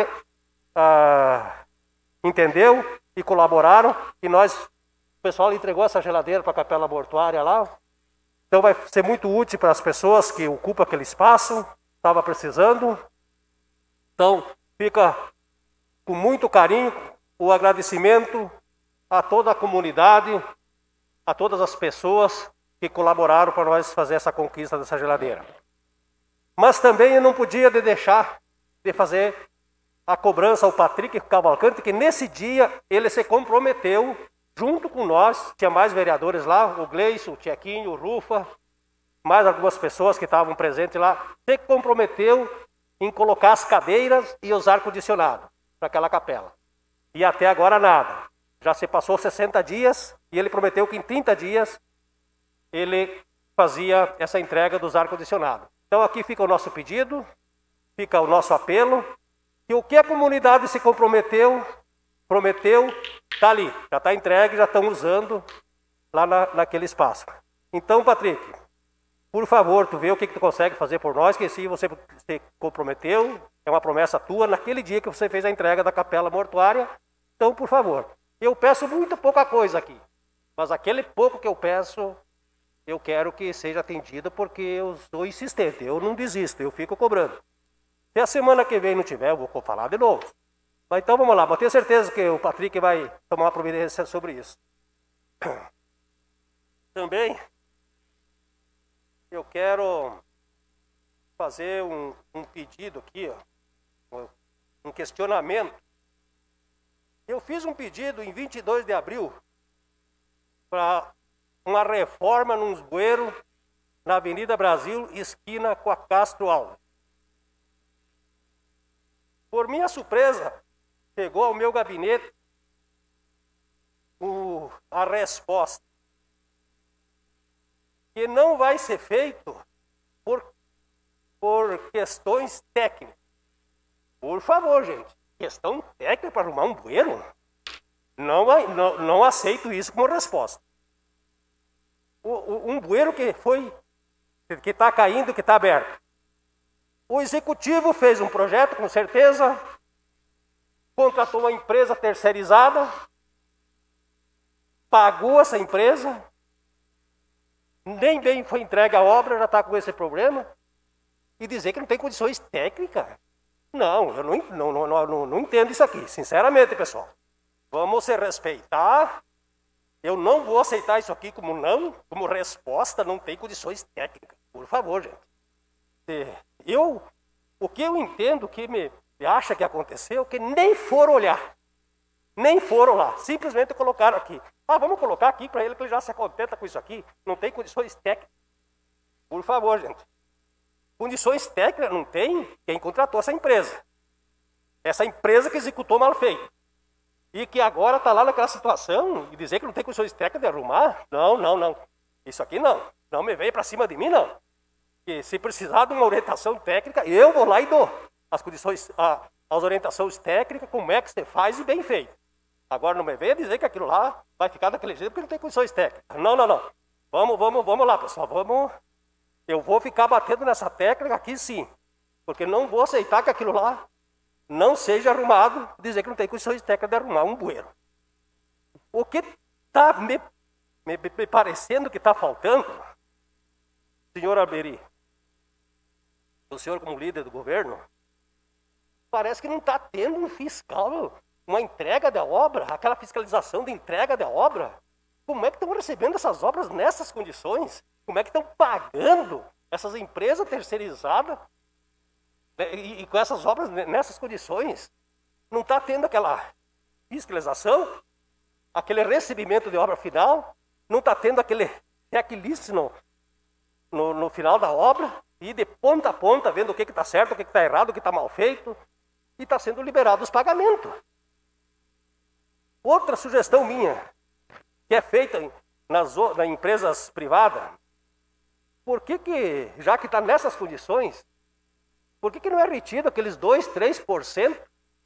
entendeu e colaboraram. E o pessoal entregou essa geladeira para a capela mortuária lá. Então vai ser muito útil para as pessoas que ocupam aquele espaço. Estava precisando. Então fica com muito carinho o agradecimento a toda a comunidade, a todas as pessoas que colaboraram para nós fazer essa conquista dessa geladeira. Mas também eu não podia deixar de fazer a cobrança ao Patrick Cavalcante, que nesse dia ele se comprometeu, junto com nós, tinha mais vereadores lá, o Gleison, o Tchequinho, o Rufa, mais algumas pessoas que estavam presentes lá, se comprometeu em colocar as cadeiras e os ar-condicionado para aquela capela. E até agora nada. Já se passou 60 dias e ele prometeu que em 30 dias ele fazia essa entrega dos ar-condicionados. Então aqui fica o nosso pedido, fica o nosso apelo, que o que a comunidade se prometeu, está ali, já está entregue, já estão usando lá naquele espaço. Então, Patrick, por favor, tu vê o que tu consegue fazer por nós, que se você se comprometeu, é uma promessa tua, naquele dia que você fez a entrega da capela mortuária, então, por favor. Eu peço muito pouca coisa aqui, mas aquele pouco que eu peço, eu quero que seja atendido, porque eu sou insistente, eu não desisto, eu fico cobrando. Se a semana que vem não tiver, eu vou falar de novo. Mas então vamos lá, mas tenho certeza que o Patrick vai tomar uma providência sobre isso. Também, eu quero fazer um pedido aqui, um questionamento. Eu fiz um pedido em 22 de abril para uma reforma nos bueiros na Avenida Brasil, esquina com a Castro Alves. Por minha surpresa, chegou ao meu gabinete a resposta que não vai ser feito por questões técnicas. Por favor, gente. Questão técnica para arrumar um bueiro? Não aceito isso como resposta. Um bueiro que está caindo, que está aberto. O executivo fez um projeto, com certeza, contratou uma empresa terceirizada, pagou essa empresa, nem bem foi entregue a obra, já está com esse problema, e dizer que não tem condições técnicas. Não, eu não entendo isso aqui, sinceramente, pessoal. Vamos se respeitar. Eu não vou aceitar isso aqui como resposta, não tem condições técnicas. Por favor, gente. O que eu entendo que me acha que aconteceu, que nem foram olhar. Nem foram lá. Simplesmente colocaram aqui. Vamos colocar aqui para ele que ele já se contenta com isso aqui. Não tem condições técnicas. Por favor, gente. Condições técnicas não tem quem contratou essa empresa. Essa empresa que executou mal feito. E que agora está lá naquela situação e dizer que não tem condições técnicas de arrumar? Não. Isso aqui não. Não me venha para cima de mim, não. E se precisar de uma orientação técnica, eu vou lá e dou as condições, as orientações técnicas, como é que você faz e bem feito. Agora não me venha dizer que aquilo lá vai ficar daquele jeito porque não tem condições técnicas. Não. Vamos lá, pessoal. Eu vou ficar batendo nessa tecla aqui sim. Porque não vou aceitar que aquilo lá não seja arrumado, dizer que não tem condições técnicas de arrumar um bueiro. O que está me parecendo que está faltando, senhor Alberi, o senhor como líder do governo, parece que não está tendo um fiscal, uma entrega da obra, aquela fiscalização de entrega da obra. Como é que estão recebendo essas obras nessas condições? Como é que estão pagando essas empresas terceirizadas e com essas obras nessas condições? Não está tendo aquela fiscalização, aquele recebimento de obra final, não está tendo aquele checklist no final da obra, e de ponta a ponta, vendo o que está certo, o que está errado, o que está mal feito, e está sendo liberado os pagamentos. Outra sugestão minha, que é feita nas empresas privadas, por que já que está nessas condições, por que não é retido aqueles 2%, 3%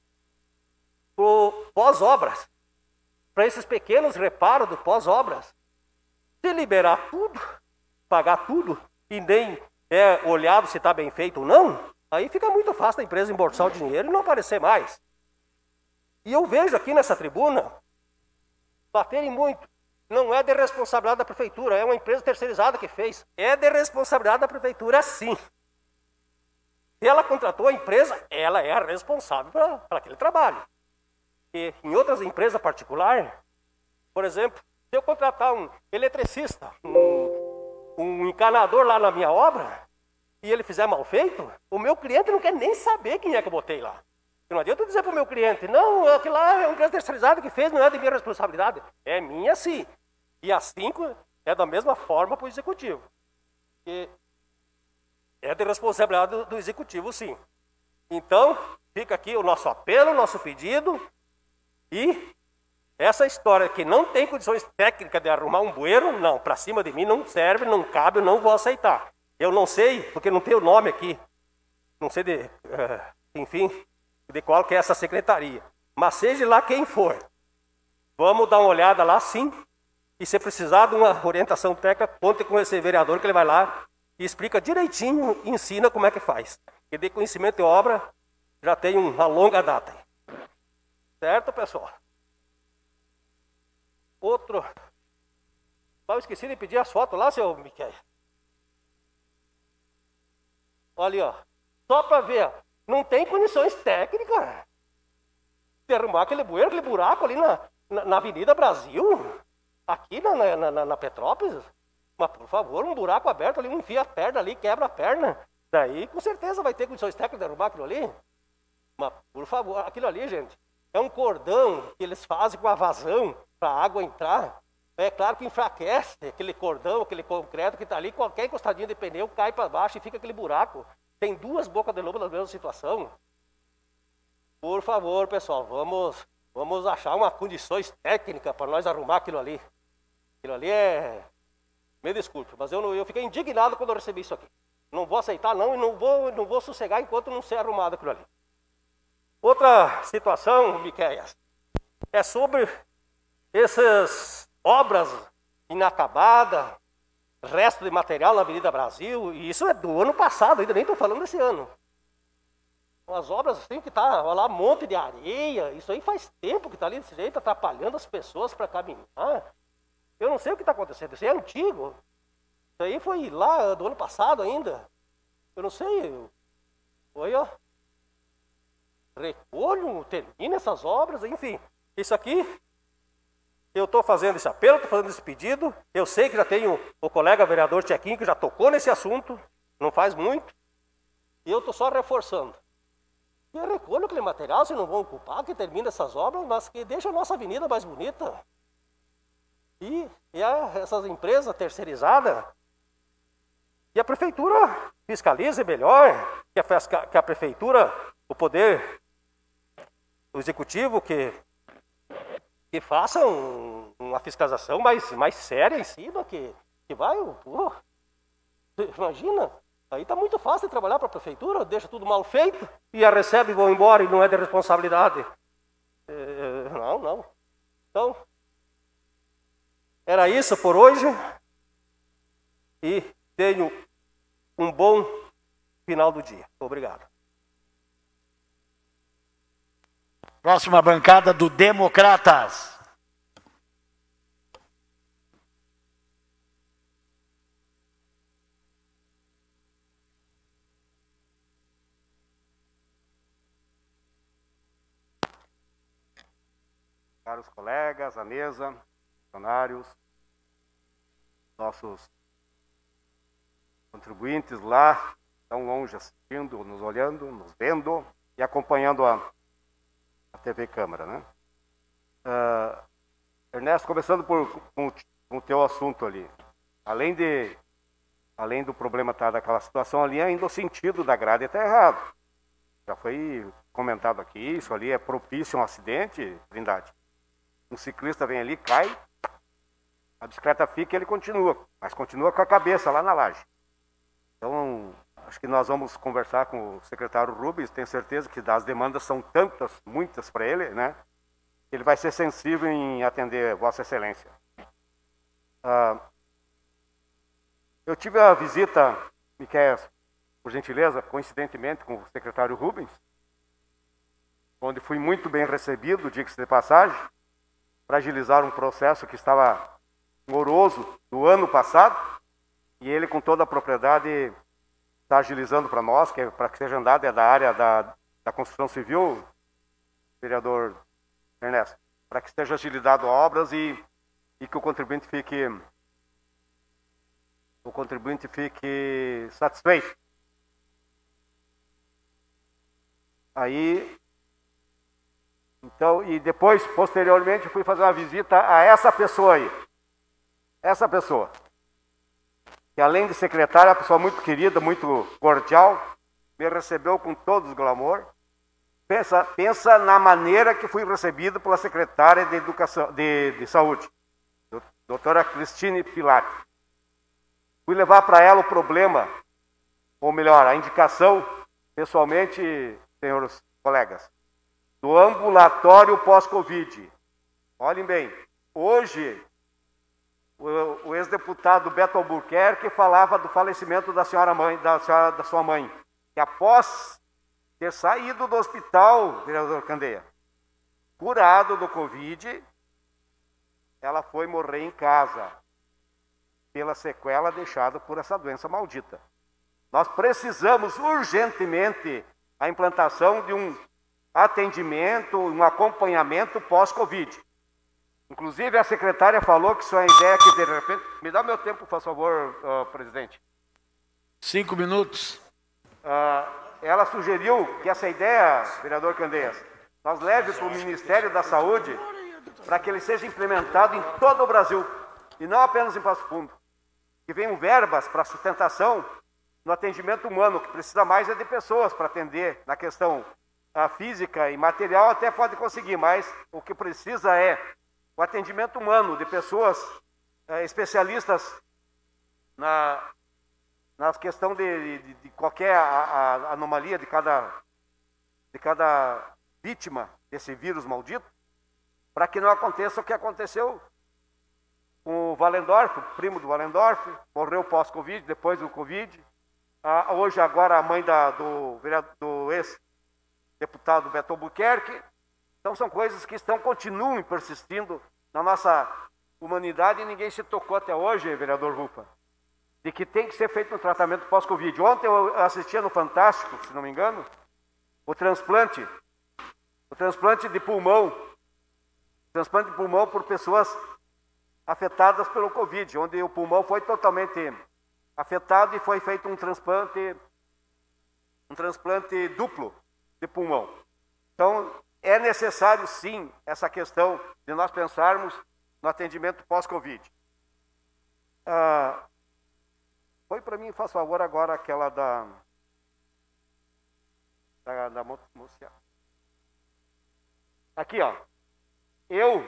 pós-obras, para esses pequenos reparos do pós-obras? Se liberar tudo, pagar tudo, e nem é olhado se está bem feito ou não, aí fica muito fácil a empresa embolsar o dinheiro e não aparecer mais. E eu vejo aqui nessa tribuna baterem muito. Não é de responsabilidade da prefeitura, é uma empresa terceirizada que fez. É de responsabilidade da prefeitura, sim. Se ela contratou a empresa, ela é a responsável por aquele trabalho. E em outras empresas particulares, por exemplo, se eu contratar um eletricista, um encanador lá na minha obra, e ele fizer mal feito, o meu cliente não quer nem saber quem é que eu botei lá. Não adianta eu dizer para o meu cliente, não, aquilo lá é uma empresa terceirizada que fez, não é de minha responsabilidade. É minha sim. E assim é da mesma forma para o executivo. E é de responsabilidade do executivo, sim. Então, fica aqui o nosso apelo, o nosso pedido, e essa história que não tem condições técnicas de arrumar um bueiro, não, para cima de mim não serve, não cabe, eu não vou aceitar. Eu não sei, porque não tem o nome aqui, não sei enfim, de qual que é essa secretaria. Mas seja lá quem for, vamos dar uma olhada lá sim, e se precisar de uma orientação técnica, conte com esse vereador que ele vai lá e explica direitinho, ensina como é que faz. E de conhecimento de obra já tem uma longa data. Certo, pessoal? Outro. Eu esqueci de pedir as fotos lá, seu Miquel. Olha ali, ó. Só para ver, ó. Não tem condições técnicas de arrumar aquele bueiro, aquele buraco ali na Avenida Brasil, aqui na Petrópolis. Mas, por favor, um buraco aberto ali, enfia a perna ali, quebra a perna. Daí, com certeza, vai ter condições técnicas de arrumar aquilo ali. Mas, por favor, aquilo ali, gente, é um cordão que eles fazem com a vazão para a água entrar. É claro que enfraquece aquele cordão, aquele concreto que está ali, qualquer encostadinha de pneu cai para baixo e fica aquele buraco. Tem duas bocas de lobo na mesma situação. Por favor, pessoal, vamos achar uma condições técnicas para nós arrumar aquilo ali. Aquilo ali é... Me desculpe, mas eu fiquei indignado quando eu recebi isso aqui. Não vou aceitar não e não vou sossegar enquanto não ser arrumado aquilo ali. Outra situação, Miqueias, é sobre essas obras inacabadas, resto de material na Avenida Brasil, e isso é do ano passado, ainda nem estou falando desse ano. As obras assim que está lá, um monte de areia, isso aí faz tempo que está ali desse jeito, atrapalhando as pessoas para caminhar. Eu não sei o que está acontecendo, isso aí é antigo. Isso aí foi lá do ano passado ainda. Eu não sei. Foi, ó. Recolho, termina essas obras, enfim. Isso aqui, eu estou fazendo esse apelo, estou fazendo esse pedido. Eu sei que já tenho o colega vereador Tchequinho que já tocou nesse assunto, não faz muito. E eu estou só reforçando. E recolho aquele material, se não vão ocupar, que termina essas obras, mas que deixa a nossa avenida mais bonita. E essas empresas terceirizadas, e a prefeitura fiscalize melhor, que a prefeitura, o poder, o executivo, que faça uma fiscalização mais séria em cima, que vai, imagina, aí está muito fácil de trabalhar para a prefeitura, deixa tudo mal feito, e a recebe e vão embora e não é de responsabilidade. Não. Então, era isso por hoje. e tenham um bom final do dia. Obrigado. Próxima bancada do Democratas. Caros colegas, a mesa, funcionários, nossos contribuintes lá, tão longe assistindo, nos olhando, nos vendo e acompanhando a TV Câmara, né? Ernesto, começando com o teu assunto ali, além do problema estar daquela situação ali, ainda o sentido da grade está errado. Já foi comentado aqui, isso ali é propício a um acidente, Trindade. Um ciclista vem ali, cai, a bicicleta fica e ele continua, mas continua com a cabeça lá na laje. Então, acho que nós vamos conversar com o secretário Rubens, tenho certeza que as demandas são tantas, muitas para ele, né? Ele vai ser sensível em atender Vossa Excelência. Eu tive a visita, Miquel, por gentileza, coincidentemente com o secretário Rubens, onde fui muito bem recebido, diga-se de passagem, para agilizar um processo que estava moroso do ano passado, e ele com toda a propriedade está agilizando para nós, que é para que seja andado, é da área da construção civil, vereador Ernesto, para que esteja agilizado obras e que o contribuinte fique satisfeito. Aí, então, e depois, posteriormente, fui fazer uma visita a essa pessoa aí. Essa pessoa. Que além de secretária, é uma pessoa muito querida, muito cordial, me recebeu com todos os glamour. Pensa na maneira que fui recebido pela secretária de Educação, de Saúde, doutora Cristine Pilati. Fui levar para ela o problema, ou melhor, a indicação, pessoalmente, senhores colegas, do ambulatório pós-Covid. Olhem bem, hoje o ex-deputado Beto Albuquerque falava do falecimento da sua mãe, que após ter saído do hospital, vereador Candeia, curado do Covid, ela foi morrer em casa, pela sequela deixada por essa doença maldita. Nós precisamos urgentemente a implantação de um atendimento, um acompanhamento pós-Covid. Inclusive, a secretária falou que sua ideia é que, de repente... Me dá meu tempo, por favor, presidente. 5 minutos. Ela sugeriu que essa ideia, vereador Candeias, nós leve para o Ministério da Saúde para que ele seja implementado em todo o Brasil, e não apenas em Passo Fundo. Que venham verbas para sustentação no atendimento humano, que precisa mais é de pessoas para atender na questão física e material, até pode conseguir, mas o que precisa é o atendimento humano de pessoas especialistas na questão de qualquer anomalia de cada vítima desse vírus maldito, para que não aconteça o que aconteceu com o Wallendorf, o primo do Wallendorf, morreu pós-Covid, depois do Covid. Hoje, agora, a mãe do ex-deputado Beto Albuquerque. Então, são coisas que continuam persistindo na nossa humanidade e ninguém se tocou até hoje, vereador Rufa, de que tem que ser feito um tratamento pós-Covid. Ontem eu assistia no Fantástico, se não me engano, o transplante de pulmão por pessoas afetadas pelo Covid, onde o pulmão foi totalmente afetado e foi feito um transplante duplo de pulmão. Então, é necessário, sim, essa questão de nós pensarmos no atendimento pós-Covid. Foi para mim, faz favor, agora aquela da moça. Aqui, ó. Eu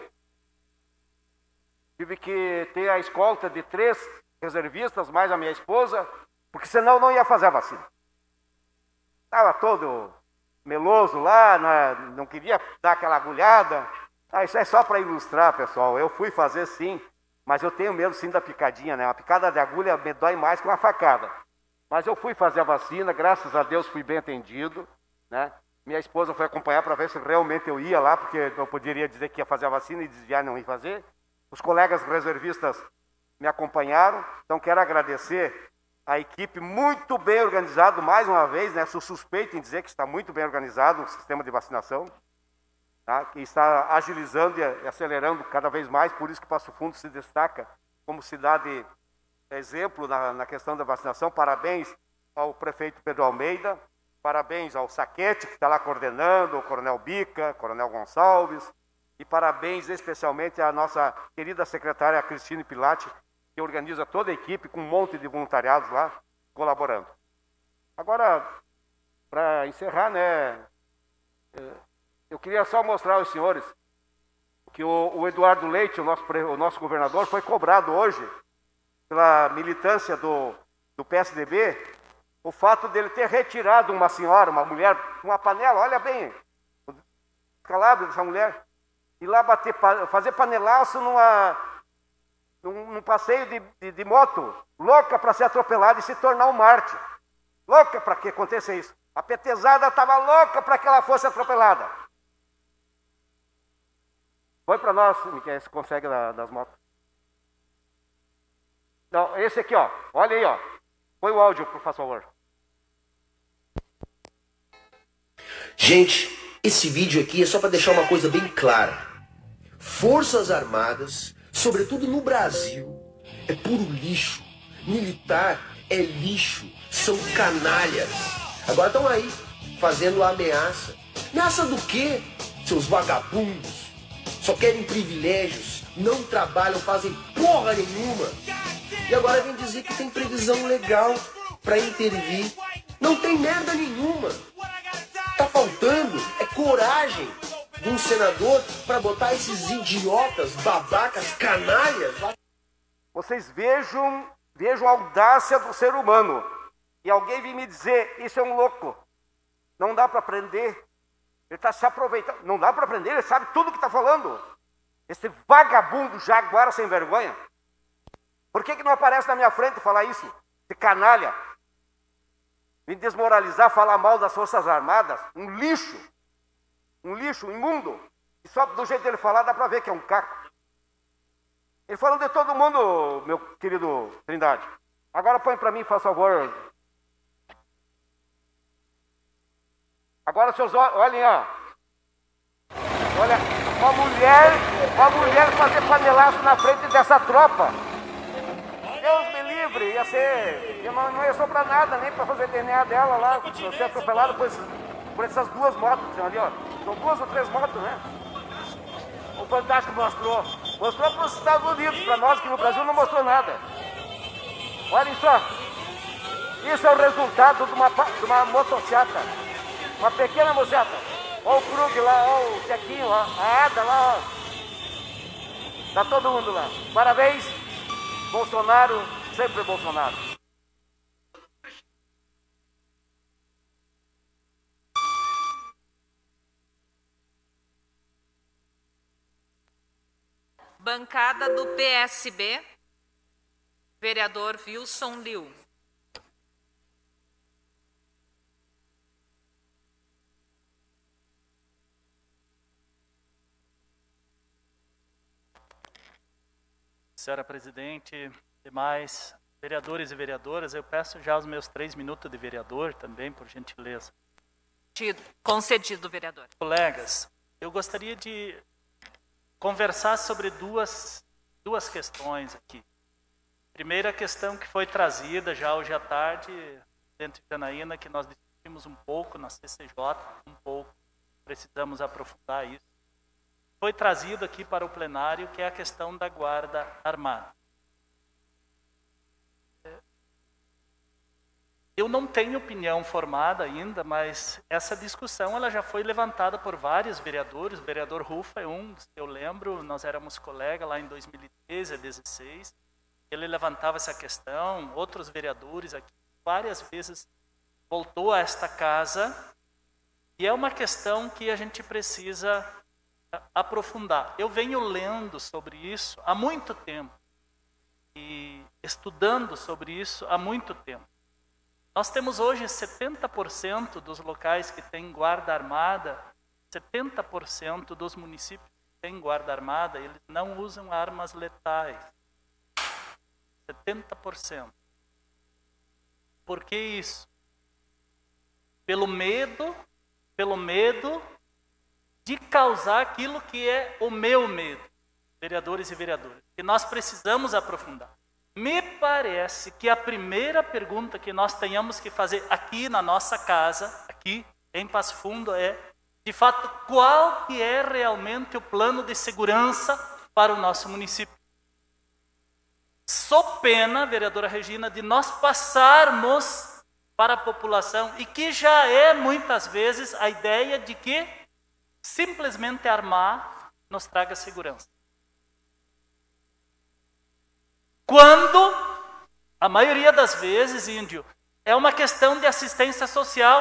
tive que ter a escolta de 3 reservistas, mais a minha esposa, porque senão não ia fazer a vacina. Estava todo meloso lá, não queria dar aquela agulhada. Isso é só para ilustrar, pessoal. Eu fui fazer, sim, Mas eu tenho medo sim da picadinha, né? Uma picada de agulha me dói mais que uma facada. Mas eu fui fazer a vacina, graças a Deus fui bem atendido, né? Minha esposa foi acompanhar para ver se realmente eu ia lá, porque eu poderia dizer que ia fazer a vacina e desviar e não ia fazer. Os colegas reservistas me acompanharam, então quero agradecer a equipe muito bem organizado, mais uma vez, né? Sou suspeito em dizer que está muito bem organizado o sistema de vacinação, tá? Que está agilizando e acelerando cada vez mais, por isso que Passo Fundo se destaca como cidade exemplo na questão da vacinação. Parabéns ao prefeito Pedro Almeida, parabéns ao Saquete, que está lá coordenando, ao Coronel Bica, Coronel Gonçalves, e parabéns especialmente à nossa querida secretária Cristine Pilati, que organiza toda a equipe com um monte de voluntariados lá colaborando. Agora, para encerrar, né, eu queria só mostrar aos senhores que o Eduardo Leite, o nosso governador, foi cobrado hoje pela militância do PSDB, o fato dele ter retirado uma senhora, uma mulher, uma panela, olha bem, o calado dessa mulher, e lá fazer panelaço num passeio de moto, louca para ser atropelada e se tornar um mártir. Louca para que aconteça isso. A petezada estava louca para que ela fosse atropelada. Foi para nós, Miquel, se consegue das motos. Não, esse aqui, ó. Olha aí, ó. Põe o áudio, por favor. Gente, esse vídeo aqui é só para deixar uma coisa bem clara. Forças Armadas, sobretudo no Brasil, é puro lixo. Militar é lixo. São canalhas. Agora estão aí, fazendo ameaça. Ameaça do quê? Seus vagabundos. Só querem privilégios, não trabalham, fazem porra nenhuma. E agora vem dizer que tem previsão legal para intervir. Não tem merda nenhuma. Tá faltando é coragem de um senador para botar esses idiotas, babacas, canalhas lá. Vocês vejam a audácia do ser humano. E alguém vem me dizer, isso é um louco. Não dá para prender. Ele está se aproveitando. Não dá para prender, ele sabe tudo o que está falando. Esse vagabundo jaguara sem vergonha. Por que não aparece na minha frente falar isso? Esse canalha. Me desmoralizar, falar mal das Forças Armadas. Um lixo. Um lixo imundo. E só do jeito dele falar dá para ver que é um caco. Ele falando de todo mundo, meu querido Trindade. Agora põe para mim, faz favor. Agora, seus olhem, ó. Olha, uma mulher fazer panelaço na frente dessa tropa. Deus me livre, ia ser... Não ia sobrar nada nem para fazer DNA dela lá, ser atropelado por essas duas motos que são ali, ó. São 2 ou 3 motos, né? O Fantástico mostrou. Mostrou para os Estados Unidos, para nós que no Brasil não mostrou nada. Olhem só. Isso é o resultado de uma motociata. Uma pequena motociata. Olha o Krug lá, olha o Zequinho, ó, a Ada lá, ó. Tá todo mundo lá. Parabéns, Bolsonaro, sempre Bolsonaro. Bancada do PSB, vereador Wilson Liu. Senhora presidente, demais vereadores e vereadoras, eu peço já os meus 3 minutos de vereador também, por gentileza. Concedido, vereador. Colegas, eu gostaria de conversar sobre duas questões aqui. Primeira questão que foi trazida já hoje à tarde, dentro de Janaína, que nós discutimos um pouco na CCJ, precisamos aprofundar isso. Foi trazido aqui para o plenário, que é a questão da Guarda Armada. Eu não tenho opinião formada ainda, mas essa discussão ela já foi levantada por vários vereadores. O vereador Rufa é um, eu lembro, nós éramos colegas lá em 2013, 2016. Ele levantava essa questão, outros vereadores aqui várias vezes voltou a esta casa, e é uma questão que a gente precisa aprofundar. Eu venho lendo sobre isso há muito tempo. e estudando sobre isso há muito tempo. Nós temos hoje 70% dos locais que têm guarda armada, 70% dos municípios que têm guarda armada, eles não usam armas letais. 70%. Por que isso? Pelo medo de causar aquilo que é o meu medo, vereadores e vereadoras, que nós precisamos aprofundar. Me parece que a primeira pergunta que nós tenhamos que fazer aqui na nossa casa, aqui em Passo Fundo, é, de fato, qual que é realmente o plano de segurança para o nosso município. Sou pena, vereadora Regina, de nós passarmos para a população, e que já é muitas vezes a ideia de que simplesmente armar nos traga segurança. Quando, a maioria das vezes, Índio, é uma questão de assistência social.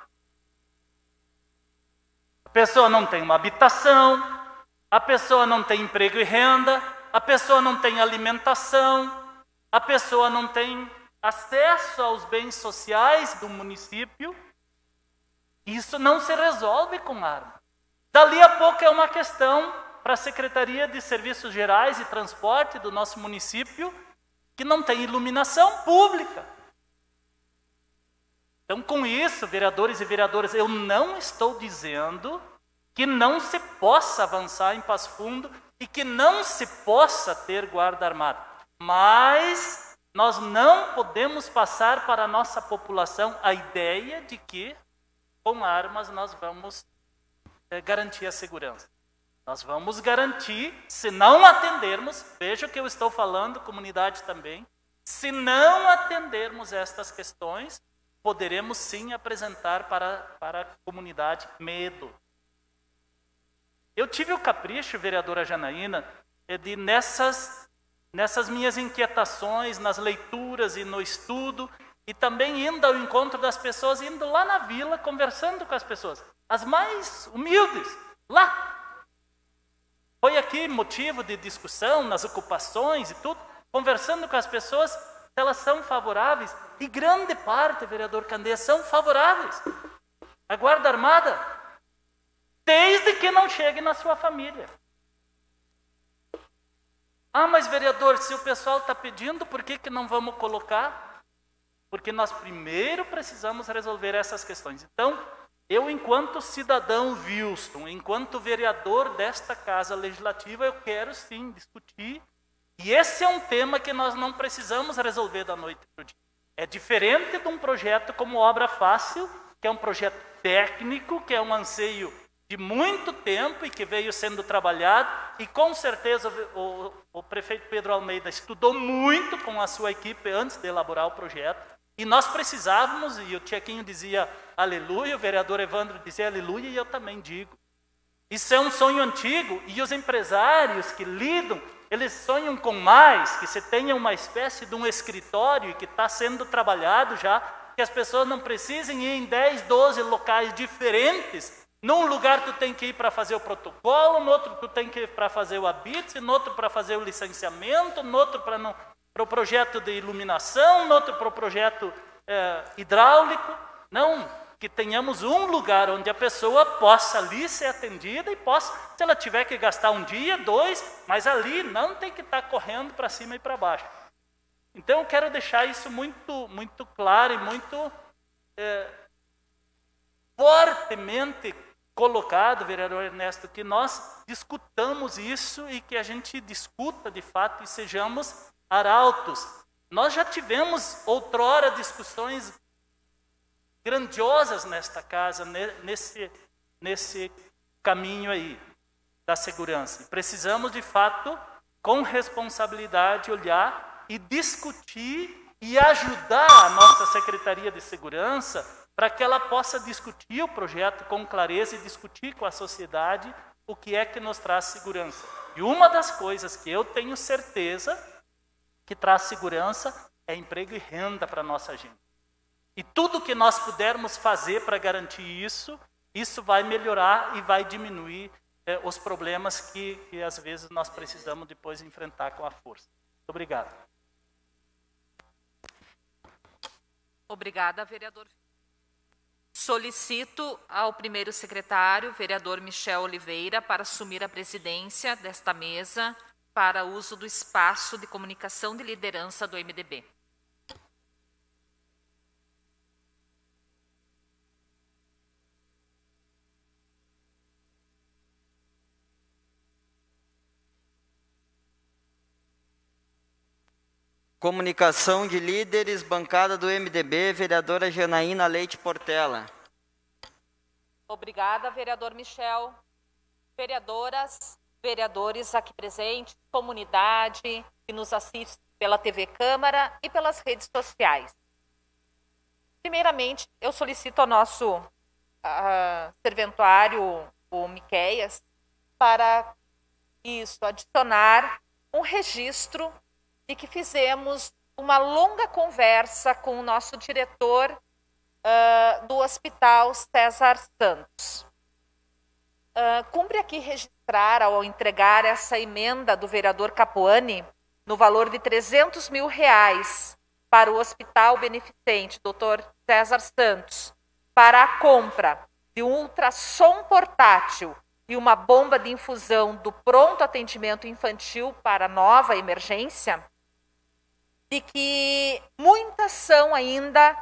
A pessoa não tem uma habitação, a pessoa não tem emprego e renda, a pessoa não tem alimentação, a pessoa não tem acesso aos bens sociais do município. Isso não se resolve com arma. Dali a pouco é uma questão para a Secretaria de Serviços Gerais e Transporte do nosso município, que não tem iluminação pública. Então, com isso, vereadores e vereadoras, eu não estou dizendo que não se possa avançar em Passo Fundo e que não se possa ter guarda armada. Mas nós não podemos passar para a nossa população a ideia de que com armas nós vamos garantir a segurança. Nós vamos garantir, se não atendermos, veja o que eu estou falando, comunidade também, se não atendermos estas questões, poderemos sim apresentar para a comunidade medo. Eu tive o capricho, vereadora Janaína, de nessas minhas inquietações, nas leituras e no estudo, e também indo ao encontro das pessoas, indo lá na vila, conversando com as pessoas, as mais humildes, lá. Foi aqui motivo de discussão nas ocupações e tudo, conversando com as pessoas, se elas são favoráveis, e grande parte, vereador Candeias, são favoráveis. A Guarda Armada, desde que não chegue na sua família. Ah, mas vereador, se o pessoal está pedindo, por que não vamos colocar? Porque nós primeiro precisamos resolver essas questões. Então, eu, enquanto cidadão Wilson, enquanto vereador desta Casa Legislativa, eu quero sim discutir. E esse é um tema que nós não precisamos resolver da noite para o dia. É diferente de um projeto como Obra Fácil, que é um projeto técnico, que é um anseio de muito tempo e que veio sendo trabalhado. E com certeza o prefeito Pedro Almeida estudou muito com a sua equipe antes de elaborar o projeto. E nós precisávamos, e o Tchequinho dizia aleluia, o vereador Evandro dizia aleluia, e eu também digo. Isso é um sonho antigo, e os empresários que lidam, eles sonham com mais, que se tenha uma espécie de um escritório que está sendo trabalhado já, que as pessoas não precisem ir em 10, 12 locais diferentes. Num lugar tu tem que ir para fazer o protocolo, no outro tu tem que ir para fazer o habite, no outro para fazer o licenciamento, no outro para o projeto de iluminação, no outro para o projeto hidráulico. Não, que tenhamos um lugar onde a pessoa possa ali ser atendida e possa, se ela tiver que gastar um dia, 2, mas ali não tem que estar correndo para cima e para baixo. Então eu quero deixar isso muito, muito claro e muito fortemente colocado, vereador Ernesto, que nós discutamos isso e que a gente discuta de fato e sejamos arautos. Nós já tivemos outrora discussões grandiosas nesta casa, nesse caminho aí da segurança. Precisamos, de fato, com responsabilidade, olhar e discutir e ajudar a nossa Secretaria de Segurança para que ela possa discutir o projeto com clareza e discutir com a sociedade o que é que nos traz segurança. E uma das coisas que eu tenho certeza que traz segurança é emprego e renda para a nossa gente. E tudo que nós pudermos fazer para garantir isso, isso vai melhorar e vai diminuir os problemas que às vezes nós precisamos depois enfrentar com a força. Muito obrigado. Obrigada, vereador. Solicito ao primeiro secretário, vereador Michel Oliveira, para assumir a presidência desta mesa para uso do espaço de comunicação de liderança do MDB. Comunicação de líderes, bancada do MDB, vereadora Janaína Leite Portela. Obrigada, vereador Michel. Vereadoras, vereadores aqui presentes, comunidade que nos assiste pela TV Câmara e pelas redes sociais. Primeiramente, eu solicito ao nosso serventuário, o Miqueias, para adicionar um registro de que fizemos uma longa conversa com o nosso diretor do Hospital César Santos. Cumpre aqui registrar, ao entregar essa emenda do vereador Capuani, no valor de R$300 mil para o Hospital Beneficente Dr. César Santos, para a compra de um ultrassom portátil e uma bomba de infusão do pronto atendimento infantil para nova emergência, de que muitas são ainda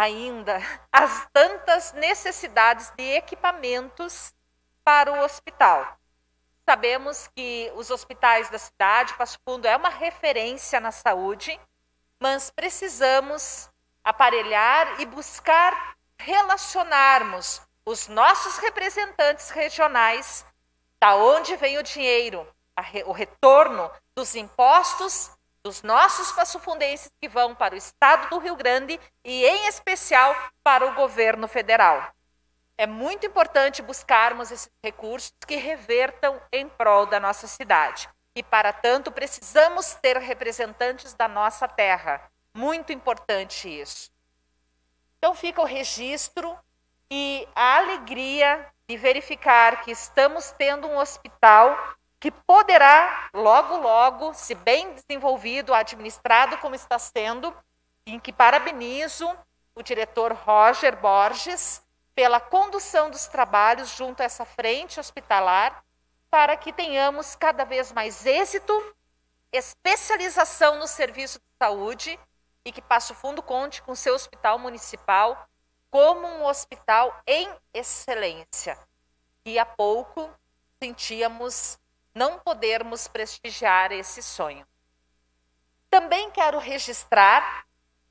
as tantas necessidades de equipamentos para o hospital. Sabemos que os hospitais da cidade, Passo Fundo, é uma referência na saúde, mas precisamos aparelhar e buscar relacionarmos os nossos representantes regionais, da onde vem o dinheiro, o retorno dos impostos dos nossos passofundenses que vão para o estado do Rio Grande e, em especial, para o governo federal. É muito importante buscarmos esses recursos que revertam em prol da nossa cidade. E, para tanto, precisamos ter representantes da nossa terra. Muito importante isso. Então, fica o registro e a alegria de verificar que estamos tendo um hospital que poderá, logo, logo, se bem desenvolvido, administrado como está sendo, em que parabenizo o diretor Roger Borges pela condução dos trabalhos junto a essa frente hospitalar, para que tenhamos cada vez mais êxito, especialização no serviço de saúde e que Passo Fundo conte com seu hospital municipal como um hospital em excelência. E há pouco sentíamos não podermos prestigiar esse sonho. Também quero registrar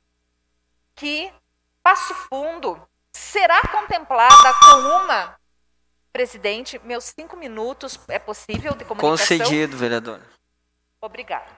que Passo Fundo será contemplada com uma... Presidente, meus 5 minutos é possível de comunicação? Concedido, vereador. Obrigada.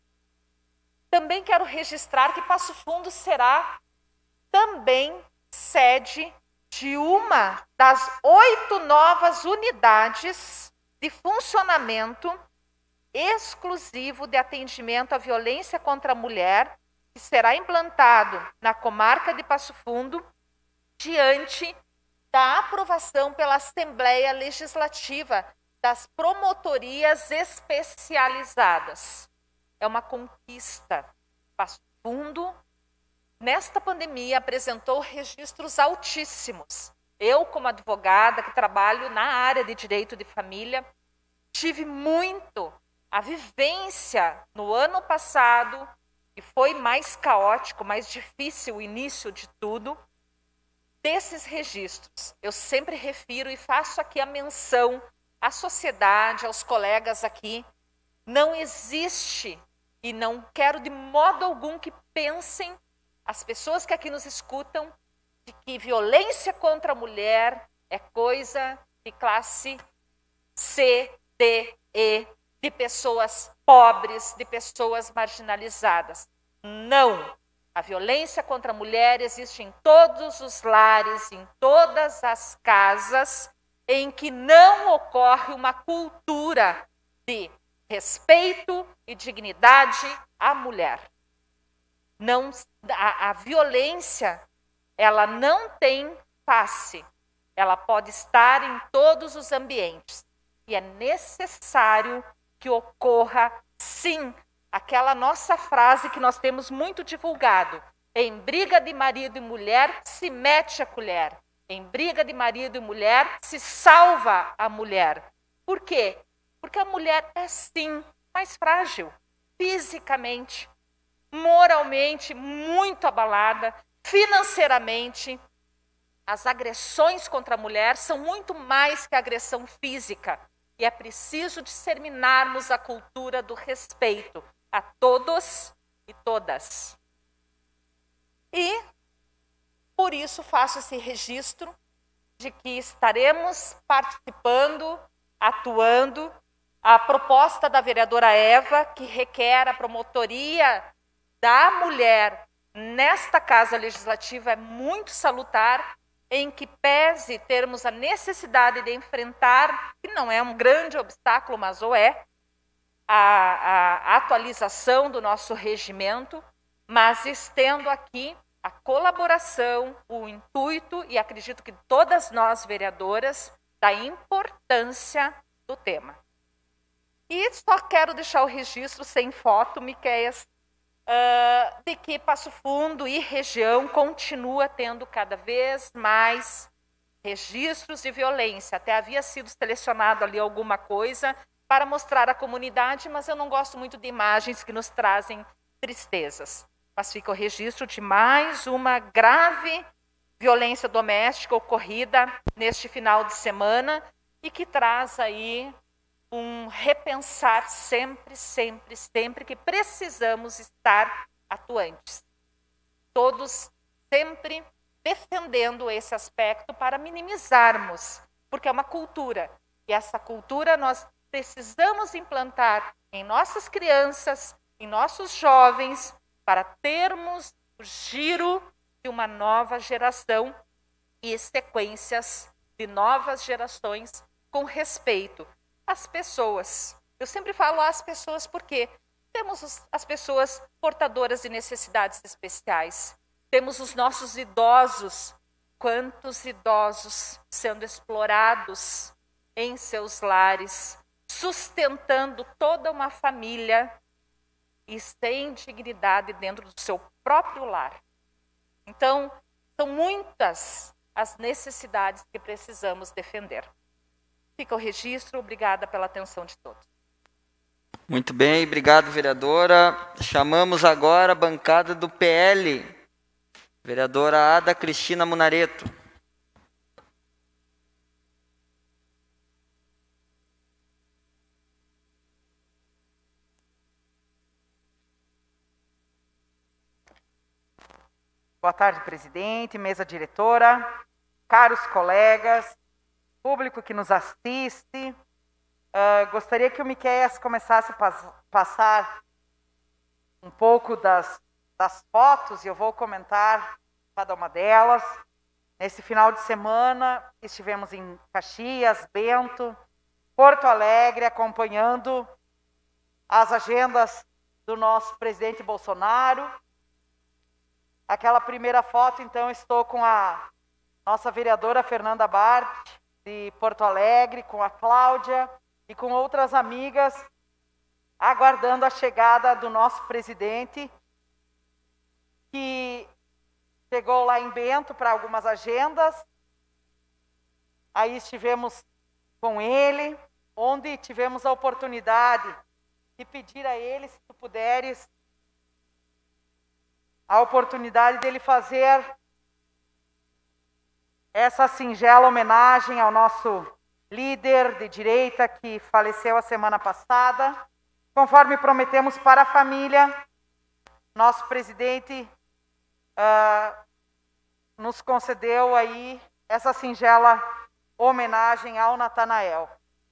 Também quero registrar que Passo Fundo será também sede de uma das 8 novas unidades de funcionamento exclusivo de atendimento à violência contra a mulher, que será implantado na comarca de Passo Fundo, diante da aprovação pela Assembleia Legislativa das promotorias especializadas. É uma conquista. Passo Fundo, nesta pandemia, apresentou registros altíssimos. Eu, como advogada que trabalho na área de direito de família, tive muito a vivência no ano passado, que foi mais caótico, mais difícil o início de tudo, desses registros. Eu sempre refiro e faço aqui a menção à sociedade, aos colegas aqui. Não existe, e não quero de modo algum que pensem as pessoas que aqui nos escutam, de que violência contra a mulher é coisa de classe C, D, E, de pessoas pobres, de pessoas marginalizadas. Não! A violência contra a mulher existe em todos os lares, em todas as casas, em que não ocorre uma cultura de respeito e dignidade à mulher. Não, a violência, ela não tem face, ela pode estar em todos os ambientes. E é necessário que ocorra, sim, aquela nossa frase que nós temos muito divulgado: Em briga de marido e mulher, se mete a colher. Em briga de marido e mulher, se salva a mulher. Por quê? Porque a mulher é, sim, mais frágil, fisicamente, moralmente, muito abalada, financeiramente. As agressões contra a mulher são muito mais que agressão física. E é preciso disseminarmos a cultura do respeito a todos e todas. E, por isso, faço esse registro de que estaremos participando, atuando. A proposta da vereadora Eva, que requer a promotoria da mulher nesta Casa Legislativa, é muito salutar, em que pese termos a necessidade de enfrentar, que não é um grande obstáculo, mas o é, a atualização do nosso regimento, mas estendo aqui a colaboração, o intuito, e acredito que todas nós, vereadoras, da importância do tema. E só quero deixar o registro sem foto, Miqueias, de que Passo Fundo e região continua tendo cada vez mais registros de violência. Até havia sido selecionado ali alguma coisa para mostrar à comunidade, mas eu não gosto muito de imagens que nos trazem tristezas. Mas fica o registro de mais uma grave violência doméstica ocorrida neste final de semana e que traz aí um repensar sempre, sempre, sempre que precisamos estar atuantes. Todos sempre defendendo esse aspecto para minimizarmos, porque é uma cultura. E essa cultura nós precisamos implantar em nossas crianças, em nossos jovens, para termos o giro de uma nova geração e sequências de novas gerações com respeito às pessoas. Eu sempre falo às pessoas porque temos as pessoas portadoras de necessidades especiais, temos os nossos idosos. Quantos idosos sendo explorados em seus lares, sustentando toda uma família e sem dignidade dentro do seu próprio lar. Então, são muitas as necessidades que precisamos defender. Fica o registro, obrigada pela atenção de todos. Muito bem, obrigado, vereadora. Chamamos agora a bancada do PL. Vereadora Ada Cristina Munareto. Boa tarde, presidente, mesa diretora, caros colegas, público que nos assiste. Gostaria que o Miqueias começasse a passar um pouco das fotos e eu vou comentar cada uma delas. Nesse final de semana estivemos em Caxias, Bento, Porto Alegre, acompanhando as agendas do nosso presidente Bolsonaro. Aquela primeira foto, então, estou com a nossa vereadora Fernanda Bart, de Porto Alegre, com a Cláudia e com outras amigas, aguardando a chegada do nosso presidente, que chegou lá em Bento para algumas agendas. Aí estivemos com ele, onde tivemos a oportunidade de pedir a ele, se tu puderes, a oportunidade dele fazer essa singela homenagem ao nosso líder de direita que faleceu a semana passada. Conforme prometemos para a família, nosso presidente nos concedeu aí essa singela homenagem ao Natanael.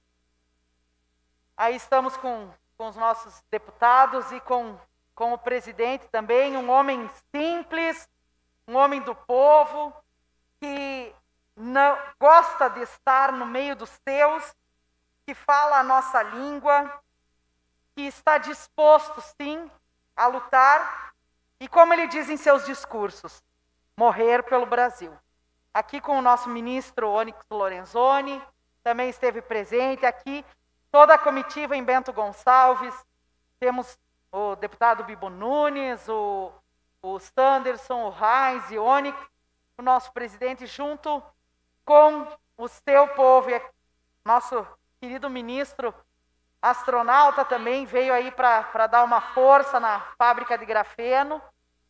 Aí estamos com os nossos deputados e com o presidente também, um homem simples, um homem do povo, que não gosta de estar no meio dos seus, que fala a nossa língua, que está disposto, sim, a lutar, e como ele diz em seus discursos, morrer pelo Brasil. Aqui com o nosso ministro Onyx Lorenzoni, também esteve presente aqui, toda a comitiva em Bento Gonçalves, temos o deputado Bibo Nunes, o o Sanderson, o Heinz e o Onyx, o nosso presidente, junto com o seu povo, e nosso querido ministro astronauta também veio aí para dar uma força na fábrica de grafeno.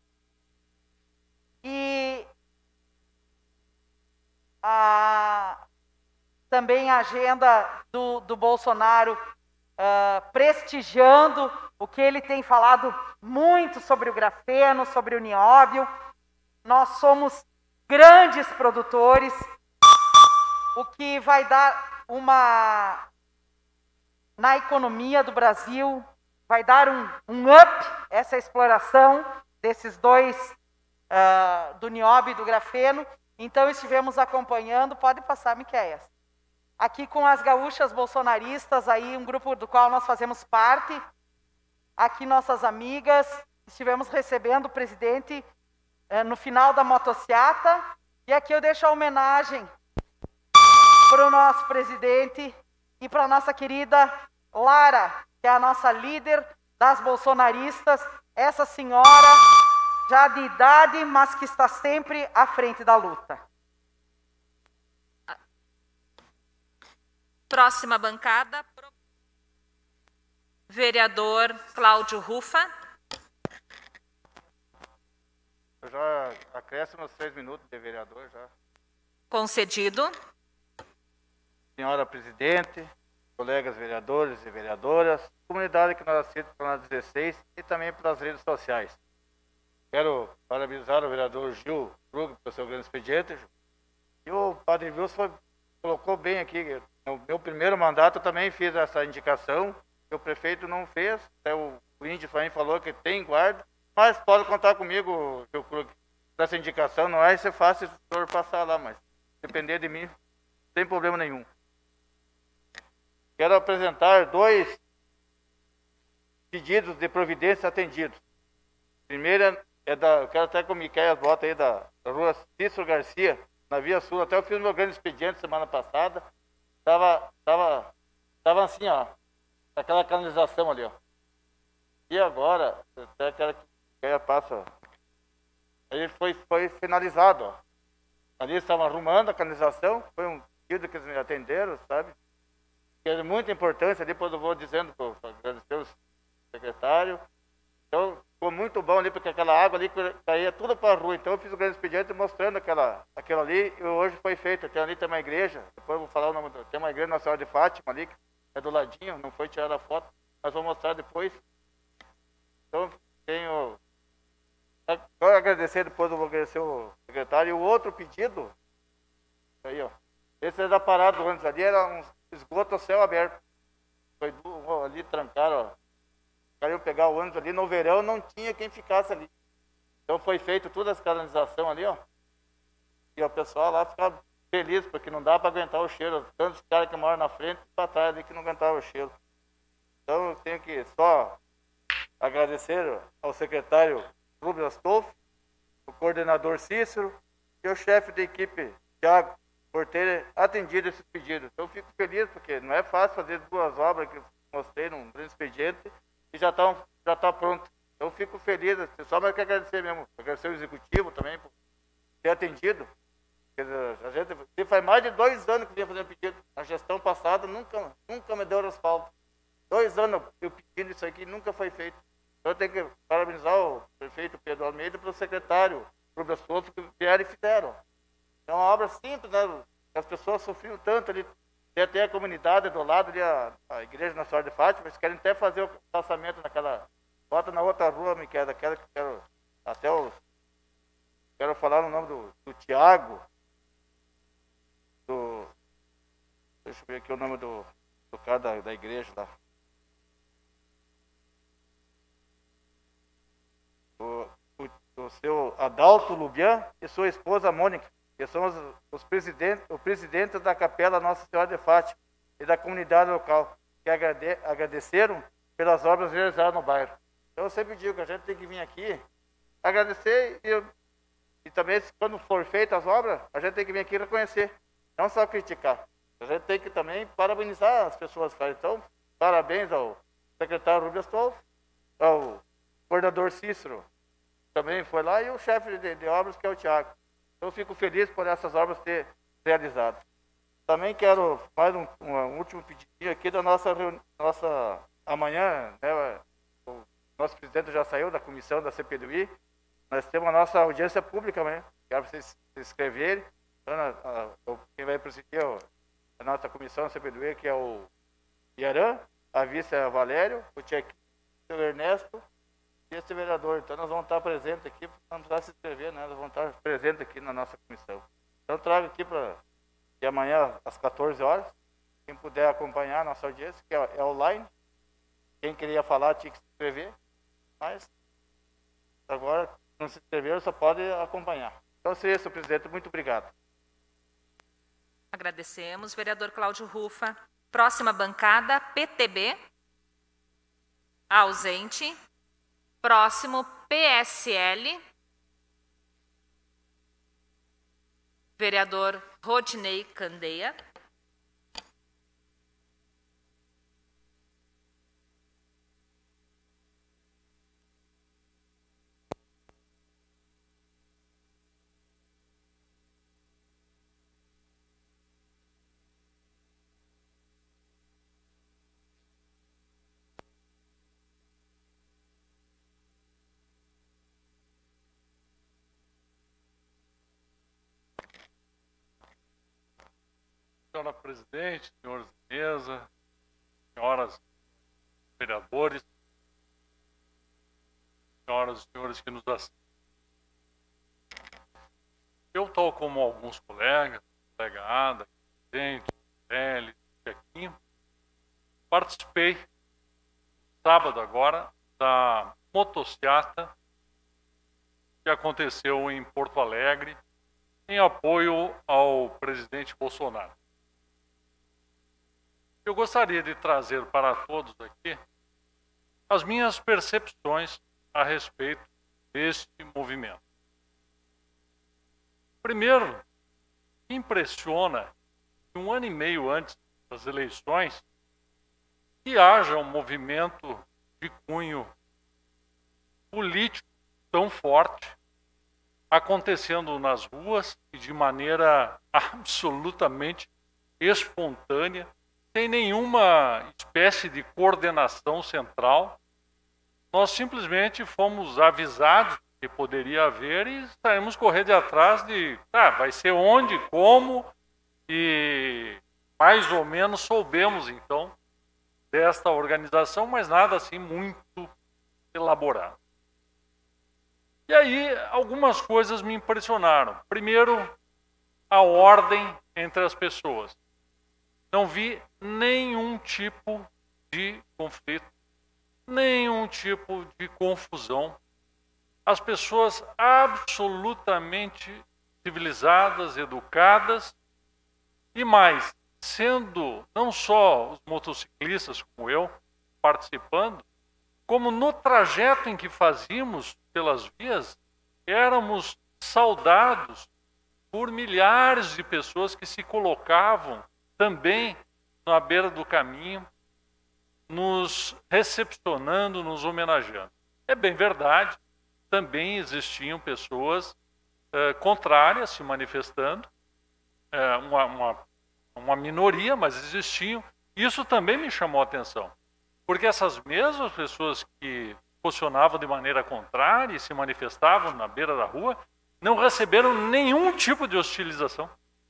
E também a agenda do Bolsonaro prestigiando o que ele tem falado muito sobre o grafeno, sobre o nióbio. Nós somos grandes produtores, o que vai dar na economia do Brasil, vai dar um up, essa exploração desses dois, do nióbio e do grafeno. Então estivemos acompanhando, pode passar, Miqueias, aqui com as gaúchas bolsonaristas, aí um grupo do qual nós fazemos parte, aqui nossas amigas, estivemos recebendo o presidente no final da motociata, e aqui eu deixo a homenagem para o nosso presidente e para a nossa querida Lara, que é a nossa líder das bolsonaristas, essa senhora já de idade, mas que está sempre à frente da luta. Próxima bancada, vereador Cláudio Rufa. Eu já acrescimo os 6 minutos de vereador já. Concedido. Senhora presidente, colegas vereadores e vereadoras, comunidade que nós assistimos para 16 e também pelas redes sociais. Quero parabenizar o vereador Gil Krug pelo seu grande expediente. E o padre Wilson colocou bem aqui. No meu primeiro mandato eu também fiz essa indicação, que o prefeito não fez. Até o índio também falou que tem guarda, mas pode contar comigo, Gil Krug. Essa indicação não vai ser fácil se o senhor passar lá, mas depender de mim, sem problema nenhum. Quero apresentar 2 pedidos de providência atendidos. Primeira eu quero até que o Miqueias bota aí da rua Cícero Garcia, na Via Sul. Até eu fiz meu grande expediente semana passada. Tava assim, ó, aquela canalização ali, ó. E agora, até quero que o Miqueias passe, ó. Aí foi finalizado, ó. Ali estavam arrumando a canalização, foi um pedido que eles me atenderam, sabe? Que é de muita importância, depois eu vou dizendo para agradecer o secretário. Então, ficou muito bom ali, porque aquela água ali caía tudo para a rua. Então, eu fiz o grande expediente mostrando aquilo ali, e hoje foi feito. Tem ali tem uma igreja, depois eu vou falar o nome, tem uma igreja Nossa Senhora de Fátima ali, que é do ladinho, não foi tirada a foto, mas vou mostrar depois. Então, tenho... Só agradecer, depois eu vou agradecer o secretário. E o outro pedido, aí, ó, esse é da parada do ônibus ali, era um esgoto a céu aberto. Foi ali, trancaram, ó. Queriam pegar o ônibus ali, no verão não tinha quem ficasse ali. Então foi feito toda essa canalização ali, ó. E o pessoal lá ficava feliz, porque não dá para aguentar o cheiro. Tantos caras que moram na frente e para trás ali que não aguentavam o cheiro. Então eu tenho que só agradecer ao secretário Rubens Astolfo, o coordenador Cícero e o chefe da equipe, Thiago, por terem atendido esses pedidos. Então eu fico feliz, porque não é fácil fazer 2 obras que eu mostrei num grande expediente e já tá pronto. Então eu fico feliz, só mais que agradecer mesmo, agradecer o executivo também por ter atendido. A gente faz mais de 2 anos que vinha fazendo pedido. A gestão passada nunca me deu respaldo. 2 anos eu pedindo isso aqui, nunca foi feito. Então eu tenho que parabenizar o prefeito Pedro Almeida pelo secretário Rubens Souto, que vieram e fizeram. É uma obra simples, né? As pessoas sofriam tanto ali. Tem até a comunidade do lado ali, a igreja Nossa Senhora de Fátima, eles querem até fazer o passamento naquela... Bota na outra rua, Miquel, daquela que quero... Até os... Quero falar no nome do Tiago, deixa eu ver aqui o nome do cara da igreja lá. O seu Adalto Lubian e sua esposa Mônica, que são o presidente da Capela Nossa Senhora de Fátima e da comunidade local, que agradeceram pelas obras realizadas no bairro. Então eu sempre digo que a gente tem que vir aqui agradecer e também, quando for feitas as obras, a gente tem que vir aqui reconhecer, não só criticar. A gente tem que também parabenizar as pessoas, cara. Então, parabéns ao secretário Rubens Astolfo, ao coordenador Cícero também foi lá, e o chefe de obras, que é o Thiago. Então, eu fico feliz por essas obras ter realizado. Também quero mais um último pedido aqui da nossa amanhã, né, o nosso presidente já saiu da comissão da CPDI, nós temos a nossa audiência pública amanhã, quero vocês se inscreverem. Quem vai presidir a nossa comissão da CPDI, que é o Iaran, a vice é a Valério, o Tchequinho, o Ernesto e esse vereador. Então nós vamos estar presentes aqui, não precisar se inscrever, né? Nós vamos estar presentes aqui na nossa comissão. Então trago aqui para amanhã às 14 horas, quem puder acompanhar a nossa audiência, que é online. Quem queria falar tinha que se inscrever, mas agora não se inscreveram, só pode acompanhar. Então seria isso, presidente. Muito obrigado. Agradecemos, vereador Cláudio Rufa. Próxima bancada, PTB. Ausente. Próximo, PSL. Vereador Rodinei Candeia. Senhora presidente, senhores de mesa, senhoras vereadores, senhoras e senhores que nos assistem. Eu, tal como alguns colegas, colega Ada, presidente, L, Chequinho, participei sábado agora da motociata que aconteceu em Porto Alegre em apoio ao presidente Bolsonaro. Eu gostaria de trazer para todos aqui as minhas percepções a respeito deste movimento. Primeiro, impressiona que 1 ano e meio antes das eleições que haja um movimento de cunho político tão forte acontecendo nas ruas e de maneira absolutamente espontânea, sem nenhuma espécie de coordenação central. Nós simplesmente fomos avisados que poderia haver e saímos correndo atrás de, vai ser onde, como, e mais ou menos soubemos então desta organização, mas nada assim muito elaborado. E aí algumas coisas me impressionaram. Primeiro, a ordem entre as pessoas. Não vi nenhum tipo de conflito, nenhum tipo de confusão. As pessoas absolutamente civilizadas, educadas, e mais, sendo não só os motociclistas como eu participando, como no trajeto em que fazíamos pelas vias, éramos saudados por milhares de pessoas que se colocavam também na beira do caminho, nos recepcionando, nos homenageando. É bem verdade, também existiam pessoas contrárias se manifestando, uma minoria, mas existiam. Isso também me chamou a atenção, porque essas mesmas pessoas que posicionavam de maneira contrária e se manifestavam na beira da rua, não receberam nenhum tipo de hostilização.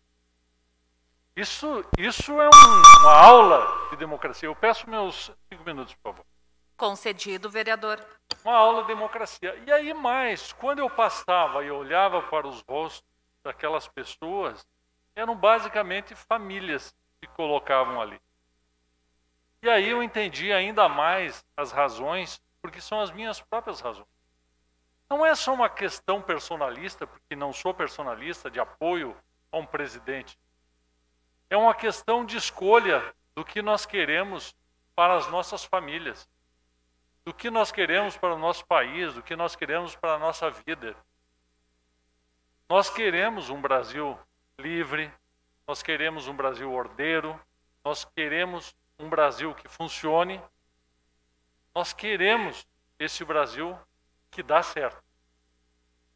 Isso é uma aula de democracia. Eu peço meus 5 minutos, por favor. Concedido, vereador. Uma aula de democracia. E aí mais, quando eu passava e olhava para os rostos daquelas pessoas, eram basicamente famílias que colocavam ali. E aí eu entendi ainda mais as razões, porque são as minhas próprias razões. Não é só uma questão personalista, porque não sou personalista, de apoio a um presidente. É uma questão de escolha do que nós queremos para as nossas famílias, do que nós queremos para o nosso país, do que nós queremos para a nossa vida. Nós queremos um Brasil livre, nós queremos um Brasil ordeiro, nós queremos um Brasil que funcione, nós queremos esse Brasil que dá certo.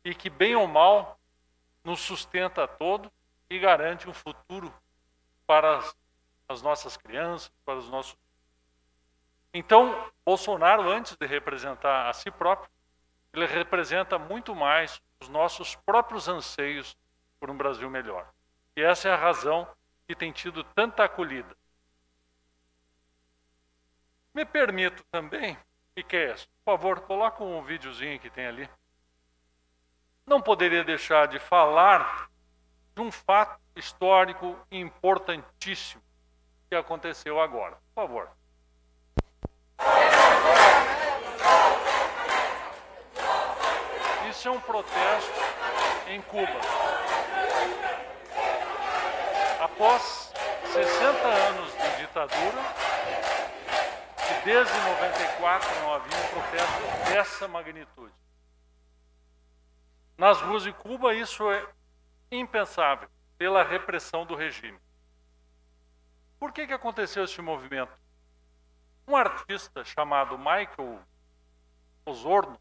e que, bem ou mal, nos sustenta a todos e garante um futuro para as nossas crianças, para os nossos. Então, Bolsonaro, antes de representar a si próprio, ele representa muito mais os nossos próprios anseios por um Brasil melhor. E essa é a razão que tem tido tanta acolhida. Me permito também, Miqueias, por favor, coloca um videozinho que tem ali. Não poderia deixar de falar de um fato histórico importantíssimo que aconteceu agora. Por favor. Isso é um protesto em Cuba. Após 60 anos de ditadura, e desde 94 não havia um protesto dessa magnitude. Nas ruas de Cuba, isso é impensável, pela repressão do regime. Por que aconteceu esse movimento? Um artista chamado Michael Osorno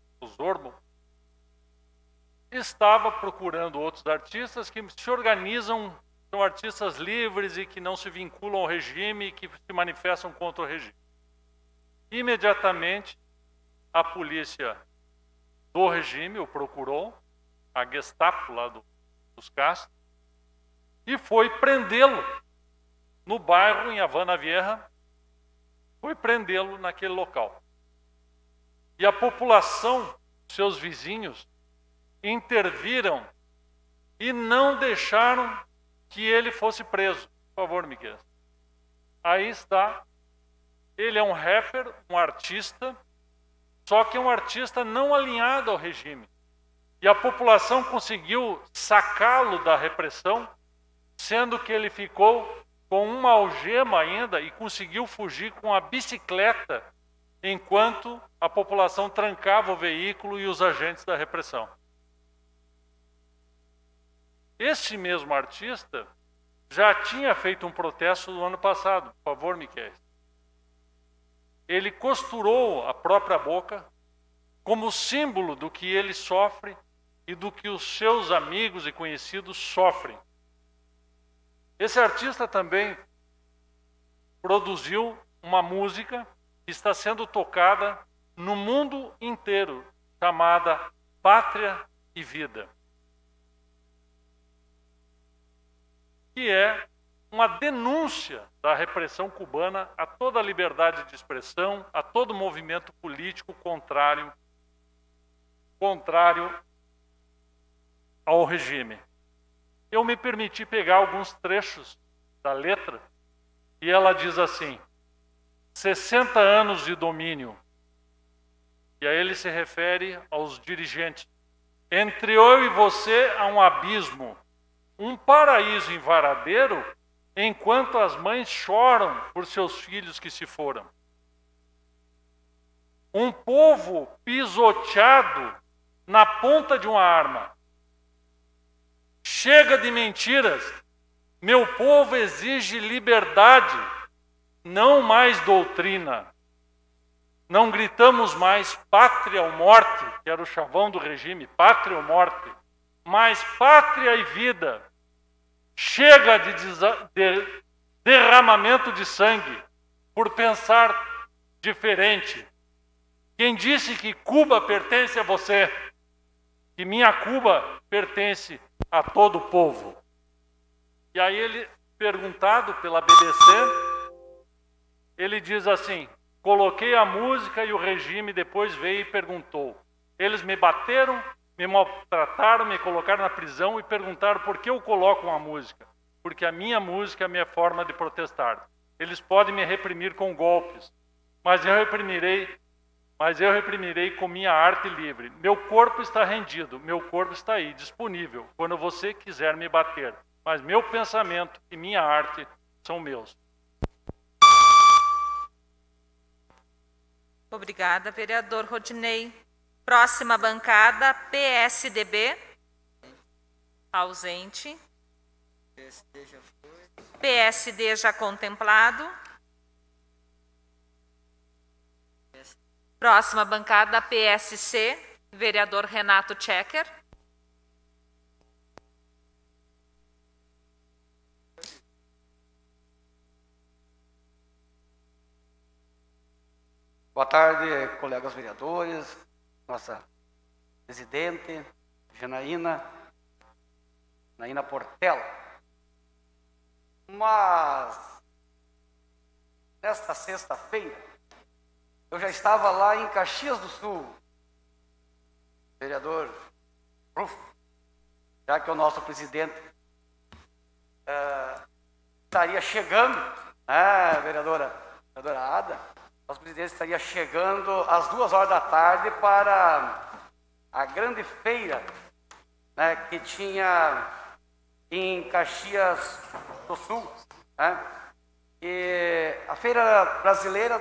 estava procurando outros artistas que se organizam, são artistas livres e que não se vinculam ao regime e que se manifestam contra o regime. Imediatamente, a polícia do regime o procurou, a Gestapo lá dos Castro, e foi prendê-lo no bairro, em Havana Vieja, foi prendê-lo naquele local. E a população, seus vizinhos, interviram e não deixaram que ele fosse preso. Por favor, Miguel. Aí está. Ele é um rapper, um artista, só que é um artista não alinhado ao regime. E a população conseguiu sacá-lo da repressão, sendo que ele ficou com uma algema ainda e conseguiu fugir com a bicicleta, enquanto a população trancava o veículo e os agentes da repressão. Este mesmo artista já tinha feito um protesto no ano passado. Por favor, Miquel. Ele costurou a própria boca como símbolo do que ele sofre e do que os seus amigos e conhecidos sofrem. Esse artista também produziu uma música que está sendo tocada no mundo inteiro, chamada Pátria e Vida, que é uma denúncia da repressão cubana a toda a liberdade de expressão, a todo movimento político contrário ao regime. Eu me permiti pegar alguns trechos da letra e ela diz assim: 60 anos de domínio. E aí ele se refere aos dirigentes. Entre eu e você há um abismo, um paraíso em Varadeiro, enquanto as mães choram por seus filhos que se foram. Um povo pisoteado na ponta de uma arma. Chega de mentiras. Meu povo exige liberdade, não mais doutrina. Não gritamos mais pátria ou morte, que era o chavão do regime, pátria ou morte, mas pátria e vida. Chega de derramamento de sangue por pensar diferente. Quem disse que Cuba pertence a você? Que minha Cuba pertence a todo o povo. E aí ele, perguntado pela BBC, ele diz assim: coloquei a música e o regime depois veio e perguntou. Eles me bateram, me maltrataram, me colocaram na prisão e perguntaram por que eu coloco uma música. Porque a minha música é a minha forma de protestar. Eles podem me reprimir com golpes, mas eu reprimirei com minha arte livre. Meu corpo está rendido, meu corpo está aí, disponível, quando você quiser me bater. Mas meu pensamento e minha arte são meus. Obrigada, vereador Rodinei. Próxima bancada, PSDB. Ausente. PSD já contemplado. Próxima bancada, PSC. Vereador Renato Checker. Boa tarde, colegas vereadores, nossa presidente, Janaína Portela. Mas, nesta sexta-feira, eu já estava lá em Caxias do Sul, vereador Rufo, já que o nosso presidente estaria chegando, vereadora Ada, nosso presidente estaria chegando às 2h da tarde para a grande feira, né, que tinha em Caxias do Sul, né, e a feira brasileira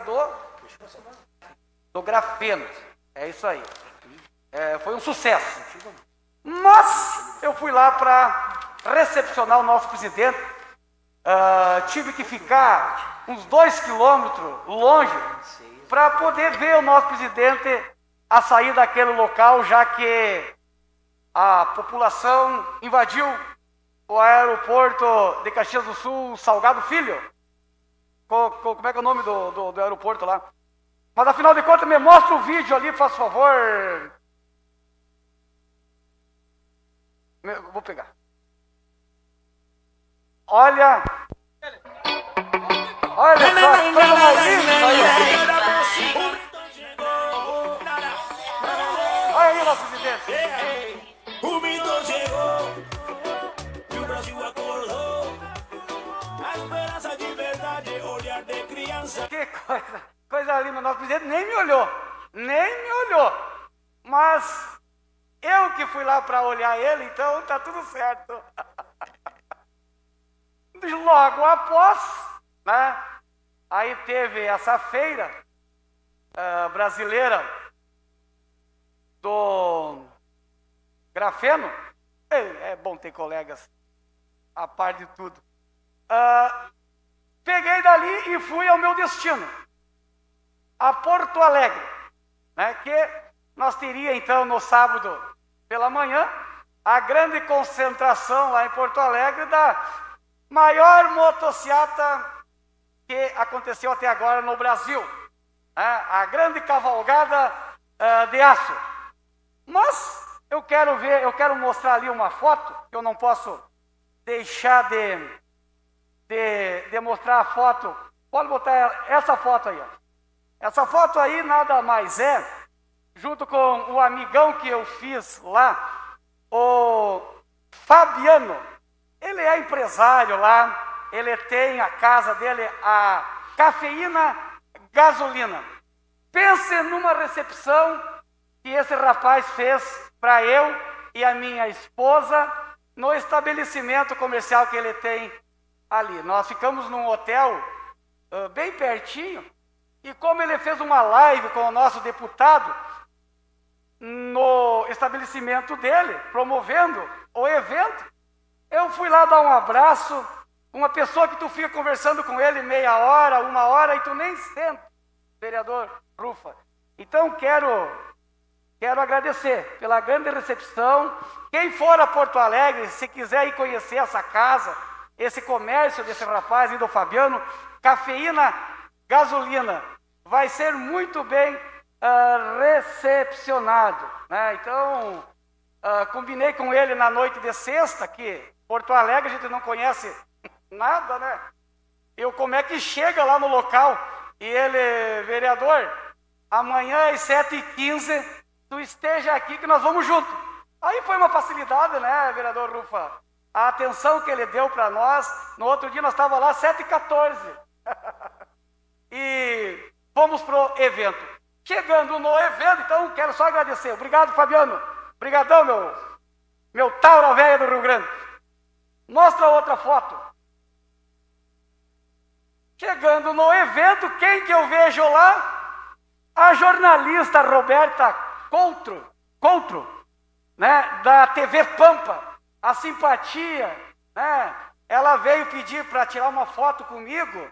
do grafeno, é isso aí. Foi um sucesso. Mas eu fui lá para recepcionar o nosso presidente, tive que ficar uns 2 quilômetros longe para poder ver o nosso presidente a sair daquele local, já que a população invadiu o aeroporto de Caxias do Sul, Salgado Filho. Como é que é o nome do aeroporto lá? Mas afinal de contas, me mostra o vídeo ali, faz favor. Vou pegar. Olha só, coisa mais linda isso aí. Olha aí, nosso presidente. O mito chegou e o Brasil acordou. A esperança de verdade, olhar de criança. Que coisa linda. Nosso presidente nem me olhou. Mas eu que fui lá para olhar ele, então tá tudo certo. Logo após, né, aí teve essa feira brasileira do grafeno. É bom ter colegas a par de tudo. Peguei dali e fui ao meu destino, a Porto Alegre, né, que nós teria então no sábado pela manhã a grande concentração lá em Porto Alegre da maior motociata que aconteceu até agora no Brasil, a grande cavalgada de aço. Mas eu quero mostrar ali uma foto, que eu não posso deixar de mostrar a foto. Pode botar essa foto aí, ó. Essa foto aí nada mais é, junto com o amigão que eu fiz lá, o Fabiano. Ele é empresário lá, ele tem a casa dele, a Cafeína Gasolina. Pense numa recepção que esse rapaz fez para eu e a minha esposa no estabelecimento comercial que ele tem ali. Nós ficamos num hotel bem pertinho, e como ele fez uma live com o nosso deputado no estabelecimento dele, promovendo o evento, eu fui lá dar um abraço, uma pessoa que tu fica conversando com ele meia hora, 1 hora, e tu nem senta, vereador Rufa. Então quero agradecer pela grande recepção. Quem for a Porto Alegre, se quiser ir conhecer essa casa, esse comércio desse rapaz e do Fabiano, Cafeína Gasolina, vai ser muito bem recepcionado, né? Então, combinei com ele na noite de sexta, que Porto Alegre a gente não conhece nada, né? Como é que chega lá no local? E ele, vereador, amanhã às 7h15, tu esteja aqui que nós vamos junto. Aí foi uma facilidade, né, vereador Rufa? A atenção que ele deu para nós. No outro dia nós estávamos lá às 7h14. E fomos pro evento. Chegando no evento, então quero só agradecer. Obrigado, Fabiano. Obrigadão, meu Tauro velho do Rio Grande. Mostra outra foto. Chegando no evento, quem que eu vejo lá? A jornalista Roberta Coutro, né, da TV Pampa. A simpatia, né? Ela veio pedir para tirar uma foto comigo.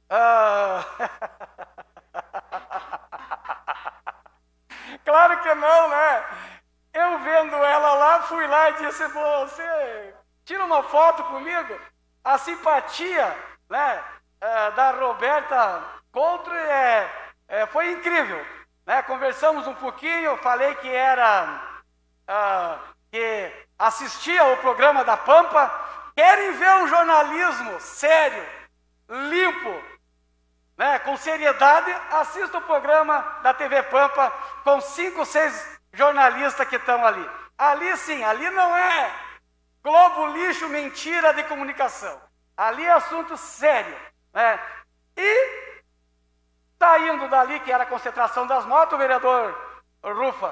Claro que não, né? Eu vendo ela lá, fui lá e disse: você tira uma foto comigo? A simpatia, né, da Roberta Coutro foi incrível, né? Conversamos um pouquinho, falei que que assistia ao programa da Pampa. Querem ver um jornalismo sério, limpo, né? Com seriedade, assista o programa da TV Pampa com 5, 6 jornalistas que estão ali. Ali sim, ali não é globo, lixo, mentira de comunicação. Ali é assunto sério, né? E saindo dali, que era a concentração das motos, o vereador Rufa,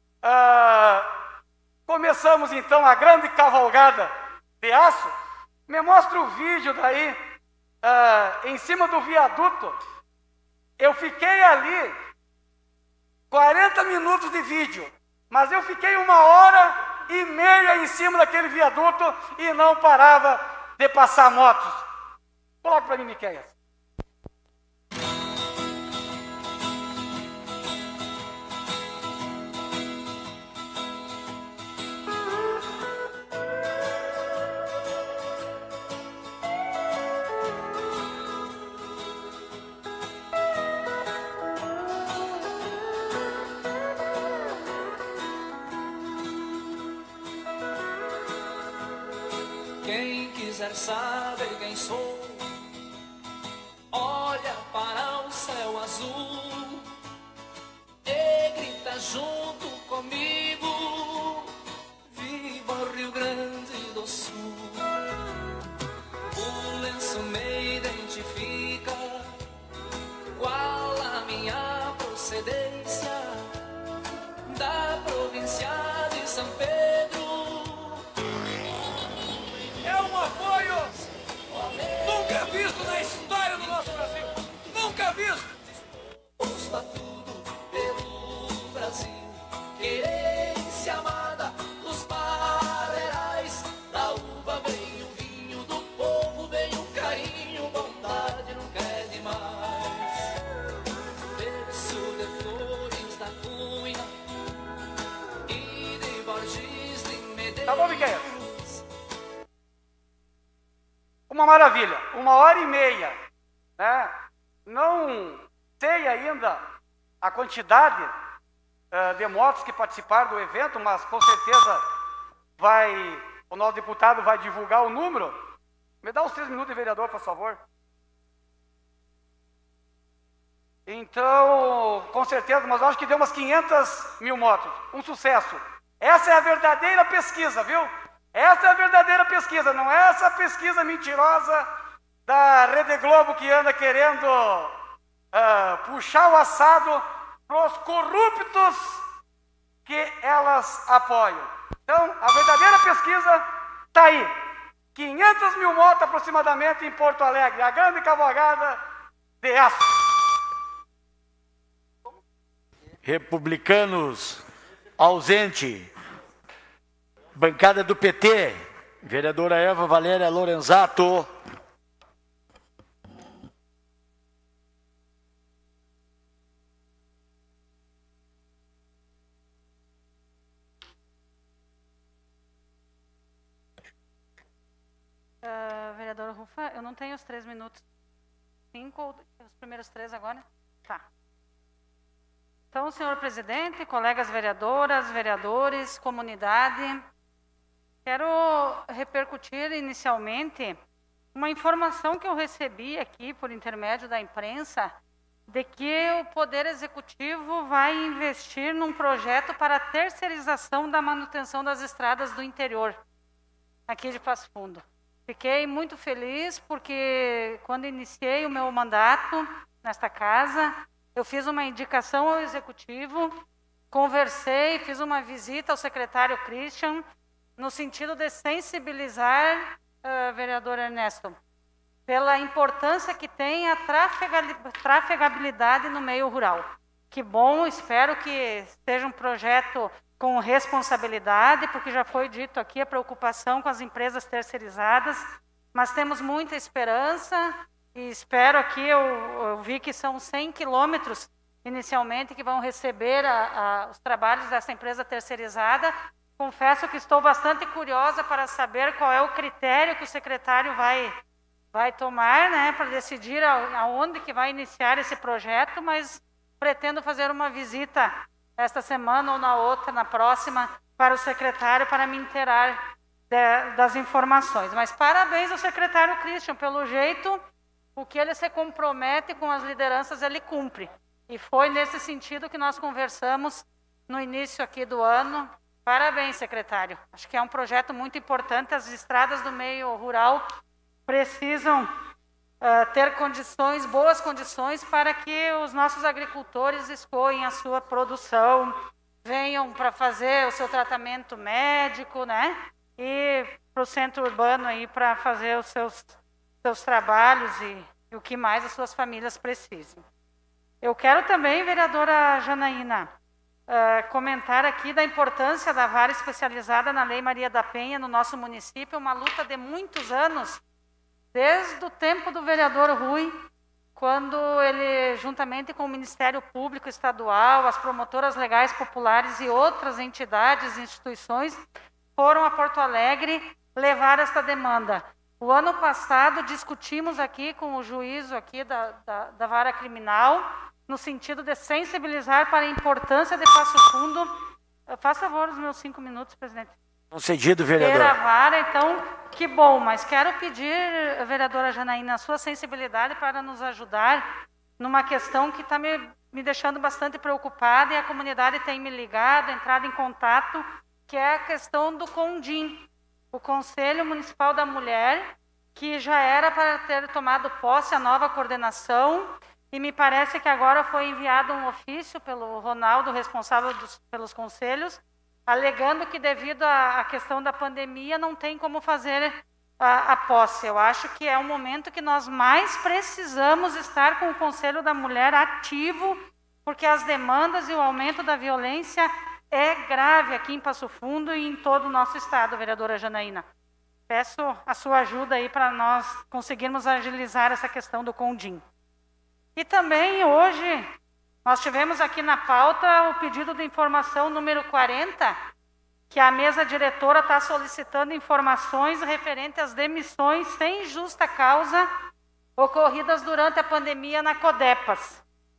começamos então a grande cavalgada de aço. Me mostra o vídeo daí, em cima do viaduto. Eu fiquei ali 40 minutos de vídeo, mas eu fiquei 1h30 em cima daquele viaduto e não parava de passar motos. Coloca para mim, Miqueias. Quem quiser saber quem sou, olha para o céu azul e grita junto comigo: viva o Rio Grande do Sul. O lenço me identifica, qual a minha procedência, da província de São Pedro. É um apoio nunca visto na história do nosso Brasil. Nunca visto. Posto a tudo pelo Brasil. Querência amada dos parreirais. Da uva vem o vinho, do povo vem o carinho. Bondade nunca é demais. Berço de Flores da Cunha e de Borges de Medeiros. Tá bom, Miqueias? Uma maravilha, 1h30, né? Não sei ainda a quantidade de motos que participaram do evento, mas com certeza o nosso deputado vai divulgar o número. Me dá os 3 minutos, vereador, por favor. Então, com certeza, mas acho que deu umas 500 mil motos. Um sucesso. Essa é a verdadeira pesquisa, viu? Essa é a verdadeira pesquisa, não é essa pesquisa mentirosa da Rede Globo que anda querendo puxar o assado para os corruptos que elas apoiam. Então, a verdadeira pesquisa está aí. 500 mil motos aproximadamente em Porto Alegre, a grande cavalgada de aço. Republicanos, ausente. Bancada do PT, vereadora Eva Valéria Lorenzato. Vereadora Rufa, eu não tenho os 3 minutos. 5 ou os primeiros 3 agora? Tá. Então, senhor presidente, colegas vereadoras, vereadores, comunidade, quero repercutir inicialmente uma informação que eu recebi aqui por intermédio da imprensa de que o Poder Executivo vai investir num projeto para a terceirização da manutenção das estradas do interior, aqui de Passo Fundo. Fiquei muito feliz porque quando iniciei o meu mandato nesta casa, eu fiz uma indicação ao Executivo, conversei, fiz uma visita ao secretário Christian, no sentido de sensibilizar, vereador Ernesto, pela importância que tem a trafegabilidade no meio rural. Que bom, espero que seja um projeto com responsabilidade, porque já foi dito aqui a preocupação com as empresas terceirizadas, mas temos muita esperança e espero aqui, eu vi que são 100 quilômetros inicialmente que vão receber os trabalhos dessa empresa terceirizada. Confesso que estou bastante curiosa para saber qual é o critério que o secretário vai tomar, né, para decidir aonde que vai iniciar esse projeto, mas pretendo fazer uma visita esta semana ou na outra, na próxima, para o secretário, para me inteirar das informações. Mas parabéns ao secretário Christian, pelo jeito, o que ele se compromete com as lideranças, ele cumpre. E foi nesse sentido que nós conversamos no início aqui do ano. Parabéns, secretário. Acho que é um projeto muito importante. As estradas do meio rural precisam ter condições, boas condições, para que os nossos agricultores escoem a sua produção, venham para fazer o seu tratamento médico, né? E para o centro urbano aí para fazer os seus trabalhos e o que mais as suas famílias precisem. Eu quero também, vereadora Janaína, comentar aqui da importância da vara especializada na Lei Maria da Penha no nosso município, uma luta de muitos anos, desde o tempo do vereador Rui, quando ele, juntamente com o Ministério Público Estadual, as promotoras legais populares e outras entidades e instituições, foram a Porto Alegre levar esta demanda. O ano passado discutimos aqui com o juízo aqui da vara criminal, no sentido de sensibilizar para a importância de Passo Fundo. Faça favor os meus 5 minutos, presidente. Concedido, vereador. Ter a vara, então, que bom, mas quero pedir, vereadora Janaína, a sua sensibilidade para nos ajudar numa questão que está me deixando bastante preocupada, e a comunidade tem me ligado, entrado em contato, que é a questão do CONDIM, o Conselho Municipal da Mulher, que já era para ter tomado posse a nova coordenação, e me parece que agora foi enviado um ofício pelo Ronaldo, responsável pelos conselhos, alegando que devido à questão da pandemia não tem como fazer a posse. Eu acho que é um momento que nós mais precisamos estar com o Conselho da Mulher ativo, porque as demandas e o aumento da violência é grave aqui em Passo Fundo e em todo o nosso estado, vereadora Janaína. Peço a sua ajuda aí para nós conseguirmos agilizar essa questão do CONDIM. E também hoje nós tivemos aqui na pauta o pedido de informação número 40, que a mesa diretora está solicitando informações referentes às demissões sem justa causa ocorridas durante a pandemia na Codepas.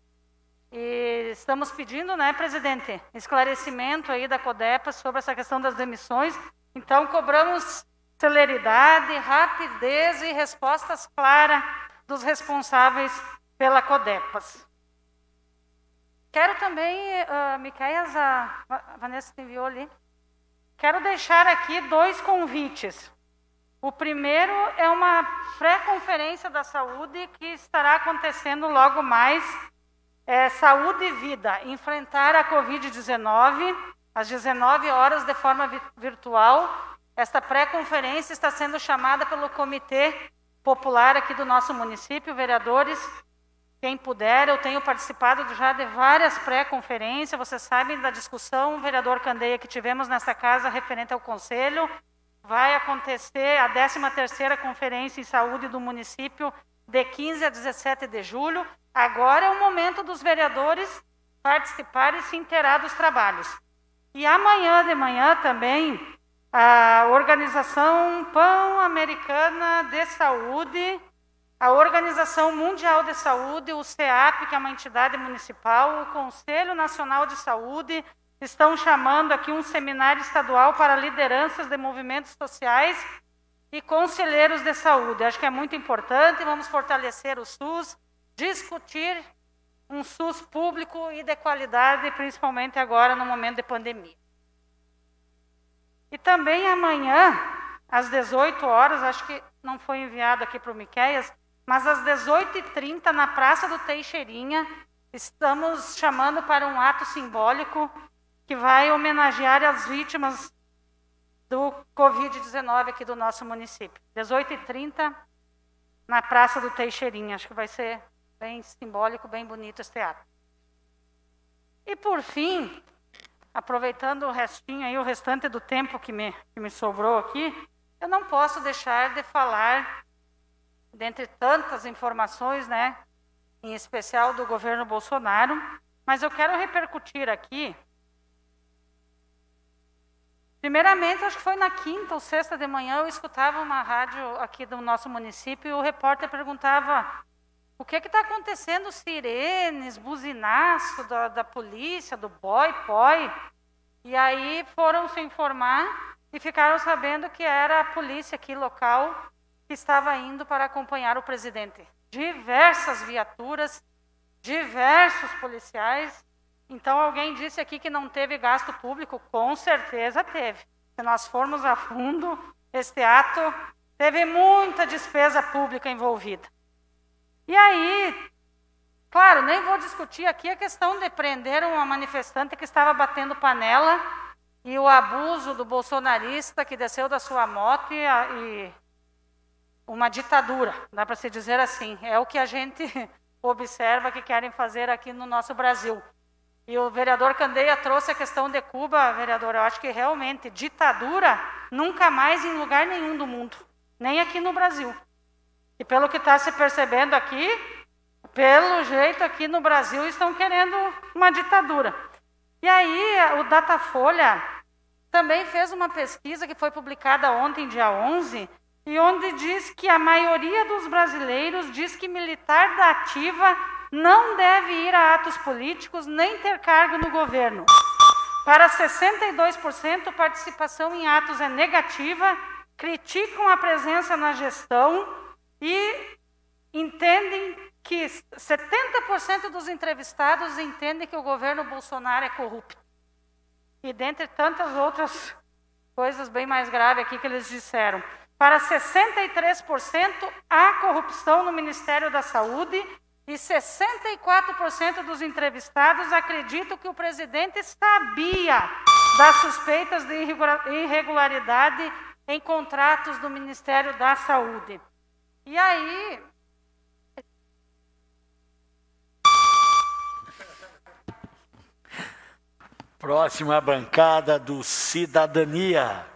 E estamos pedindo, né, presidente, esclarecimento aí da Codepas sobre essa questão das demissões. Então, cobramos celeridade, rapidez e respostas claras dos responsáveis pela Codepas. Quero também, Miqueias, a Vanessa te enviou ali, quero deixar aqui 2 convites. O primeiro é uma pré-conferência da saúde que estará acontecendo logo mais, Saúde e Vida, enfrentar a Covid-19, às 19 horas de forma virtual. Esta pré-conferência está sendo chamada pelo Comitê Popular aqui do nosso município, vereadores, quem puder. Eu tenho participado já de várias pré-conferências, vocês sabem da discussão, vereador Candeia, que tivemos nessa casa referente ao Conselho. Vai acontecer a 13ª Conferência em Saúde do município, de 15 a 17 de julho. Agora é o momento dos vereadores participarem e se inteirar dos trabalhos. E amanhã de manhã também, a Organização Pan-Americana de Saúde, a Organização Mundial de Saúde, o CEAP, que é uma entidade municipal, o Conselho Nacional de Saúde, estão chamando aqui um seminário estadual para lideranças de movimentos sociais e conselheiros de saúde. Acho que é muito importante, vamos fortalecer o SUS, discutir um SUS público e de qualidade, principalmente agora no momento de pandemia. E também amanhã, às 18 horas, acho que não foi enviado aqui para o Miqueias, mas às 18h30, na Praça do Teixeirinha, estamos chamando para um ato simbólico que vai homenagear as vítimas do Covid-19 aqui do nosso município. 18h30, na Praça do Teixeirinha. Acho que vai ser bem simbólico, bem bonito esse ato. E por fim, aproveitando o restinho aí, o restante do tempo que me sobrou aqui, eu não posso deixar de falar, dentre tantas informações, né, em especial do governo Bolsonaro, mas eu quero repercutir aqui. Primeiramente, acho que foi na quinta ou sexta de manhã, eu escutava uma rádio aqui do nosso município e o repórter perguntava O que está acontecendo? Sirenes, buzinaço da polícia, do BOI. E aí foram se informar e ficaram sabendo que era a polícia aqui local que estava indo para acompanhar o presidente. Diversas viaturas, diversos policiais. Então alguém disse aqui que não teve gasto público, com certeza teve. Se nós formos a fundo, este ato teve muita despesa pública envolvida. E aí, claro, nem vou discutir aqui a questão de prender uma manifestante que estava batendo panela e o abuso do bolsonarista que desceu da sua moto e uma ditadura, dá para se dizer assim. É o que a gente observa que querem fazer aqui no nosso Brasil. E o vereador Candeia trouxe a questão de Cuba, vereador. Eu acho que realmente ditadura nunca mais em lugar nenhum do mundo, nem aqui no Brasil. E pelo que está se percebendo aqui, pelo jeito aqui no Brasil estão querendo uma ditadura. E aí o Datafolha também fez uma pesquisa que foi publicada ontem, dia 11, e onde diz que a maioria dos brasileiros diz que militar da ativa não deve ir a atos políticos nem ter cargo no governo. Para 62%, participação em atos é negativa, criticam a presença na gestão e entendem que 70% dos entrevistados entendem que o governo Bolsonaro é corrupto. E dentre tantas outras coisas bem mais graves aqui que eles disseram. Para 63%, há corrupção no Ministério da Saúde e 64% dos entrevistados acreditam que o presidente sabia das suspeitas de irregularidade em contratos do Ministério da Saúde. E aí... Próxima bancada do Cidadania.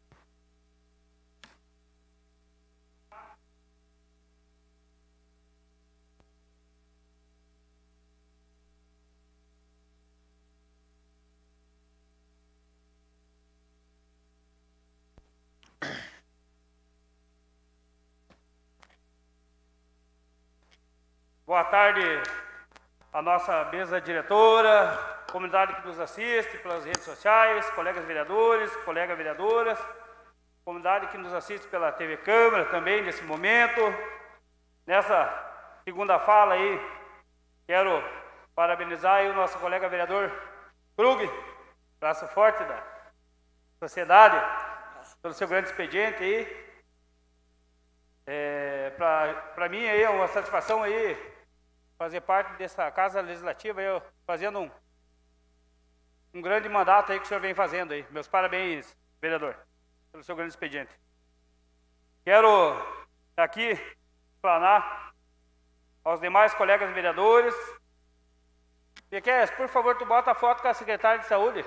Boa tarde à nossa mesa diretora, comunidade que nos assiste pelas redes sociais, colegas vereadores, colegas vereadoras, comunidade que nos assiste pela TV Câmara também nesse momento. Nessa segunda fala aí, quero parabenizar aí o nosso colega vereador Krug, braço forte da sociedade, pelo seu grande expediente aí. Para mim aí é uma satisfação aí fazer parte dessa Casa Legislativa, eu fazendo um grande mandato aí que o senhor vem fazendo aí. Meus parabéns, vereador, pelo seu grande expediente. Quero aqui explanar aos demais colegas vereadores. Piquez, por favor, tu bota a foto com a secretária de saúde.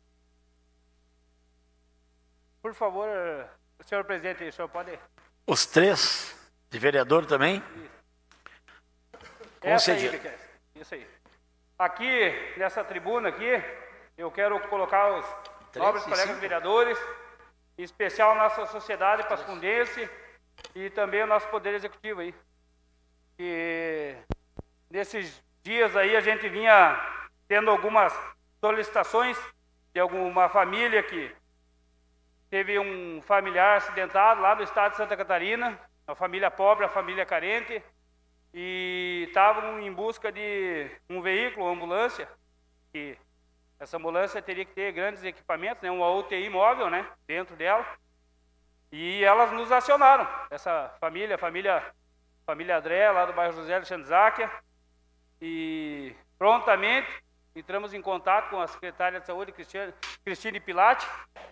Por favor, senhor presidente, o senhor pode... Os três de vereador também? Essa aí, Piquez. Isso aí. Aqui, nessa tribuna aqui, eu quero colocar os nobres colegas vereadores, em especial a nossa sociedade pascundense e também o nosso Poder Executivo aí. E nesses dias aí a gente vinha tendo algumas solicitações de alguma família que teve um familiar acidentado lá no estado de Santa Catarina, uma família pobre, uma família carente, e estavam em busca de um veículo, uma ambulância, que essa ambulância teria que ter grandes equipamentos, né, uma UTI móvel, né, dentro dela, e elas nos acionaram, essa família, família André, lá do bairro José Alexandre Záquia, e prontamente entramos em contato com a secretária de saúde, Cristine Pilati,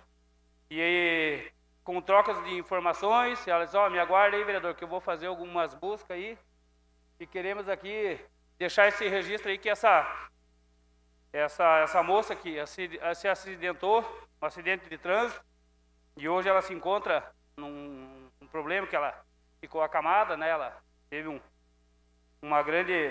e com trocas de informações, ela disse, me aguarda aí, vereador, que eu vou fazer algumas buscas aí, e queremos aqui deixar esse registro aí que essa moça que se acidentou, um acidente de trânsito, e hoje ela se encontra num problema que ela ficou acamada, né? Ela teve uma grande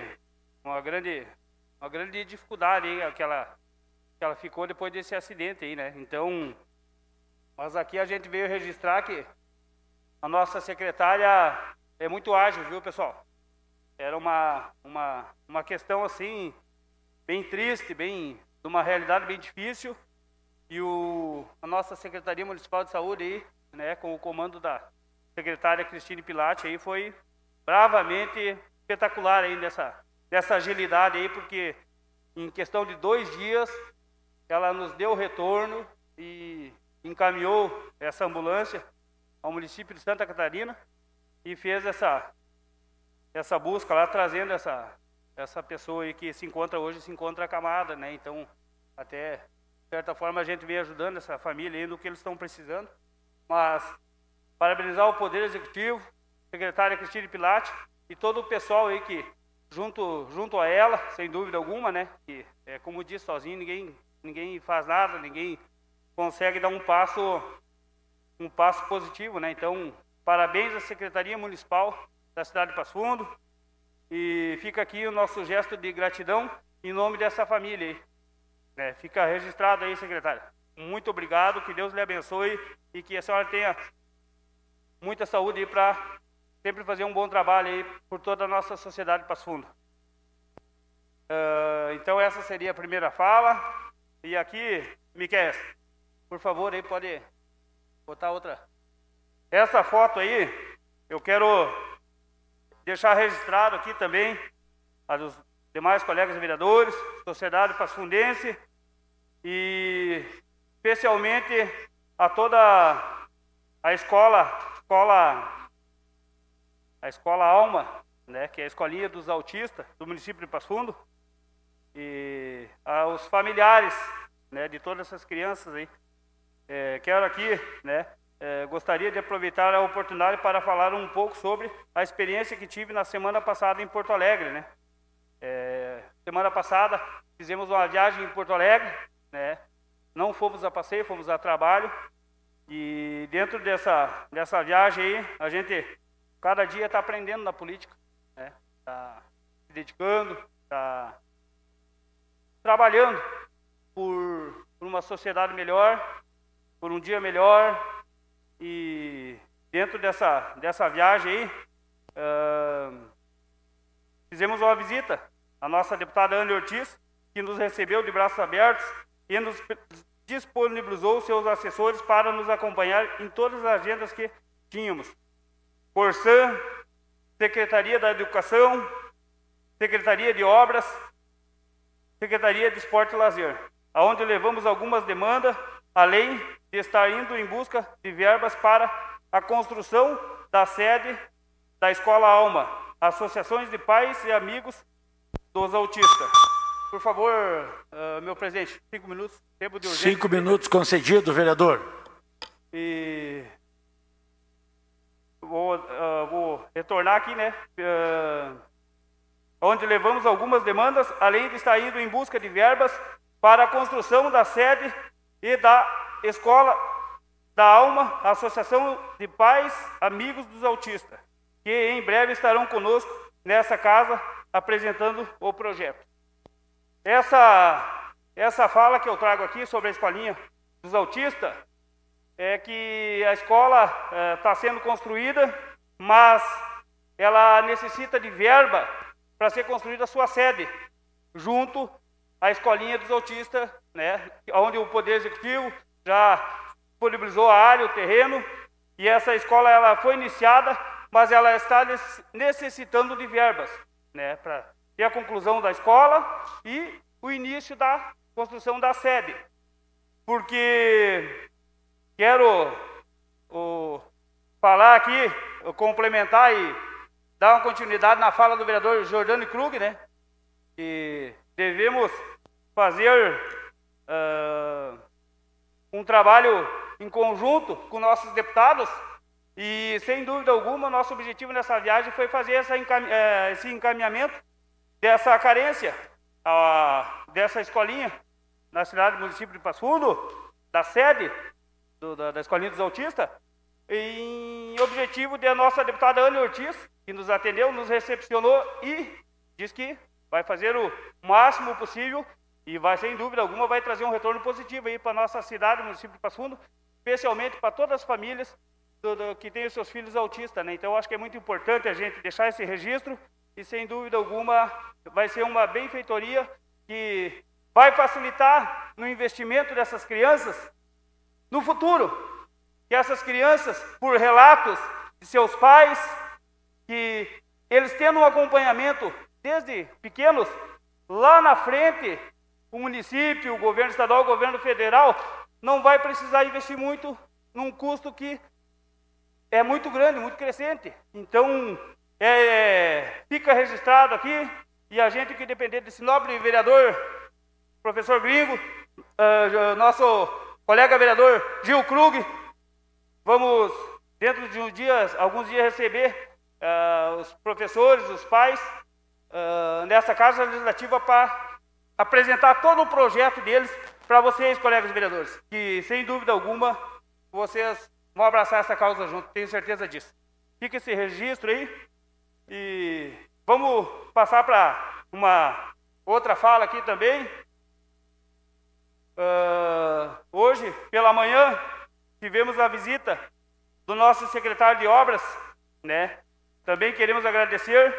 dificuldade aí, que ela ficou depois desse acidente aí, né? Então, mas aqui a gente veio registrar que a nossa secretária é muito ágil, viu, pessoal? era uma questão assim, bem triste, de uma realidade bem difícil. E a nossa Secretaria Municipal de Saúde, aí, né, com o comando da secretária Cristine Pilati, aí, foi bravamente espetacular aí nessa agilidade, aí, porque em questão de 2 dias ela nos deu o retorno e encaminhou essa ambulância ao município de Santa Catarina e fez essa busca lá, trazendo essa pessoa aí que se encontra acamada, né? Então, até, de certa forma, a gente vem ajudando essa família aí no que eles estão precisando. Mas, parabenizar o Poder Executivo, secretária Cristine Pilati e todo o pessoal aí que, junto a ela, sem dúvida alguma, né? Que, como disse, sozinho ninguém faz nada, ninguém consegue dar um passo positivo, né? Então, parabéns à Secretaria Municipal da cidade de Passo Fundo, e fica aqui o nosso gesto de gratidão em nome dessa família aí. Fica registrado aí, secretária. Muito obrigado, que Deus lhe abençoe e que a senhora tenha muita saúde aí para sempre fazer um bom trabalho aí por toda a nossa sociedade de Passo Fundo. Então essa seria a primeira fala. E aqui, Miquel, por favor, aí pode botar outra. Essa foto aí, eu quero deixar registrado aqui também a dos demais colegas vereadores, sociedade pasfundense e especialmente a toda a escola Alma, né, que é a escolinha dos autistas do município de Passo Fundo, e aos familiares, né, de todas essas crianças aí. Quero aqui, né, gostaria de aproveitar a oportunidade para falar um pouco sobre a experiência que tive na semana passada em Porto Alegre, né? Semana passada fizemos uma viagem em Porto Alegre, né? Não fomos a passeio, fomos a trabalho. E dentro dessa viagem aí, a gente cada dia está aprendendo na política, né? Está se dedicando, está trabalhando por uma sociedade melhor, por um dia melhor. E dentro dessa viagem aí, fizemos uma visita à nossa deputada Ana Ortiz, que nos recebeu de braços abertos e nos disponibilizou seus assessores para nos acompanhar em todas as agendas que tínhamos. Corsã, Secretaria da Educação, Secretaria de Obras, Secretaria de Esporte e Lazer, aonde levamos algumas demandas, além de estar indo em busca de verbas para a construção da sede da Escola Alma, associações de pais e amigos dos autistas. Por favor, meu presidente, 5 minutos, tempo de urgência. 5 minutos concedido, vereador. E vou retornar aqui, né? Onde levamos algumas demandas, além de estar indo em busca de verbas para a construção da sede e da Escola da Alma, Associação de Pais Amigos dos Autistas, que em breve estarão conosco nessa casa apresentando o projeto. Essa fala que eu trago aqui sobre a escolinha dos autistas é que a escola está sendo construída, mas ela necessita de verba para ser construída a sua sede, junto à escolinha dos autistas, né, onde o Poder Executivo já disponibilizou a área, o terreno, e essa escola ela foi iniciada, mas ela está necessitando de verbas, né, para ter a conclusão da escola e o início da construção da sede. Porque quero falar aqui, complementar e dar uma continuidade na fala do vereador Jordani Krug, né, que devemos fazer um trabalho em conjunto com nossos deputados e, sem dúvida alguma, nosso objetivo nessa viagem foi fazer esse encaminhamento dessa carência, dessa escolinha na cidade do município de Passo Fundo, da sede da escolinha dos autistas, em objetivo da nossa deputada Ana Ortiz, que nos atendeu, nos recepcionou e diz que vai fazer o máximo possível e vai, sem dúvida alguma, vai trazer um retorno positivo aí para a nossa cidade, município de Passo Fundo, especialmente para todas as famílias que têm os seus filhos autistas, né? Então, eu acho que é muito importante a gente deixar esse registro e sem dúvida alguma vai ser uma benfeitoria que vai facilitar no investimento dessas crianças no futuro. Que essas crianças, por relatos de seus pais, que eles tendo um acompanhamento desde pequenos, lá na frente, o município, o governo estadual, o governo federal, não vai precisar investir muito num custo que é muito grande, muito crescente. Então, fica registrado aqui, e a gente que depender desse nobre vereador, professor Gringo, nosso colega vereador Gil Krug, vamos, dentro de alguns dias, receber os professores, os pais, nessa Casa Legislativa para apresentar todo o projeto deles para vocês, colegas vereadores, que, sem dúvida alguma, vocês vão abraçar essa causa junto, tenho certeza disso. Fica esse registro aí e vamos passar para uma outra fala aqui também. Hoje, pela manhã, tivemos a visita do nosso secretário de obras, né? Também queremos agradecer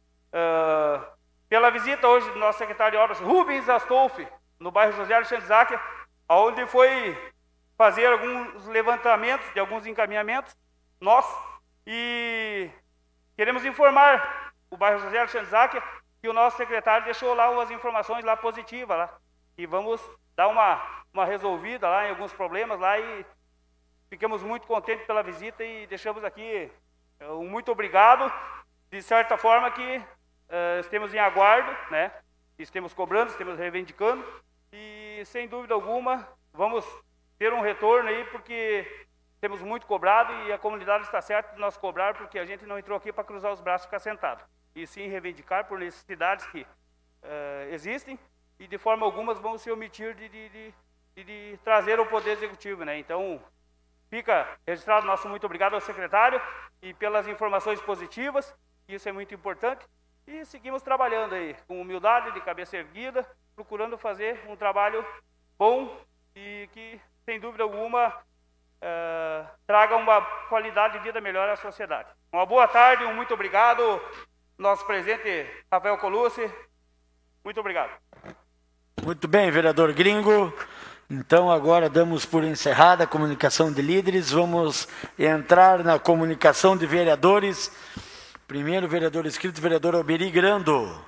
pela visita hoje do nosso secretário de obras, Rubens Astolfi, no bairro José Alexandre Záquia, onde foi fazer alguns levantamentos de alguns encaminhamentos nossos, e queremos informar o bairro José Alexandre Záquia que o nosso secretário deixou lá umas informações lá positivas lá, e vamos dar uma resolvida lá em alguns problemas lá, e ficamos muito contentes pela visita e deixamos aqui um muito obrigado, de certa forma que estamos em aguardo, né? Estamos cobrando, estamos reivindicando, e sem dúvida alguma vamos ter um retorno aí, porque temos muito cobrado e a comunidade está certa de nós cobrar, porque a gente não entrou aqui para cruzar os braços e ficar sentado, e sim reivindicar por necessidades que existem, e de forma alguma vamos se omitir de trazer ao Poder Executivo, né? Então, fica registrado nosso muito obrigado ao secretário e pelas informações positivas, isso é muito importante, e seguimos trabalhando aí com humildade, de cabeça erguida, procurando fazer um trabalho bom e que, sem dúvida alguma, traga uma qualidade de vida melhor à sociedade. Uma boa tarde, um muito obrigado, nosso presidente Rafael Colucci, muito obrigado. Muito bem, vereador Gringo. Então, agora damos por encerrada a comunicação de líderes. Vamos entrar na comunicação de vereadores. Primeiro, vereador inscrito, vereador Alberi Grando.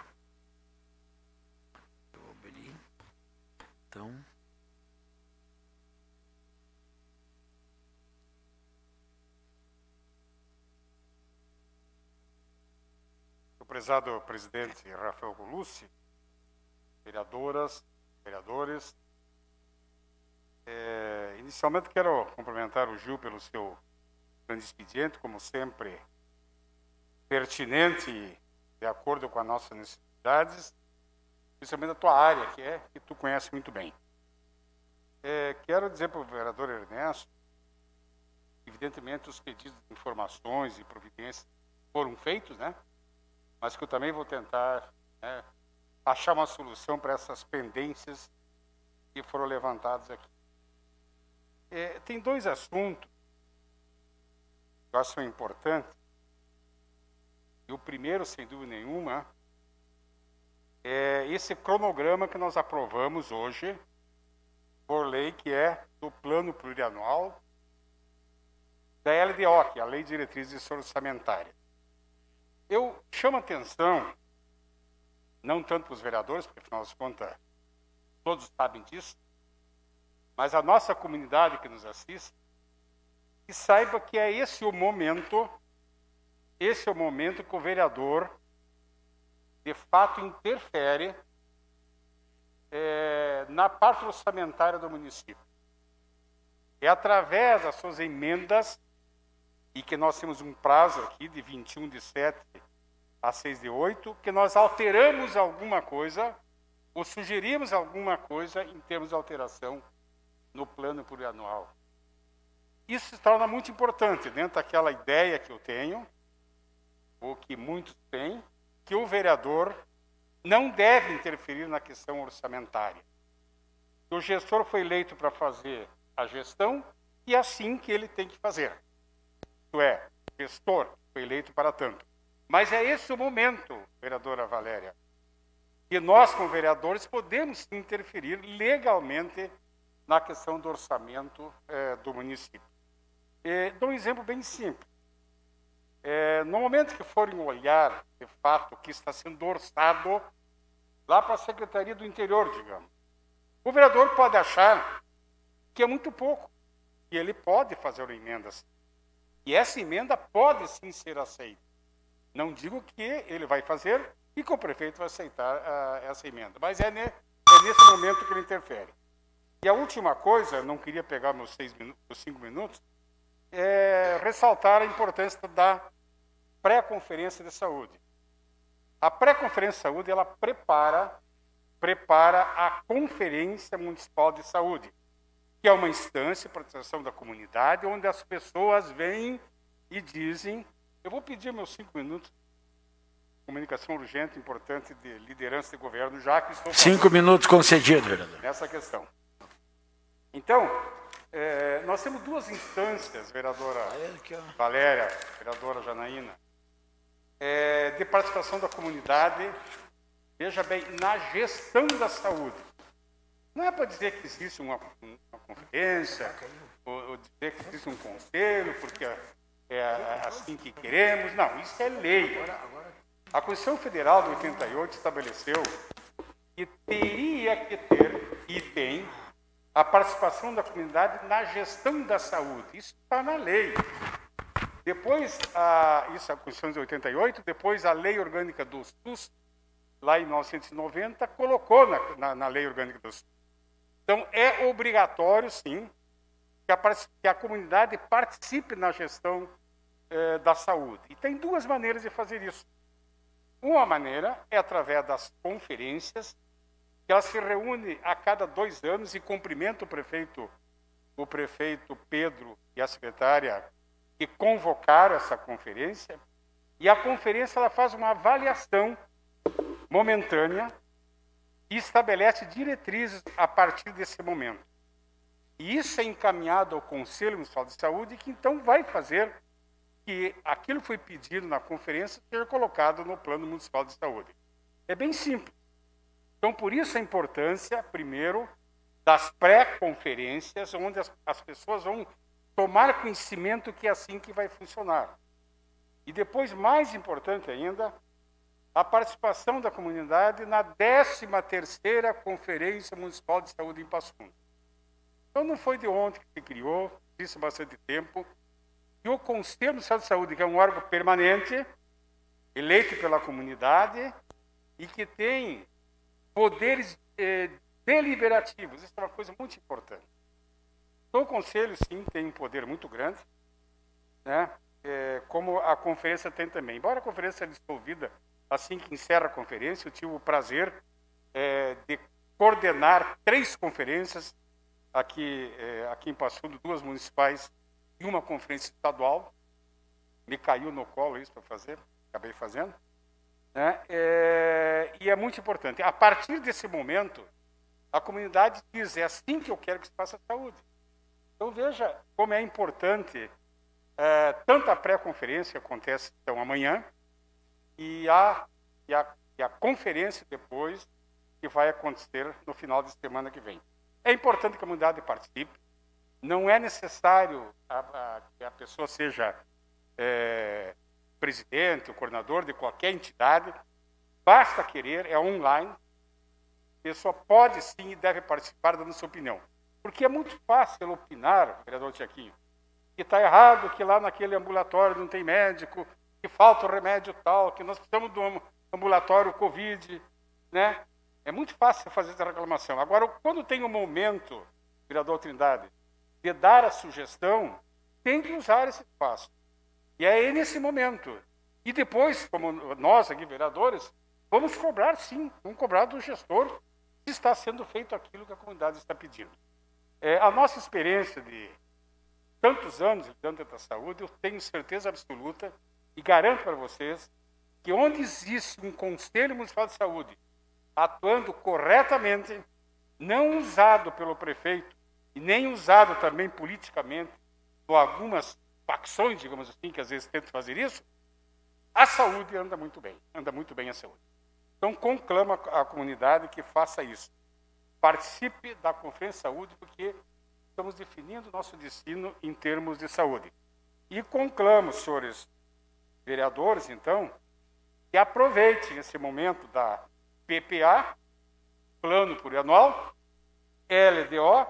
Então. O prezado presidente Rafael Colucci, vereadoras, vereadores, inicialmente quero cumprimentar o Gil pelo seu grande expediente, como sempre, pertinente e de acordo com as nossas necessidades, principalmente a tua área, que tu conhece muito bem. Quero dizer para o vereador Ernesto, evidentemente os pedidos de informações e providências foram feitos, né? Mas que eu também vou tentar, né, achar uma solução para essas pendências que foram levantadas aqui. Tem dois assuntos que eu acho importantes. E o primeiro, sem dúvida nenhuma, é esse cronograma que nós aprovamos hoje, por lei, que é do Plano Plurianual da LDO, que é a Lei de Diretrizes Orçamentárias. Eu chamo a atenção, não tanto para os vereadores, porque afinal de contas todos sabem disso, mas a nossa comunidade que nos assiste, que saiba que é esse o momento que o vereador, de fato, interfere na parte orçamentária do município. É através das suas emendas, e que nós temos um prazo aqui de 21/7 a 6/8, que nós alteramos alguma coisa, ou sugerimos alguma coisa em termos de alteração no plano plurianual. Isso se torna muito importante dentro daquela ideia que eu tenho, ou que muitos têm, que o vereador não deve interferir na questão orçamentária. O gestor foi eleito para fazer a gestão e é assim que ele tem que fazer. Isto é, o gestor foi eleito para tanto. Mas é esse o momento, vereadora Valéria, que nós, como vereadores, podemos interferir legalmente na questão do orçamento do município. Dou um exemplo bem simples. No momento que forem olhar, de fato, o que está sendo orçado lá para a Secretaria do Interior, digamos, o vereador pode achar que é muito pouco, e ele pode fazer uma emenda assim. E essa emenda pode sim ser aceita. Não digo que ele vai fazer e que o prefeito vai aceitar essa emenda, mas é nesse momento que ele interfere. E a última coisa, não queria pegar meus 5 minutos, é ressaltar a importância da pré-conferência de saúde. A pré-conferência de saúde, ela prepara a Conferência Municipal de Saúde, que é uma instância de proteção da comunidade, onde as pessoas vêm e dizem, eu vou pedir meus 5 minutos, comunicação urgente, importante, de liderança de governo, já que estou... 5 minutos concedido, vereador. Nessa questão. Então, nós temos 2 instâncias, vereadora Valéria, vereadora Janaína, de participação da comunidade, veja bem, na gestão da saúde. Não é para dizer que existe uma conferência, ou dizer que existe um conselho, porque é assim que queremos. Não, isso é lei. A Constituição Federal de 88 estabeleceu que teria que ter, e tem, a participação da comunidade na gestão da saúde. Isso está na lei. Depois, isso é a Constituição de 88, depois a Lei Orgânica do SUS, lá em 1990, colocou na Lei Orgânica do SUS. Então, é obrigatório, sim, que a comunidade participe na gestão da saúde. E tem 2 maneiras de fazer isso. Uma maneira é através das conferências, que ela se reúne a cada 2 anos e cumprimenta o prefeito Pedro e a secretária que convocaram essa conferência, e a conferência ela faz uma avaliação momentânea e estabelece diretrizes a partir desse momento. E isso é encaminhado ao Conselho Municipal de Saúde, que então vai fazer que aquilo que foi pedido na conferência seja colocado no Plano Municipal de Saúde. É bem simples. Então, por isso a importância, primeiro, das pré-conferências, onde as pessoas vão tomar conhecimento que é assim que vai funcionar. E depois, mais importante ainda, a participação da comunidade na 13ª Conferência Municipal de Saúde em Passo Fundo. Então, não foi de ontem que se criou, existe bastante tempo, e o Conselho Municipal de Saúde, que é um órgão permanente, eleito pela comunidade, e que tem poderes deliberativos. Isso é uma coisa muito importante. Então, o Conselho, sim, tem um poder muito grande, né? Como a conferência tem também. Embora a conferência seja dissolvida assim que encerra a conferência, eu tive o prazer de coordenar 3 conferências aqui em Passo Fundo, 2 municipais e uma conferência estadual. Me caiu no colo isso para fazer, acabei fazendo. Né? E é muito importante. A partir desse momento, a comunidade diz, é assim que eu quero que se faça a saúde. Então, veja como é importante tanto a pré-conferência, que acontece então amanhã, e a conferência depois, que vai acontecer no final de semana que vem. É importante que a comunidade participe. Não é necessário que a pessoa seja presidente ou coordenador de qualquer entidade. Basta querer, é online. A pessoa pode sim e deve participar dando sua opinião. Porque é muito fácil opinar, vereador Tiaquinho, que está errado, que lá naquele ambulatório não tem médico, que falta o remédio tal, que nós precisamos do ambulatório Covid, né? É muito fácil fazer essa reclamação. Agora, quando tem um momento, vereador Trindade, de dar a sugestão, tem que usar esse espaço. E é nesse momento. E depois, como nós aqui, vereadores, vamos cobrar sim, vamos cobrar do gestor se está sendo feito aquilo que a comunidade está pedindo. A nossa experiência de tantos anos lidando com a saúde, eu tenho certeza absoluta e garanto para vocês que onde existe um Conselho Municipal de Saúde atuando corretamente, não usado pelo prefeito e nem usado também politicamente por algumas facções, digamos assim, que às vezes tentam fazer isso, A saúde anda muito bem a saúde. Então, conclamo a comunidade que faça isso. Participe da Conferência de Saúde, porque estamos definindo o nosso destino em termos de saúde. E conclamo, senhores vereadores, então, que aproveitem esse momento da PPA, Plano Plurianual, LDO,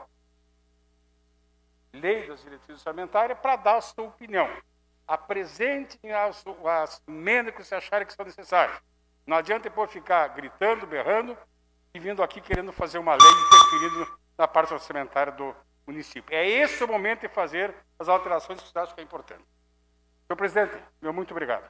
Lei das Diretrizes Orçamentárias, para dar a sua opinião. Apresentem as emendas que vocês acharem que são necessárias. Não adianta depois ficar gritando, berrando e vindo aqui querendo fazer uma lei interferindo na parte orçamentária do município. É esse o momento de fazer as alterações que vocês acham que é importante. Senhor presidente, meu muito obrigado.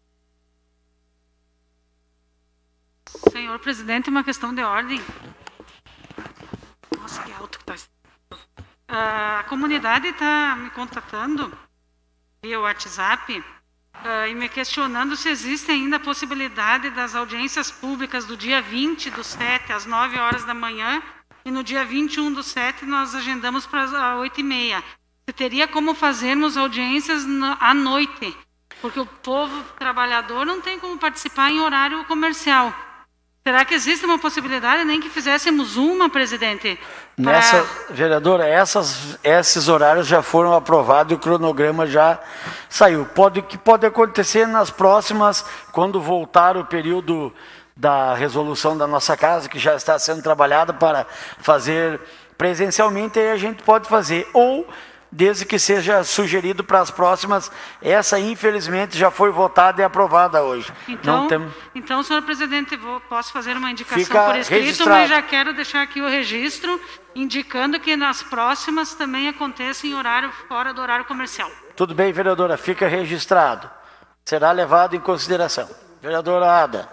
Senhor presidente, uma questão de ordem. Nossa, que alto que está. A comunidade está me contatando via WhatsApp e me questionando se existe ainda a possibilidade das audiências públicas do dia 20/7, às 9 horas da manhã, e no dia 21/7 nós agendamos para as 8h30. Se teria como fazermos audiências à noite, porque o povo trabalhador não tem como participar em horário comercial. Será que existe uma possibilidade, nem que fizéssemos uma, presidente? Vereadora, esses horários já foram aprovados e o cronograma já saiu. Que pode acontecer nas próximas, quando voltar o período da resolução da nossa casa, que já está sendo trabalhada para fazer presencialmente, aí a gente pode fazer. Ou, desde que seja sugerido para as próximas, essa infelizmente já foi votada e aprovada hoje. Então, senhor presidente, posso fazer uma indicação Fica por escrito, registrado. mas já quero deixar aqui o registro, indicando que nas próximas também aconteça em horário fora do horário comercial. Tudo bem, vereadora, fica registrado. Será levado em consideração. Vereadora Ada.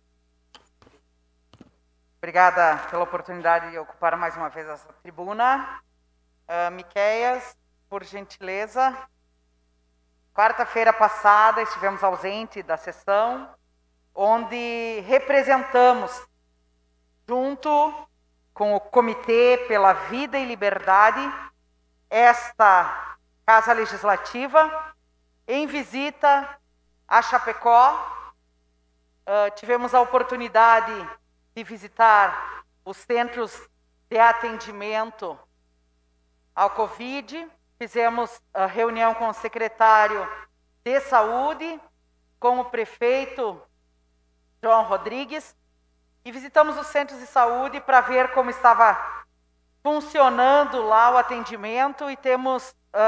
Obrigada pela oportunidade de ocupar mais uma vez essa tribuna. Miqueias, por gentileza. Quarta-feira passada estivemos ausentes da sessão, onde representamos, junto com o Comitê pela Vida e Liberdade, esta Casa Legislativa, em visita a Chapecó. Tivemos a oportunidade de visitar os centros de atendimento ao Covid, fizemos a reunião com o secretário de Saúde, com o prefeito João Rodrigues, e visitamos os centros de saúde para ver como estava funcionando lá o atendimento, e temos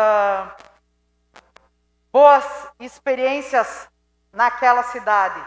boas experiências naquela cidade.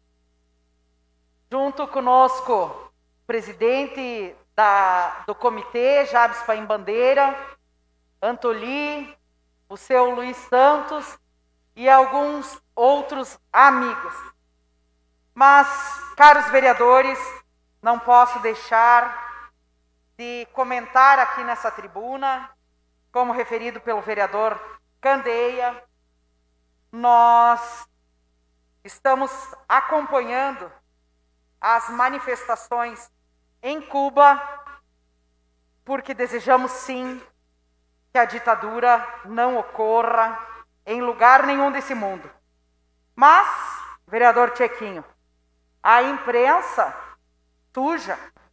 Junto conosco, o presidente do comitê, Jabes Paim Bandeira, Antoli, o seu Luiz Santos e alguns outros amigos. Mas, caros vereadores, não posso deixar de comentar aqui nessa tribuna, como referido pelo vereador Candeia, nós estamos acompanhando as manifestações em Cuba, porque desejamos sim que a ditadura não ocorra em lugar nenhum desse mundo. Mas, vereador Tchequinho, a imprensa suja,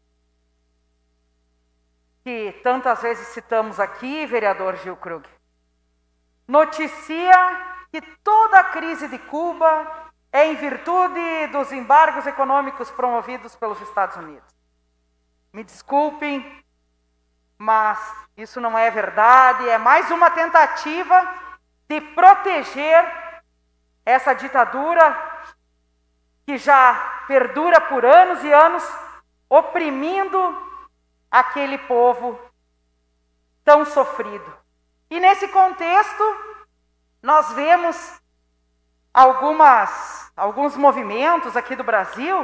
que tantas vezes citamos aqui, vereador Gil Krug, noticia que toda a crise de Cuba é em virtude dos embargos econômicos promovidos pelos Estados Unidos. Me desculpem, mas isso não é verdade, é mais uma tentativa de proteger essa ditadura que já perdura por anos e anos, oprimindo aquele povo tão sofrido. E nesse contexto, nós vemos alguns movimentos aqui do Brasil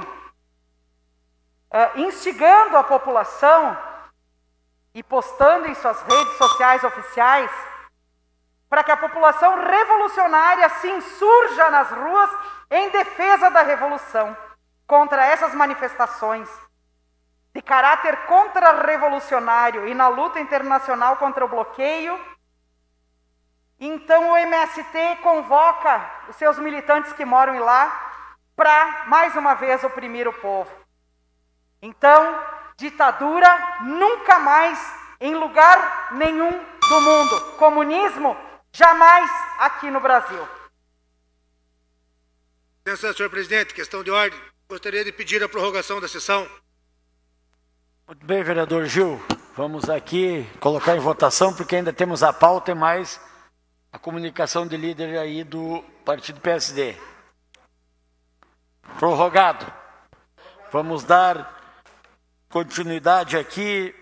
instigando a população e postando em suas redes sociais oficiais para que a população revolucionária se insurja nas ruas em defesa da revolução, contra essas manifestações de caráter contra-revolucionário e na luta internacional contra o bloqueio Então o MST convoca os seus militantes que moram lá para, mais uma vez, oprimir o povo. Então, ditadura nunca mais em lugar nenhum do mundo. Comunismo jamais aqui no Brasil. Licença, senhor presidente, questão de ordem. Gostaria de pedir a prorrogação da sessão. Muito bem, vereador Gil. Vamos aqui colocar em votação, porque ainda temos a pauta e mais a comunicação de líder aí do partido PSD. Prorrogado. Vamos dar continuidade aqui.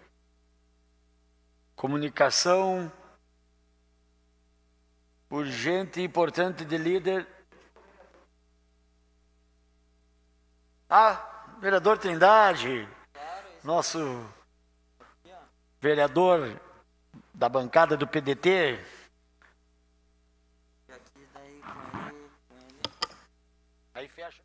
Comunicação urgente e importante de líder. Vereador Trindade, nosso vereador da bancada do PDT. Aí fecha.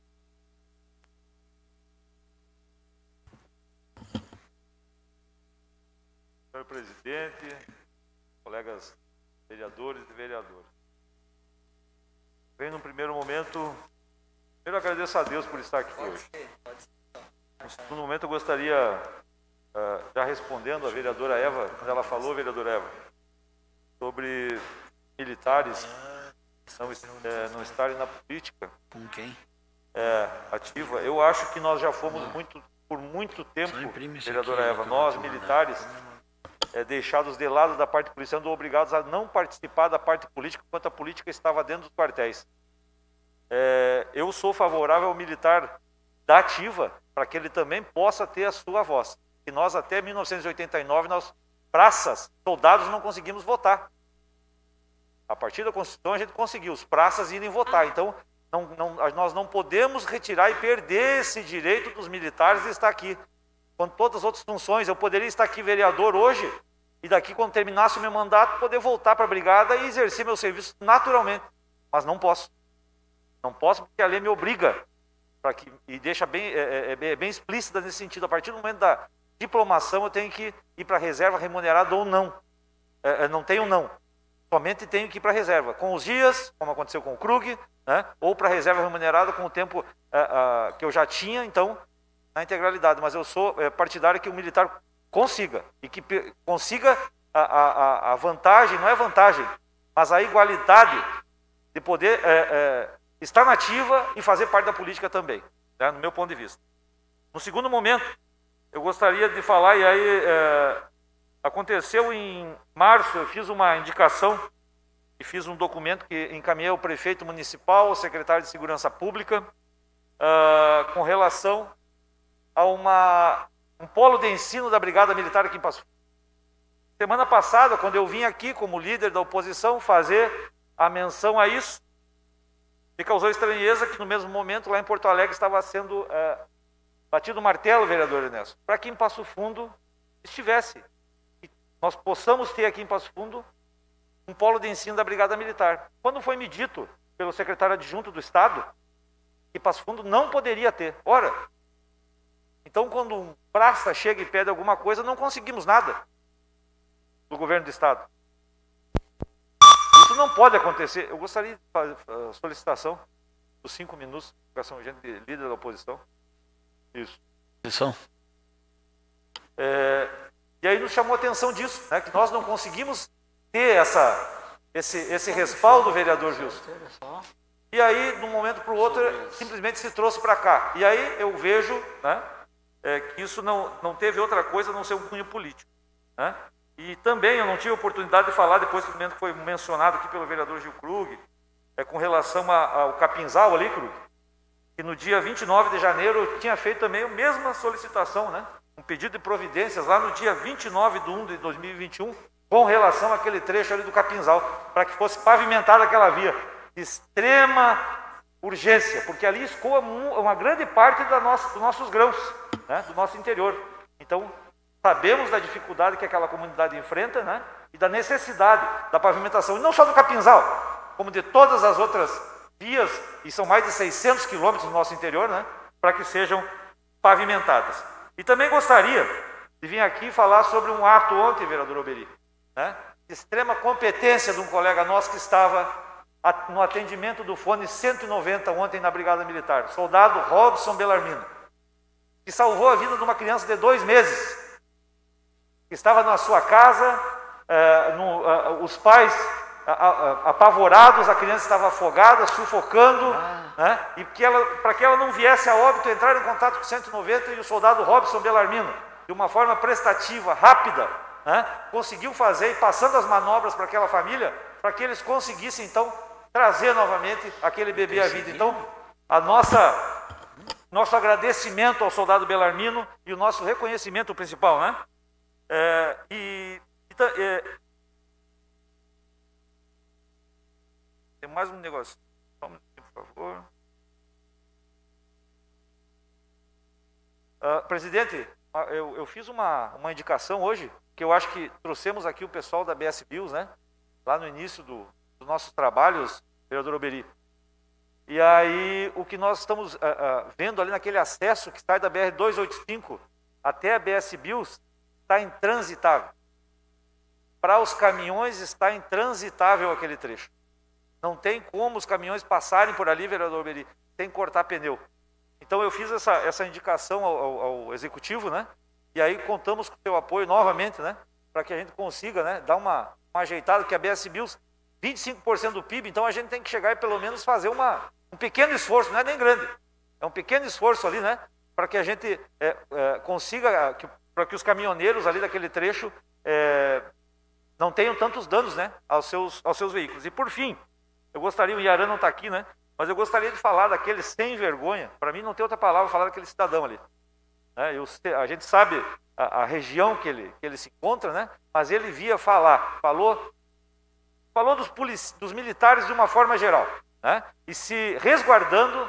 Senhor presidente, colegas vereadores e vereadoras. Venho num primeiro momento, primeiro agradeço a Deus por estar aqui hoje. No segundo momento eu gostaria, já respondendo a vereadora Eva, quando ela falou, vereadora Eva, sobre militares não estarem na política. Com quem? Ativa. Eu acho que nós já fomos por muito tempo, vereadora Eva, nós militares, deixados de lado da parte policial, sendo obrigados a não participar da parte política enquanto a política estava dentro dos quartéis. Eu sou favorável ao militar da ativa, para que ele também possa ter a sua voz. E nós, até 1989, praças, soldados, não conseguimos votar. A partir da Constituição, a gente conseguiu os praças irem votar. Então, nós não podemos retirar e perder esse direito dos militares de estar aqui. Com todas as outras funções, eu poderia estar aqui vereador hoje, e daqui, quando terminasse o meu mandato, poder voltar para a brigada e exercer meu serviço naturalmente. Mas não posso. Não posso porque a lei me obriga, e deixa bem explícita nesse sentido. A partir do momento da diplomação, eu tenho que ir para a reserva remunerada ou não. Não tenho não. Somente tenho que ir para a reserva. Com os dias, como aconteceu com o Krug, né? Ou para a reserva remunerada com o tempo que eu já tinha, então, na integralidade. Mas eu sou partidário que o militar consiga. E que consiga a vantagem, não é vantagem, mas a igualdade de poder estar nativa e fazer parte da política também, né, no meu ponto de vista. No segundo momento, eu gostaria de falar, e aí aconteceu em março, eu fiz uma indicação e fiz um documento que encaminhei ao prefeito municipal, ao secretário de Segurança Pública, com relação a um polo de ensino da Brigada Militar aqui em Passo Fundo. Semana passada, quando eu vim aqui como líder da oposição fazer a menção a isso, me causou estranheza que no mesmo momento lá em Porto Alegre estava sendo batido o martelo, vereador Ernesto, para que em Passo Fundo estivesse. E nós possamos ter aqui em Passo Fundo um polo de ensino da Brigada Militar. Quando foi me dito pelo secretário adjunto do Estado que Passo Fundo não poderia ter. Ora, então quando um praça chega e pede alguma coisa, não conseguimos nada do governo do Estado. Isso não pode acontecer. Eu gostaria de fazer a solicitação dos 5 minutos, educação urgente de líder da oposição. Isso. E aí nos chamou a atenção disso, né, que nós não conseguimos ter esse respaldo, vereador Gilson. E aí, de um momento para o outro, simplesmente se trouxe para cá. E aí eu vejo, né, que isso não teve outra coisa a não ser um cunho político, né? E também eu não tive oportunidade de falar, depois que foi mencionado aqui pelo vereador Gil Krug, com relação ao Capinzal ali, Krug, que no dia 29 de janeiro eu tinha feito também a mesma solicitação, né? Um pedido de providências lá no dia 29 de 1 de 2021, com relação àquele trecho ali do Capinzal, para que fosse pavimentada aquela via. De extrema urgência, porque ali escoa uma grande parte dos nossos grãos, né? Do nosso interior. Então, sabemos da dificuldade que aquela comunidade enfrenta, né? E da necessidade da pavimentação, e não só do Capinzal, como de todas as outras vias, e são mais de 600 quilômetros no nosso interior, né? Para que sejam pavimentadas. E também gostaria de vir aqui falar sobre um ato ontem, vereador Oberi, né? extrema competência de um colega nosso que estava no atendimento do fone 190 ontem na Brigada Militar, soldado Robson Bellarmino, que salvou a vida de uma criança de 2 meses, que estava na sua casa, os pais apavorados, a criança estava afogada, sufocando, né? E para que ela não viesse a óbito, entraram em contato com o 190 e o soldado Robson Bellarmino, de uma forma prestativa, rápida, né? Conseguiu fazer e passando as manobras para aquela família, para que eles conseguissem então trazer novamente aquele bebê à vida. Então, nosso agradecimento ao soldado Bellarmino e o nosso reconhecimento principal, né? Tem mais um negócio. Só um minutinho, por favor. Presidente, eu fiz uma indicação hoje, que eu acho que trouxemos aqui o pessoal da BS Bills, né? Lá no início dos nossos trabalhos, vereador Oberi. E aí, o que nós estamos vendo ali naquele acesso que sai da BR-285 até a BS Bills, está intransitável. Para os caminhões está intransitável aquele trecho. Não tem como os caminhões passarem por ali, vereador Oberi, sem cortar pneu. Então eu fiz essa indicação ao executivo, né? E aí contamos com o seu apoio novamente, né? Para que a gente consiga, né, dar uma ajeitada, que a BS Bills, 25% do PIB, então a gente tem que chegar e pelo menos fazer um pequeno esforço, não é nem grande, é um pequeno esforço ali, né? Para que a gente consiga, para que os caminhoneiros ali daquele trecho não tenham tantos danos, né, aos seus veículos. E por fim, eu gostaria, o Iaran não está aqui, né? Mas eu gostaria de falar daquele sem vergonha, para mim não tem outra palavra, falar daquele cidadão ali. A gente sabe a região que ele se encontra, né? Mas ele falou dos militares de uma forma geral, né? E se resguardando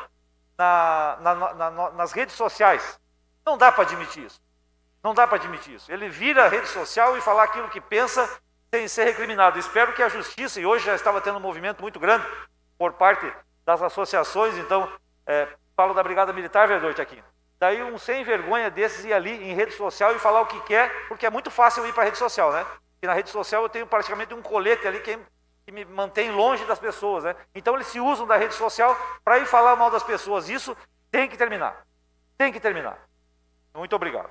nas redes sociais. Não dá para admitir isso. Não dá para admitir isso. Ele vira a rede social e falar aquilo que pensa sem ser recriminado. Espero que a justiça, e hoje já estava tendo um movimento muito grande por parte das associações, então, falo da Brigada Militar, vereador Tiaquinho. Daí um sem vergonha desses ir ali em rede social e falar o que quer, porque é muito fácil eu ir para a rede social, né? E na rede social eu tenho praticamente um colete ali que me mantém longe das pessoas, né? Então eles se usam da rede social para ir falar mal das pessoas. Isso tem que terminar. Tem que terminar. Muito obrigado.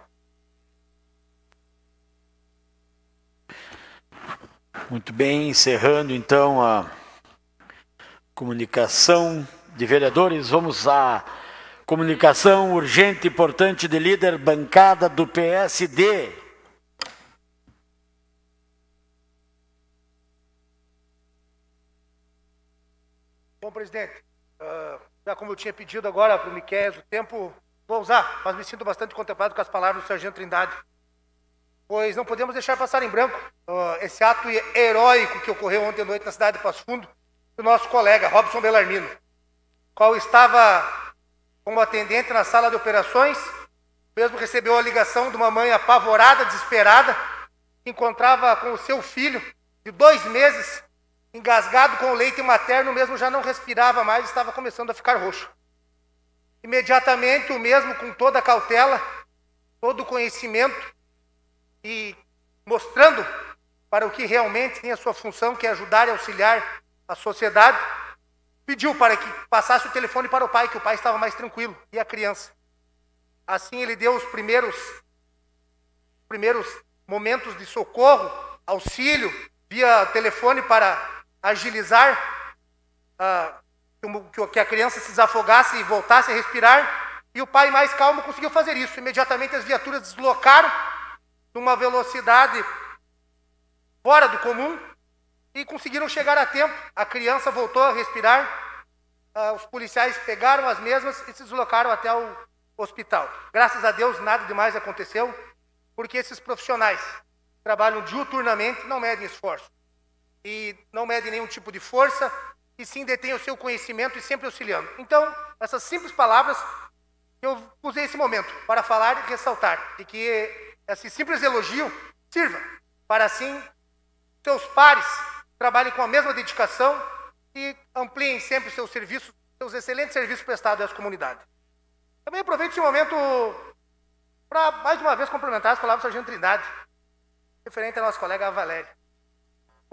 Muito bem, encerrando então a comunicação de vereadores, vamos à comunicação urgente e importante de líder bancada do PSD. Bom, presidente, já como eu tinha pedido agora para o Miqueias, o tempo vou usar, mas me sinto bastante contemplado com as palavras do sargento Trindade, pois não podemos deixar passar em branco esse ato heróico que ocorreu ontem à noite na cidade de Passo Fundo, do nosso colega Robson Bellarmino, qual estava como atendente na sala de operações, mesmo recebeu a ligação de uma mãe apavorada, desesperada, que encontrava com o seu filho de 2 meses, engasgado com o leite materno, mesmo já não respirava mais, estava começando a ficar roxo. Imediatamente, o mesmo, com toda a cautela, todo o conhecimento, e mostrando para o que realmente tem a sua função, que é ajudar e auxiliar a sociedade, pediu para que passasse o telefone para o pai, que o pai estava mais tranquilo, e a criança. Assim ele deu os primeiros momentos de socorro, auxílio, via telefone para agilizar que a criança se desafogasse e voltasse a respirar, e o pai mais calmo conseguiu fazer isso. Imediatamente as viaturas deslocaram numa velocidade fora do comum e conseguiram chegar a tempo. A criança voltou a respirar, os policiais pegaram as mesmas e se deslocaram até o hospital. Graças a Deus nada demais aconteceu, porque esses profissionais trabalham diuturnamente, não medem esforço e não medem nenhum tipo de força, e sim detêm o seu conhecimento e sempre auxiliando. Então, essas simples palavras, eu usei esse momento para falar e ressaltar, e que esse simples elogio sirva para assim seus pares trabalhem com a mesma dedicação e ampliem sempre seus serviços, seus excelentes serviços prestados às comunidades. Também aproveito esse momento para, mais uma vez, complementar as palavras do sargento Trindade, referente ao nosso colega Valério.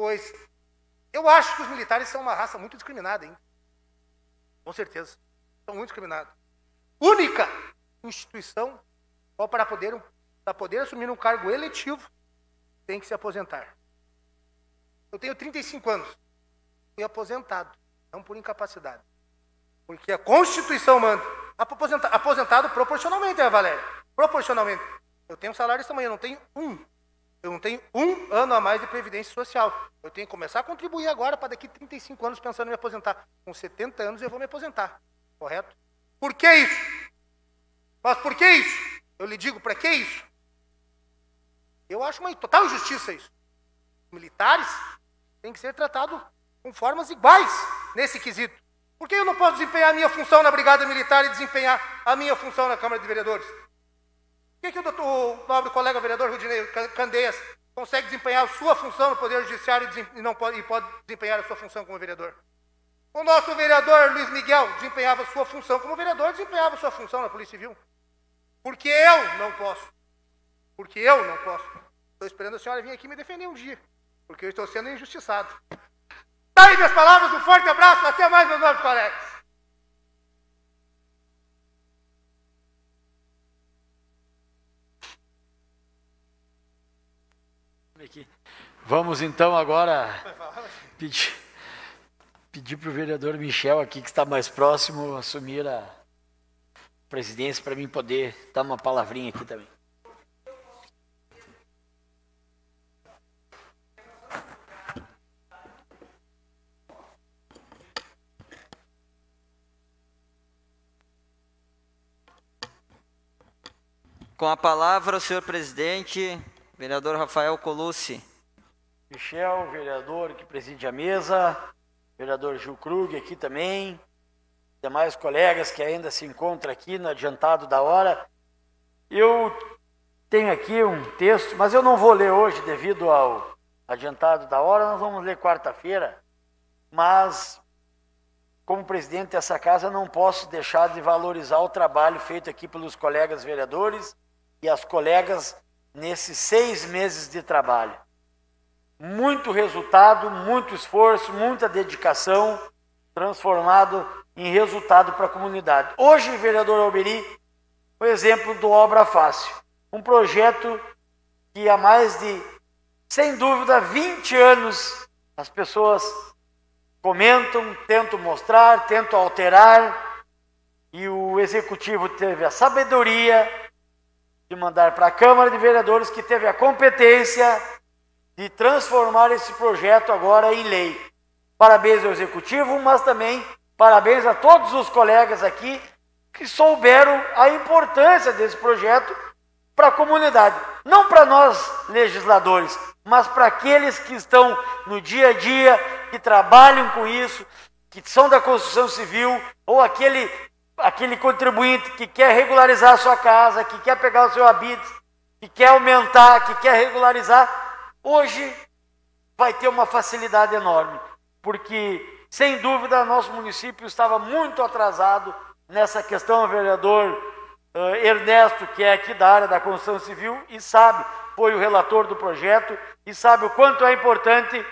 Pois eu acho que os militares são uma raça muito discriminada, hein? Com certeza. São muito discriminados. Única instituição para poder assumir um cargo eletivo tem que se aposentar. Eu tenho 35 anos. Fui aposentado, não por incapacidade. Porque a Constituição manda. Aposentado proporcionalmente, Valéria. Proporcionalmente. Eu tenho um salário desse tamanho, eu não tenho um ano a mais de Previdência Social. Eu tenho que começar a contribuir agora para daqui 35 anos pensando em me aposentar. Com 70 anos eu vou me aposentar. Correto? Por que isso? Mas por que isso? Eu lhe digo, para que isso? Eu acho uma total injustiça isso. Militares têm que ser tratados com formas iguais nesse quesito. Por que eu não posso desempenhar a minha função na Brigada Militar e desempenhar a minha função na Câmara de Vereadores? Por que o nobre colega vereador Rudinei Candeias consegue desempenhar a sua função no Poder Judiciário e pode desempenhar a sua função como vereador? O nosso vereador Luiz Miguel desempenhava a sua função como vereador, desempenhava a sua função na Polícia Civil. Porque eu não posso. Porque eu não posso. Estou esperando a senhora vir aqui me defender um dia. Porque eu estou sendo injustiçado. Daí minhas palavras, um forte abraço, até mais, meus nobres colegas. Vamos então agora pedir para o vereador Michel aqui, que está mais próximo, assumir a presidência para mim poder dar uma palavrinha aqui também. Com a palavra, o senhor presidente, vereador Rafael Colucci. Michel, vereador que preside a mesa, vereador Gil Krug aqui também, demais colegas que ainda se encontram aqui no adiantado da hora. Eu tenho aqui um texto, mas eu não vou ler hoje devido ao adiantado da hora, nós vamos ler quarta-feira, mas como presidente dessa casa não posso deixar de valorizar o trabalho feito aqui pelos colegas vereadores e as colegas nesses 6 meses de trabalho. Muito resultado, muito esforço, muita dedicação, transformado em resultado para a comunidade. Hoje, vereador Alberi, o exemplo do Obra Fácil, um projeto que há mais de, sem dúvida, 20 anos as pessoas comentam, tentam mostrar, tentam alterar, e o executivo teve a sabedoria de mandar para a Câmara de Vereadores, que teve a competência de transformar esse projeto agora em lei. Parabéns ao Executivo, mas também parabéns a todos os colegas aqui que souberam a importância desse projeto para a comunidade. Não para nós, legisladores, mas para aqueles que estão no dia a dia, que trabalham com isso, que são da construção civil, ou aquele contribuinte que quer regularizar a sua casa, que quer pegar o seu habite, que quer aumentar, que quer regularizar. Hoje vai ter uma facilidade enorme, porque, sem dúvida, nosso município estava muito atrasado nessa questão. O vereador Ernesto, que é aqui da área da construção civil, e sabe, foi o relator do projeto, e sabe o quanto é importante,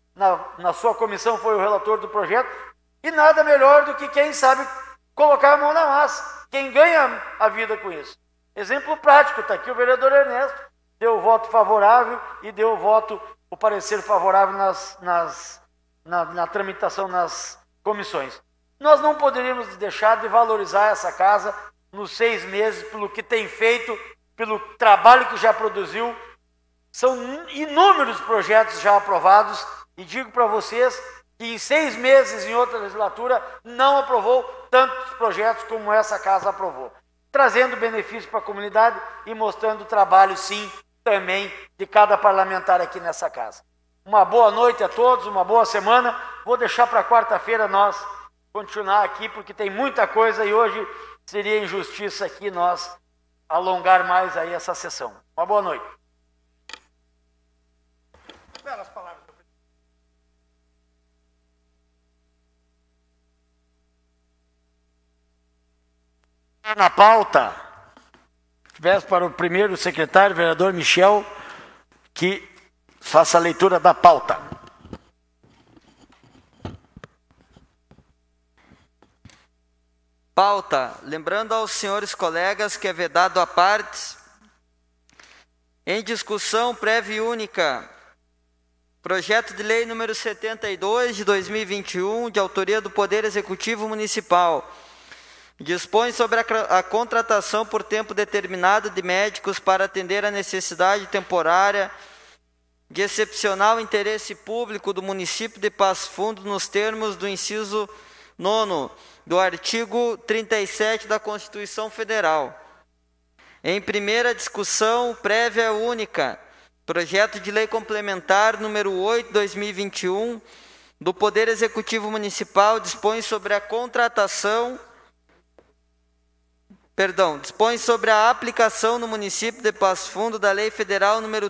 na sua comissão foi o relator do projeto, e nada melhor do que quem sabe colocar a mão na massa, quem ganha a vida com isso. Exemplo prático, está aqui o vereador Ernesto, deu o voto favorável e deu o parecer favorável na tramitação nas comissões. Nós não poderíamos deixar de valorizar essa casa nos 6 meses, pelo que tem feito, pelo trabalho que já produziu. São inúmeros projetos já aprovados, e digo para vocês que em 6 meses, em outra legislatura, não aprovou tantos projetos como essa casa aprovou, trazendo benefício para a comunidade e mostrando o trabalho, sim, também de cada parlamentar aqui nessa casa. Uma boa noite a todos, uma boa semana. Vou deixar para quarta-feira nós continuar aqui, porque tem muita coisa e hoje seria injustiça aqui nós alongar mais aí essa sessão. Uma boa noite. Belas palavras. Na pauta, peço para o primeiro secretário, vereador Michel, que faça a leitura da pauta. Pauta. Lembrando aos senhores colegas que é vedado a partes. Em discussão prévia e única. Projeto de lei número 72 de 2021, de autoria do Poder Executivo Municipal. Dispõe sobre a contratação por tempo determinado de médicos para atender a necessidade temporária de excepcional interesse público do município de Passo Fundo nos termos do inciso 9º do artigo 37 da Constituição Federal. Em primeira discussão prévia única, projeto de lei complementar número 8, 2021, do Poder Executivo Municipal dispõe sobre a contratação, dispõe sobre a aplicação no município de Passo Fundo da Lei Federal número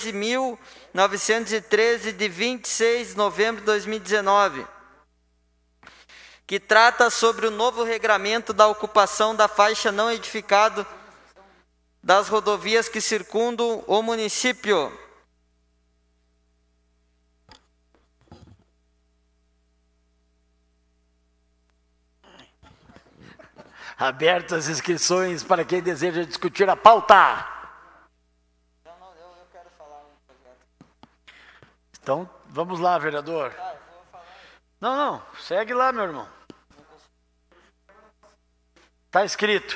13.913, de 26 de novembro de 2019, que trata sobre o novo regramento da ocupação da faixa não edificada das rodovias que circundam o município. Abertas as inscrições para quem deseja discutir a pauta. Então, vamos lá, vereador. Não, segue lá, meu irmão. Está escrito.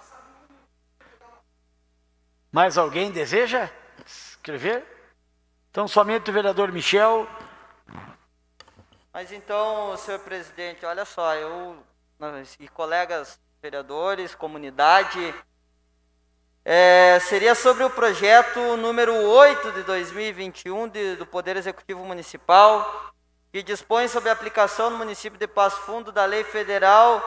Mais alguém deseja escrever? Então, somente o vereador Michel. Mas então, senhor presidente, olha só, e colegas vereadores, comunidade, seria sobre o projeto número 8 de 2021 do Poder Executivo Municipal, que dispõe sobre a aplicação no município de Passo Fundo da Lei Federal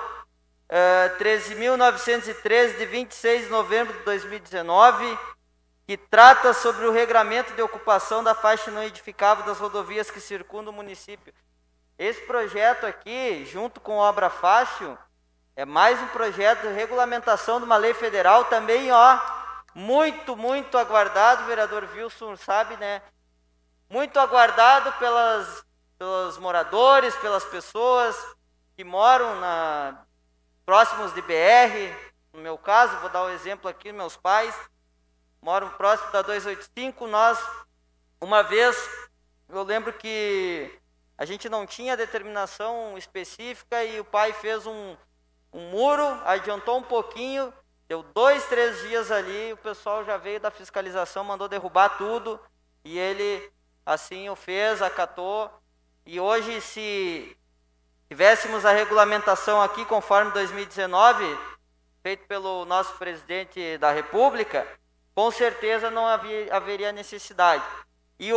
13.913, de 26 de novembro de 2019, que trata sobre o regramento de ocupação da faixa não edificável das rodovias que circundam o município. Esse projeto aqui, junto com Obra Fácil, é mais um projeto de regulamentação de uma lei federal também, muito, muito aguardado, o vereador Wilson sabe, né? Muito aguardado pelos moradores, pelas pessoas que moram próximos de BR. No meu caso, vou dar um exemplo aqui, meus pais moram próximo da 285. Uma vez, eu lembro que a gente não tinha determinação específica e o pai fez um muro, adiantou um pouquinho, deu 2, 3 dias ali, o pessoal já veio da fiscalização, mandou derrubar tudo, e ele assim o fez, acatou, e hoje, se tivéssemos a regulamentação aqui, conforme 2019, feito pelo nosso presidente da República, com certeza não haveria necessidade. E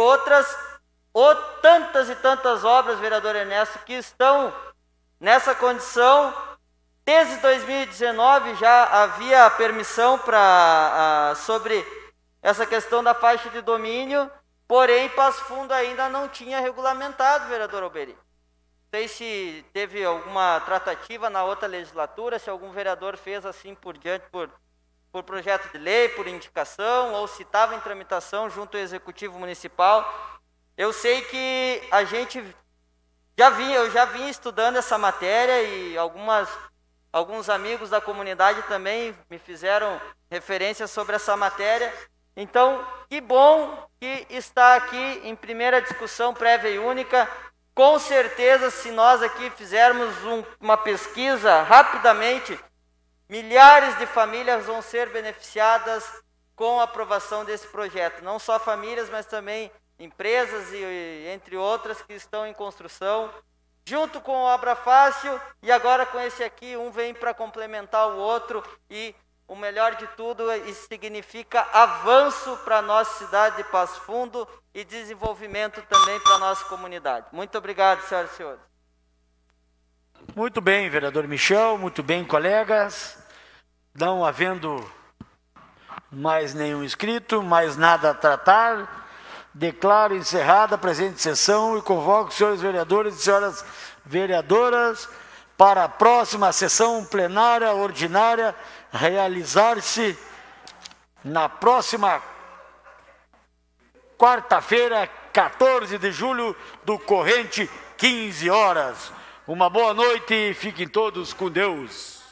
tantas e tantas obras, vereador Ernesto, que estão nessa condição. Desde 2019 já havia permissão sobre essa questão da faixa de domínio, porém Passo Fundo ainda não tinha regulamentado, vereador Alberi. Não sei se teve alguma tratativa na outra legislatura, se algum vereador fez assim por diante, por projeto de lei, por indicação, ou se estava em tramitação junto ao Executivo Municipal. Eu sei que a gente eu já vinha estudando essa matéria e alguns amigos da comunidade também me fizeram referência sobre essa matéria. Então, que bom que está aqui em primeira discussão prévia e única. Com certeza, se nós aqui fizermos uma pesquisa rapidamente, milhares de famílias vão ser beneficiadas com a aprovação desse projeto. Não só famílias, mas também empresas e entre outras que estão em construção, junto com Obra Fácil, e agora com esse aqui, um vem para complementar o outro, e o melhor de tudo, isso significa avanço para a nossa cidade de Passo Fundo e desenvolvimento também para a nossa comunidade. Muito obrigado, senhoras e senhores. Muito bem, vereador Michel, muito bem, colegas. Não havendo mais nenhum inscrito, mais nada a tratar, declaro encerrada a presente sessão e convoco os senhores vereadores e senhoras vereadoras para a próxima sessão plenária ordinária realizar-se na próxima quarta-feira, 14 de julho, do corrente 15 horas. Uma boa noite e fiquem todos com Deus.